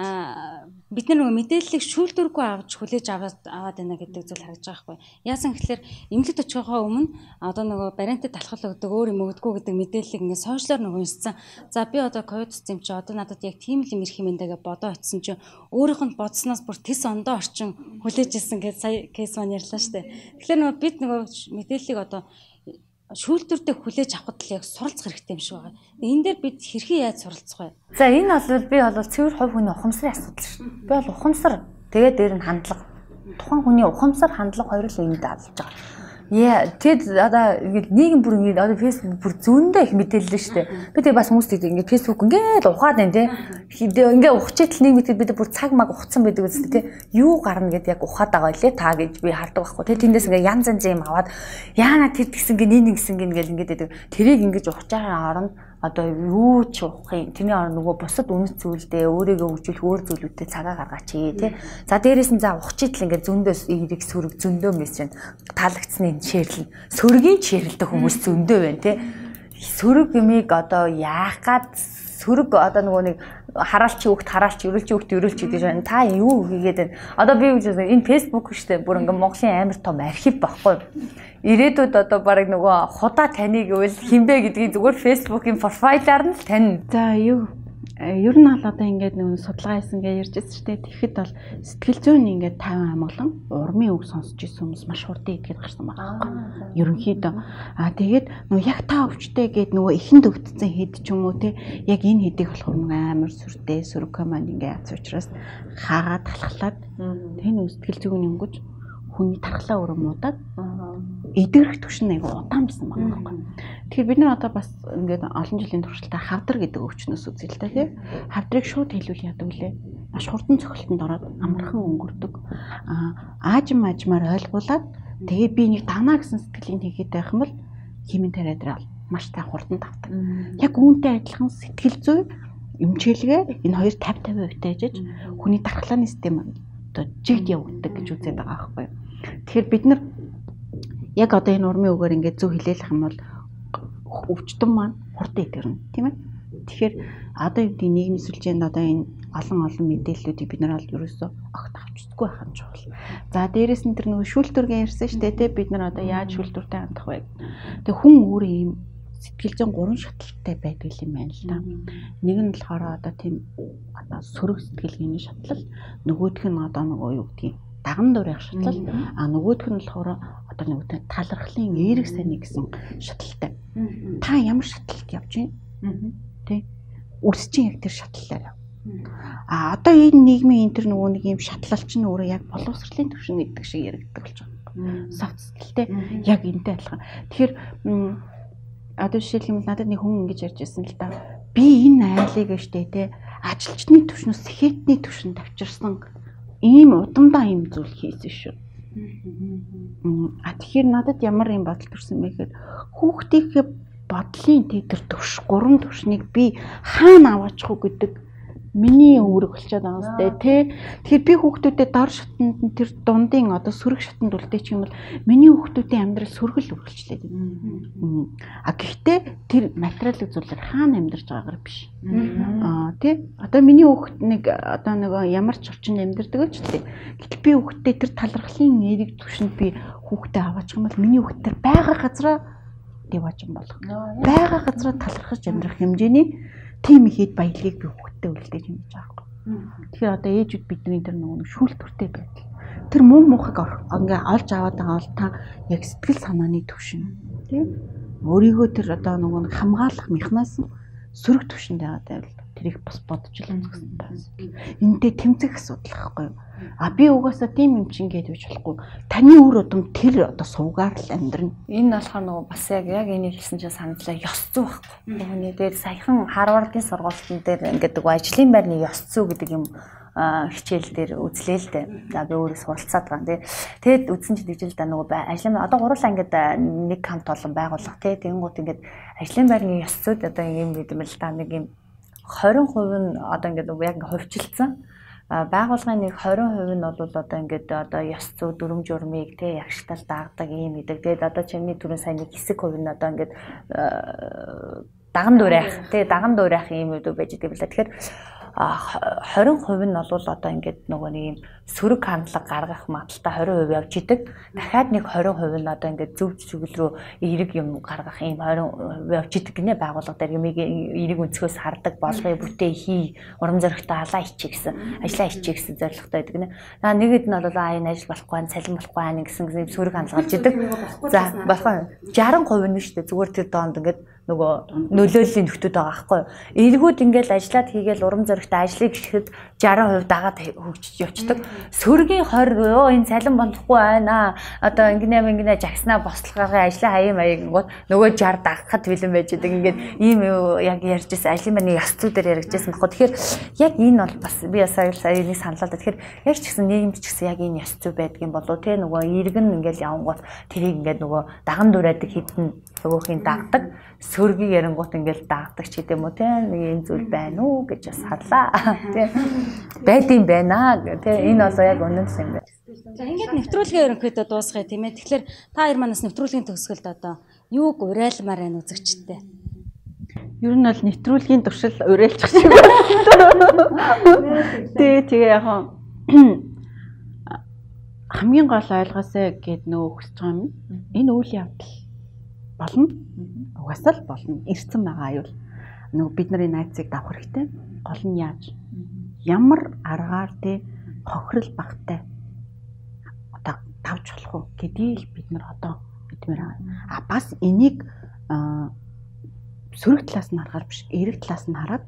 Бид нар нөгөө мэдээллийг шүүлтүргүй авч хүлээж аваад байна гэдэг зүйл харагдаж байгаа байхгүй. Яасан гэхээр эмнэлэгт очихоо өмнө одоо нөгөө бариантай талхал өгдөг өөр юм өгдөггүй гэдэг мэдээллийг ингээд сошиалор нөгөө уншсан. За би одоо ковид юм чи одоо надад яг тийм л юм ирэх юм даа гэж бодоо очсон чи өөрийнх нь бодсноос бүр тис ондоо орчин хүлээж ирсэн гэж сая кейс маань ярьлаа шүү дээ. Тэгэхээр нөгөө бид нөгөө мэдээллийг одоо шүүлтүртэй хүлээж авахд л яг суралцах хэрэгтэй юм шиг байгаа. Энэ дээр бид хэрхэн яаж суралцах вэ? За энэ би бол цэвэр хувь хүний ухамсарын асуудал шүү. Би бол ухамсар тэгээд дээр нь хандлага. Тухайн хүний ухамсар хандлага хоёр л энд алж байгаа. Тэгэд одоо ингээд нийгэм бүр ингээд одоо фэйсбүүк бүр зөндөө их мэдээлэл шүү дээ. Би тэгээ бас хүмүүст ингээд фэйсбүүк ингээд ухаад байна тий. Ингээд ухчихэл нийгмэд бид бүр цаг маг ухцсан байдаг үстэй тий. Юу гарна гэд яг ухаад байгаа лээ та гэж би хардаг байхгүй. Тэгээ тэндээс ингээд янз янз юм аваад яана тэр гисэн гээ нэг гисэн гээ ингээд байдаг. Тэрийг ингээд ухаж байгаа оронд одоо юу ч ухах юм. Тэрний оронд нөгөө бусад үнэт зүйлдээ өөрийгөө хөгжүүлэх өөр зүйлүүдэд цагаа гаргаач тий. За дээрээс нь за ухчихэл ингээд зөндөөс ирэх сөрөг зөндөө мессеж таалагдсны шеэрлэн сөрөгийн шеэрлдэг хүмүүс зөндөө байна тий. Сөрөг юмыг одоо яах гад сөрөг одоо нөгөө нэг хараалч өрөөлч гэж байна. Та юу хийгээд байна? Одоо би энэ фэйсбүүк штэ бүр ингээ Монголын амар том архив баггүй. Ирээдүйд одоо бараг нөгөө худаа таныг үл хинбэ гэдгийг зүгээр фэйсбүүкийн профайлаар нь тань. За ер нь бол одоо ингээд нэг судалгаа хийсэн гэж ярьжсэн шүү дээ. Тэгэхэд бол сэтгэл зүйн ингээд 50 амгалан урмын үг сонсч ирсэн хүмүүс маш хурдан идгээд гарсан байгаа байхгүй. Ерөнхийдөө тэгээд нөгөө яг та өвчтэй гээд нөгөө ихэнд өгдсөн хэд ч юм уу те яг энэ хэдийг болохоор нөгөө амар сүртэй сөрөг команд ингээд яц учраас хаагаад талхлаад тэн сэтгэл зүйн өнгөж хүний тархлаа өрөмнуудад эдгэрэх түвшин айгу удаан байсан байгаа байхгүй. Тэгэхээр бид нар одоо бас ингээд олон жилийн туршилтаа хавдар гэдэг өвчнөөс үзэл та тий. Хавдрыг шууд хэлүүл яадаг үлээ. Маш хурдан цохилтонд ороод амархан өнгөрдөг. Аажмаар ойлгуулад тэгээ би нэг давнаа гэсэн сэтгэлийн хийгээд байх юм бол химийн тариадрал маш сайн хурдан тавдаг. Яг үүнтэй адилхан сэтгэл зүй эмчилгээ энэ хоёр 50% таажиж хүний дархлааны систем одоо жигд явагддаг гэж үзээд байгаа байхгүй. Тэгэхээр бид нар яг одоо энэ урмын үгээр ингээд зөв хэлээлэх юм бол өвчтөн маань хурдан идэрнэ тийм ээ. Тэгэхээр одоо юу гэдэг нийгмийн сүлжээнд одоо энэ олон мэдээллүүдийг бид нар бол ерөөсөө огт авч үзэхгүй байх юм чухал. За дээрэс нь тэр нөгөө шүүлтүргээ ярьсан шүү дээ тийм бид нар одоо яаж шүүлтүртэй хандах вэ? Тэгээ хүн өөрөө ийм сэтгэл зүйн 3 шатлалтай байдаг юм байна л да. Нэг нь болохоор одоо тийм одоо сөрөг сэтгэлгээний шатлал, нөгөөх нь одоо нөгөө юу гэдгийг даган дуурайх шатлал, нөгөөх нь болохоор одоо нөгөө талархлын эерэг саний гэсэн шатлалтай. Та ямар шатлалд явж байна? Тэ? Үрсчин яг тэр шатлалаар. Одоо энэ нийгмийн энэ тэр нөгөө нэг юм шатлал чинь өөрөө яг боловсролын төвшин гэдэг шиг яригддаг болж байгаа. Софт скиллтэй яг энтэй адилхан. Тэгэхээр одоо жишээлх юм надад нэг хүн ингэж ярьж ирсэн л да. Би энэ айлыг штэ те ажилчны төвшнөөс сэхэтний төвшөнд авчирсан ийм удамдаа ийм зүйл хийсэн шүү. Тэгэхээр надад ямар юм бодол төрсэн бэ гэхээр хүүхдийнхээ бодлын тэр төвш 3 төвшнийг би хаана аваачих уу гэдэг миний үүрэг болчиход байгаа сте тий. Тэгэхээр би хүүхдүүдэд дор шатнд нь тэр дундын одоо сөрөг шатнд үлдээч юм бол миний хүүхдүүдийн амьдрал сөргөл үргэлжлээд байна. Гэхдээ тэр материалын зүйлээр хаана амьдарч байгаагаар биш. Тий. Одоо миний хүүхд нэг одоо нэг ямар ч орчинд амьдардаг ч тий. Гэтэл би хүүхдэд тэр талархлын эерэг төвшөнд би хүүхдэд аваачих юм бол миний хүүхд тэр байгаа газараа дэважин болох. Байгаа газараа талархаж амьдрах хэмжээний тийм ихэд баялагийг би хүүхдтэй үлдээж юм гэж байгаа юм. Тэгэхээр одоо ээжүүд бидний тэр нөгөө шүүлтүртэй байдал. Тэр мөн мухыг ингээ олж аваад байгаа бол та яг сэтгэл санааны төвшин тийм өөрийгөө тэр одоо нөгөө хамгаалах механизм сөрөг төвшөнд байгаа байвал тэрийг бас бодож л үзсэн таас. Эндээ тэмцэх асуудал байхгүй юу? А би угаасаа тийм юм чинь гэж бич болохгүй. Таны үр удам тэр одоо сувгаар л амьдрна. Энэ болохоор нөгөө бас яг энийг хэлсэн чинь саналаа ёс зүй байхгүй. Нөгөөний дээр саяхан Харвардын сургуулийн дээр ингээд ажлын байрны ёс зүй гэдэг юм хичээл дээр үзлээ л дээ. За би өөрөө суралцаад байгаа. Тэгээд үзсэн чинь тэгж л да нөгөө ажлын одоо гурлаа ингээд нэг хамт олон байгуулах тий. Тэнгууд ингээд ажлын байрны ёс зүйд одоо юм гэдэг юм л да нэг юм 20% нь одоо ингээд яг хувьчилсан. Байгууллагын нэг 20% нь бол одоо ингээд одоо ёс зүй дүрм журмыг тий ягштал дагдаг юм гэдэг. Тэгээд одоо чиний түрүүн сайн нэг хэсэг хувь нь одоо ингээд даган дуурайх тий даган дуурайх юм үү байж байгаа юм л да. Тэгэхээр 20% нь бол одоо ингээд нөгөө нэг юм сөрөг хандлага гаргах магадaltaй 20% явж идэг. Дахиад нэг 20% нь одоо ингээд зөв чиглэл рүү эерэг юм гаргах юм 20% явж идэг гинэ байгууллага дээр юмыг эерэг өнцгөөс хардаг болгоё бүтээ хий урам зоригтой алаа ичээ гэсэн ажиллаа ичээ гэсэн зорилготой байдаг гинэ. Нэгэд нь бол энэ ажил болохгүй байна, цалин болохгүй байна гэсэн сөрөг хандлага гарч идэг. За болохгүй 60% нь шүү дээ зүгээр тэр доонд ингээд нөгөө нөлөөллийн нөхдөд байгаа байхгүй юу. Эргүүд ингээл ажиллаад хийгээл урам зоригтой ажлыг гэхэд 60% дагаад хөгжиж явцдаг. Сөргийн 20% энэ цалин болохгүй байна. Одоо ингэнэ жагснаа бослохын ажлын хаяа маяггууд нөгөө 60 дагахад бэлэн байж байгаа. Ингээд ийм яг ярьж байсан ажлын байрны ёс зүй дээр яригдсан байхгүй. Тэгэхээр яг энэ бол бас би сая нэг саналаа. Тэгэхээр яг ч гэсэн нийгэмд ч гэсэн яг энэ ёс зүй байдаг юм болов те нөгөө иргэн ингээл явангууд тэрийг ингээд нөгөө даган дураадаг хитэн нөгөөхийн дагдаг. Сөргийг ярингуут ингээл даагдаг ч гэдэм үү те нэг энэ зүйл байна уу гэж бас харлаа те байдсан байна те энэ бол яг үнэн юм байна. За ингээд нэвтрүүлгээ ерөнхийдөө дуусгая тийм ээ. Тэгэхээр та хоёр манаас нэвтрүүлгийн төгсгөлд одоо юуг уриалмаар байна үзэгчтэй. Ер нь бол нэвтрүүлгийн туршил уриалчих шиг байна. Тэгээ яг хамгийн гол ойлгосоо гэд нөө хүсэж байгаа юм. Энэ үйл явдал болно. Угаасаа л болно. Ирсэн байгаа аюул. Нөгөө бидний найзыг давах хэрэгтэй. Гол нь яаж? Ямар аргаар те хохирол багтай одоо давж болох уу гэдгийг л бид нар одоо мэдмээр байгаа. А бас энийг сөрөг талаас нь харахаар биш, эрэг талаас нь хараад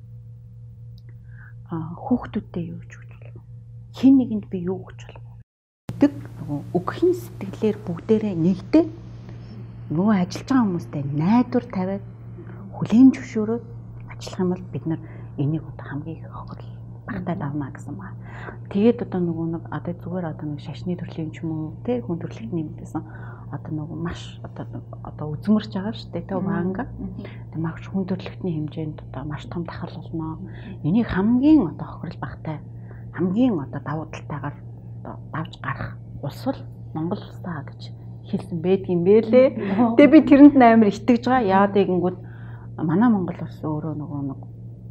хүүхдүүдтэй юу гэж өгч болох вэ? Хин нэгэнд би юу гэж болох вэ? Гэдэг өгөхийн сэтгэлээр бүгдээрээ нэгдээ нөгөө ажиллаж байгаа хүмүүстэй найдвар тавиад хүлээн зөвшөөрөөд ажиллах юм бол бид нар энийг одоо хамгийн их хохирол багтаа давна гэсэн байна. Тэгээд одоо нөгөө нэг одоо зүгээр одоо нэг шашны төрлийн ч юм уу те хүн төрөлхтний юмдсэн одоо нөгөө маш одоо үзмэрч байгаа шүү дээ те банга. Тэгээд маш хүн төрөлхтний хэмжээнд одоо маш том дахал болно. Энийг хамгийн одоо хохирол багтай хамгийн одоо давуу талтайгаар одоо давж гарах улс бол Монгол улсаа гэж хэлсэн байдгийн бэлээ. Тэгээ би тэрэнд амар итгэж байгаа. Яагаад гэнгүүт манай Монгол улс өөрөө нөгөө нэг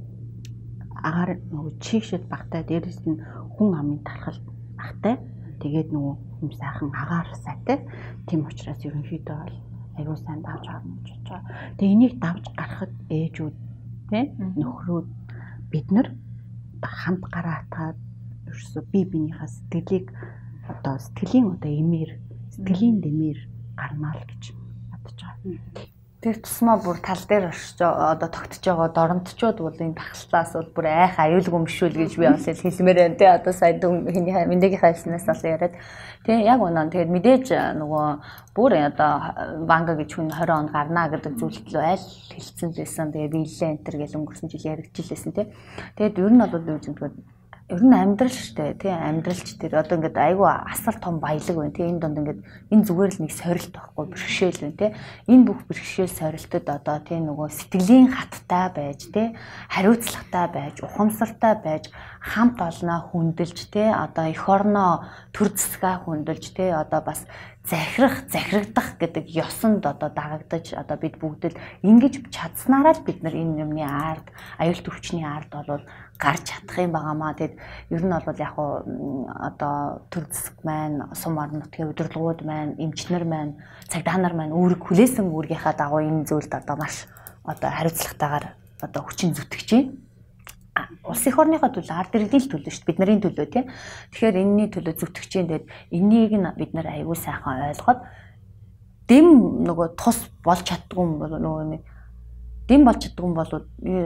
агаар нөгөө чигшэд багтай дээрээс нь хүн амын тархал багтай. Тэгээд нөгөө хүм сайхан агаар сайтай. Тийм учраас ерөнхийдөө бол аюул сайн давж гарна гэж бодож байгаа. Тэгээ энийг давж гарахад ээжүүд тий нөхрүүд бид нар хамт гараа атгаад ерөөсөө бие биенийхээ сэтгэлийг одоо сэтгэлийн одоо эмээр сэтгэлийн дэмээр гарнаа л гэж бодож байгаа. Тэр тусмаа бүр тал дээр оршиж одоо тогтож байгаа доромтчууд бол энэ тахалтаас бол бүр айх аюулгүй юм шүү л гэж би бас хэлмээр байна те одоо сая мэндийн хайснаас бол яриад те яг үнэн тэгээд мэдээж нөгөө бүр одоо банга гэж хүн 20 он гарнаа гэдэг зүйлд аль хэлсэн байсан тэгээд биелээ энтер гэж өнгөрсөн жил яригдчихлээсэн те тэгээд ер нь бол юу гэдэг ер нь амьдрал штэ тий амьдралч тэр одоо ингээд айгүй асар том баялаг байна тий энэ донд ингээд энэ зүгээр л нэг сорилт байхгүй бэрхшээл байна тий энэ бүх бэрхшээл сорилтод одоо тий нөгөө сэтгэлийн хаттай байж тий хариуцлагатай байж ухамсартай байж хамт олноо хүндэлж тий одоо эх орноо төр засгаа хүндэлж тий одоо бас захирагдах гэдэг ёсонд одоо дагагдаж одоо бид бүгд л ингэж чадсанараа л бид нар энэ юмны ард аюул төвчний ард бол гарч чадах юм байгаамаа. Тэгэд ер нь бол яг одоо төр засаг маань, сум орон нутгийн удирдлагууд маань, эмчнэр маань, цагдаа нар маань үүрэг хүлээсэн үүргийнхаа дагуу энэ зүйлд одоо маш одоо хариуцлагатайгаар одоо хүчин зүтгэж байна. Улс их орныхоо төлөө ард иргэдийн төлөө шүү дээ бид нарын төлөө тийм. Тэгэхээр энэний төлөө зүтгэж чинь тэгээд энийг нь бид нар аюул сайхан ойлгоод дэм нөгөө тус болж чаддгүй нөгөө нэг дэм болж чаддаг юм бол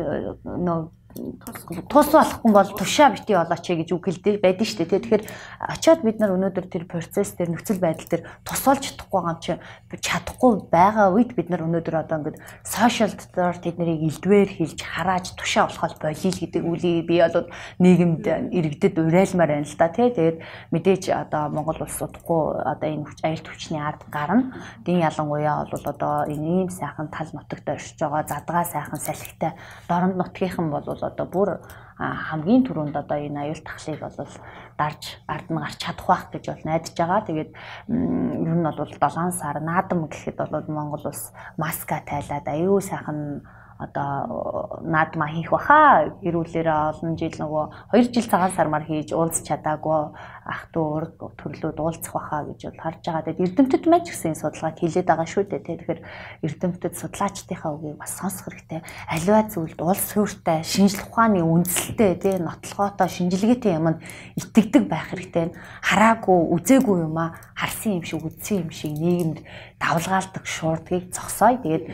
нөө тус болохгүй бол тушаа бити болооч гэж үг хэлдэг байдаг шүү дээ. Тэгэхээр очиод бид нар өнөөдөр тэр процесс дээр нөхцөл байдал дээр тус болж чадахгүй байгаа юм чи чадахгүй байгаа үед бид нар өнөөдөр одоо ингээд сошиал дээр тэднийг элдвээр хэлж харааж тушаа болоход болиё гэдэг үлийг би бол нийгэмд иргэдэд уриалмаар байна л да тий. Тэгээд мэдээж одоо Монгол улс удахгүй одоо энэ аюулт хүчний ард гарна. Дин ялангуяа бол одоо энэ ийм сайхан тал нутагт оршиж байгаа задгаа сайхан салхитай дорнод нутгийнхан бол одоо бүр хамгийн түрүүнд одоо энэ аюул тахлыг бол дарж ард нь гарч чадах байх гэж бол найдаж байгаа. Тэгээд ер нь бол 7 сар наадам гэхэд бол Монгол улс маска тайлаад аюу сайхан одоо наадмаа хийх баха. Гэрүүлээрээ олон жил нөгөө 2 жил цагаан сармаар хийж уулзч чадаагүй ах トゥ урд төрлүүд уулзах баха гэж бол харж байгаа. Тэгээд эрдэмтэд маань ч гэсэн судалгааг хийлээд байгаа шүү дээ. Тэгэхээр эрдэмтэд судлаачдынхаа үгийг бас сонсох хэрэгтэй. Аливаа зүйлд улс суурьтай, шинжлэх ухааны үндсэлтэй тий нотлогоотой шинжилгээтэй юмд итгэдэг байх хэрэгтэй. Хараагүй, үзээгүй юм а харсан юм шиг, үзсэн юм шиг нийгэмд давлгаалдаг шуурдгийг зогсоё. Тэгээд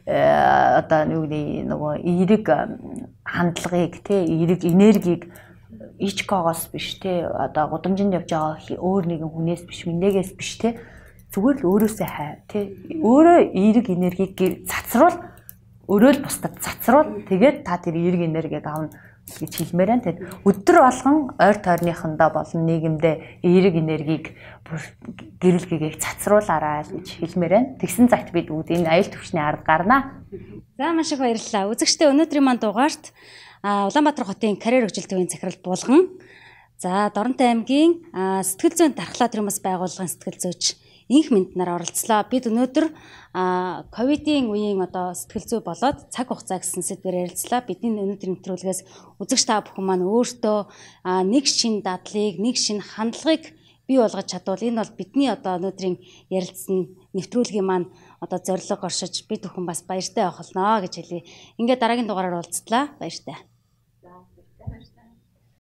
одоо нөгөө эерэг хандлагыг тий эерэг энергийг ичкогоос биш тий одоо гудамжинд явж байгаа өөр нэгэн хүнээс биш минэгээс биш тий зүгээр л өөрөөсөө хай тий өөрөө эерэг энергийг цацруул өөрөө л бусдад цацруул тэгээд та тэр эерэг энергиг авна гэж хэлмээр байна. Тэгээд өдөр болгон ойр тойрныхондоо болон нийгэмдээ эерэг энергийг гэрэл гэгийг цацруулаарай гэж хэлмээр байна. Тэгсэн цагт бид бүгд энэ аюул төвчний ард гарнаа. За маш их баярлалаа. Үзэгчдээ өнөөдрийн маань дугаарт Улаанбаатар хотын карьер хөгжил төвийн захирал Булган, за Доронтой аймгийн сэтгэл зүйн дархлаа төрөмс байгууллагын сэтгэл зүйч Инх Мэнд нар оролцлоо. Бид өнөөдөр ковидын үеийн одоо сэтгэл зүй болоод цаг хугацаа гэсэн сэдвээр ярилцлаа. Бидний өнөөдрийн нэвтрүүлгээс үзэгч та бүхэн маань өөртөө нэг шин дадлыг, нэг шин хандлагыг бий болгож чадвал энэ бол бидний одоо өнөөдрийн ярилцсан нэвтрүүлгийн маань одоо зорилго оршиж бид бүхэн бас баяртай байх болно гэж хэлье. Ингээд дараагийн дугаараар уулзтлаа. Баяртай.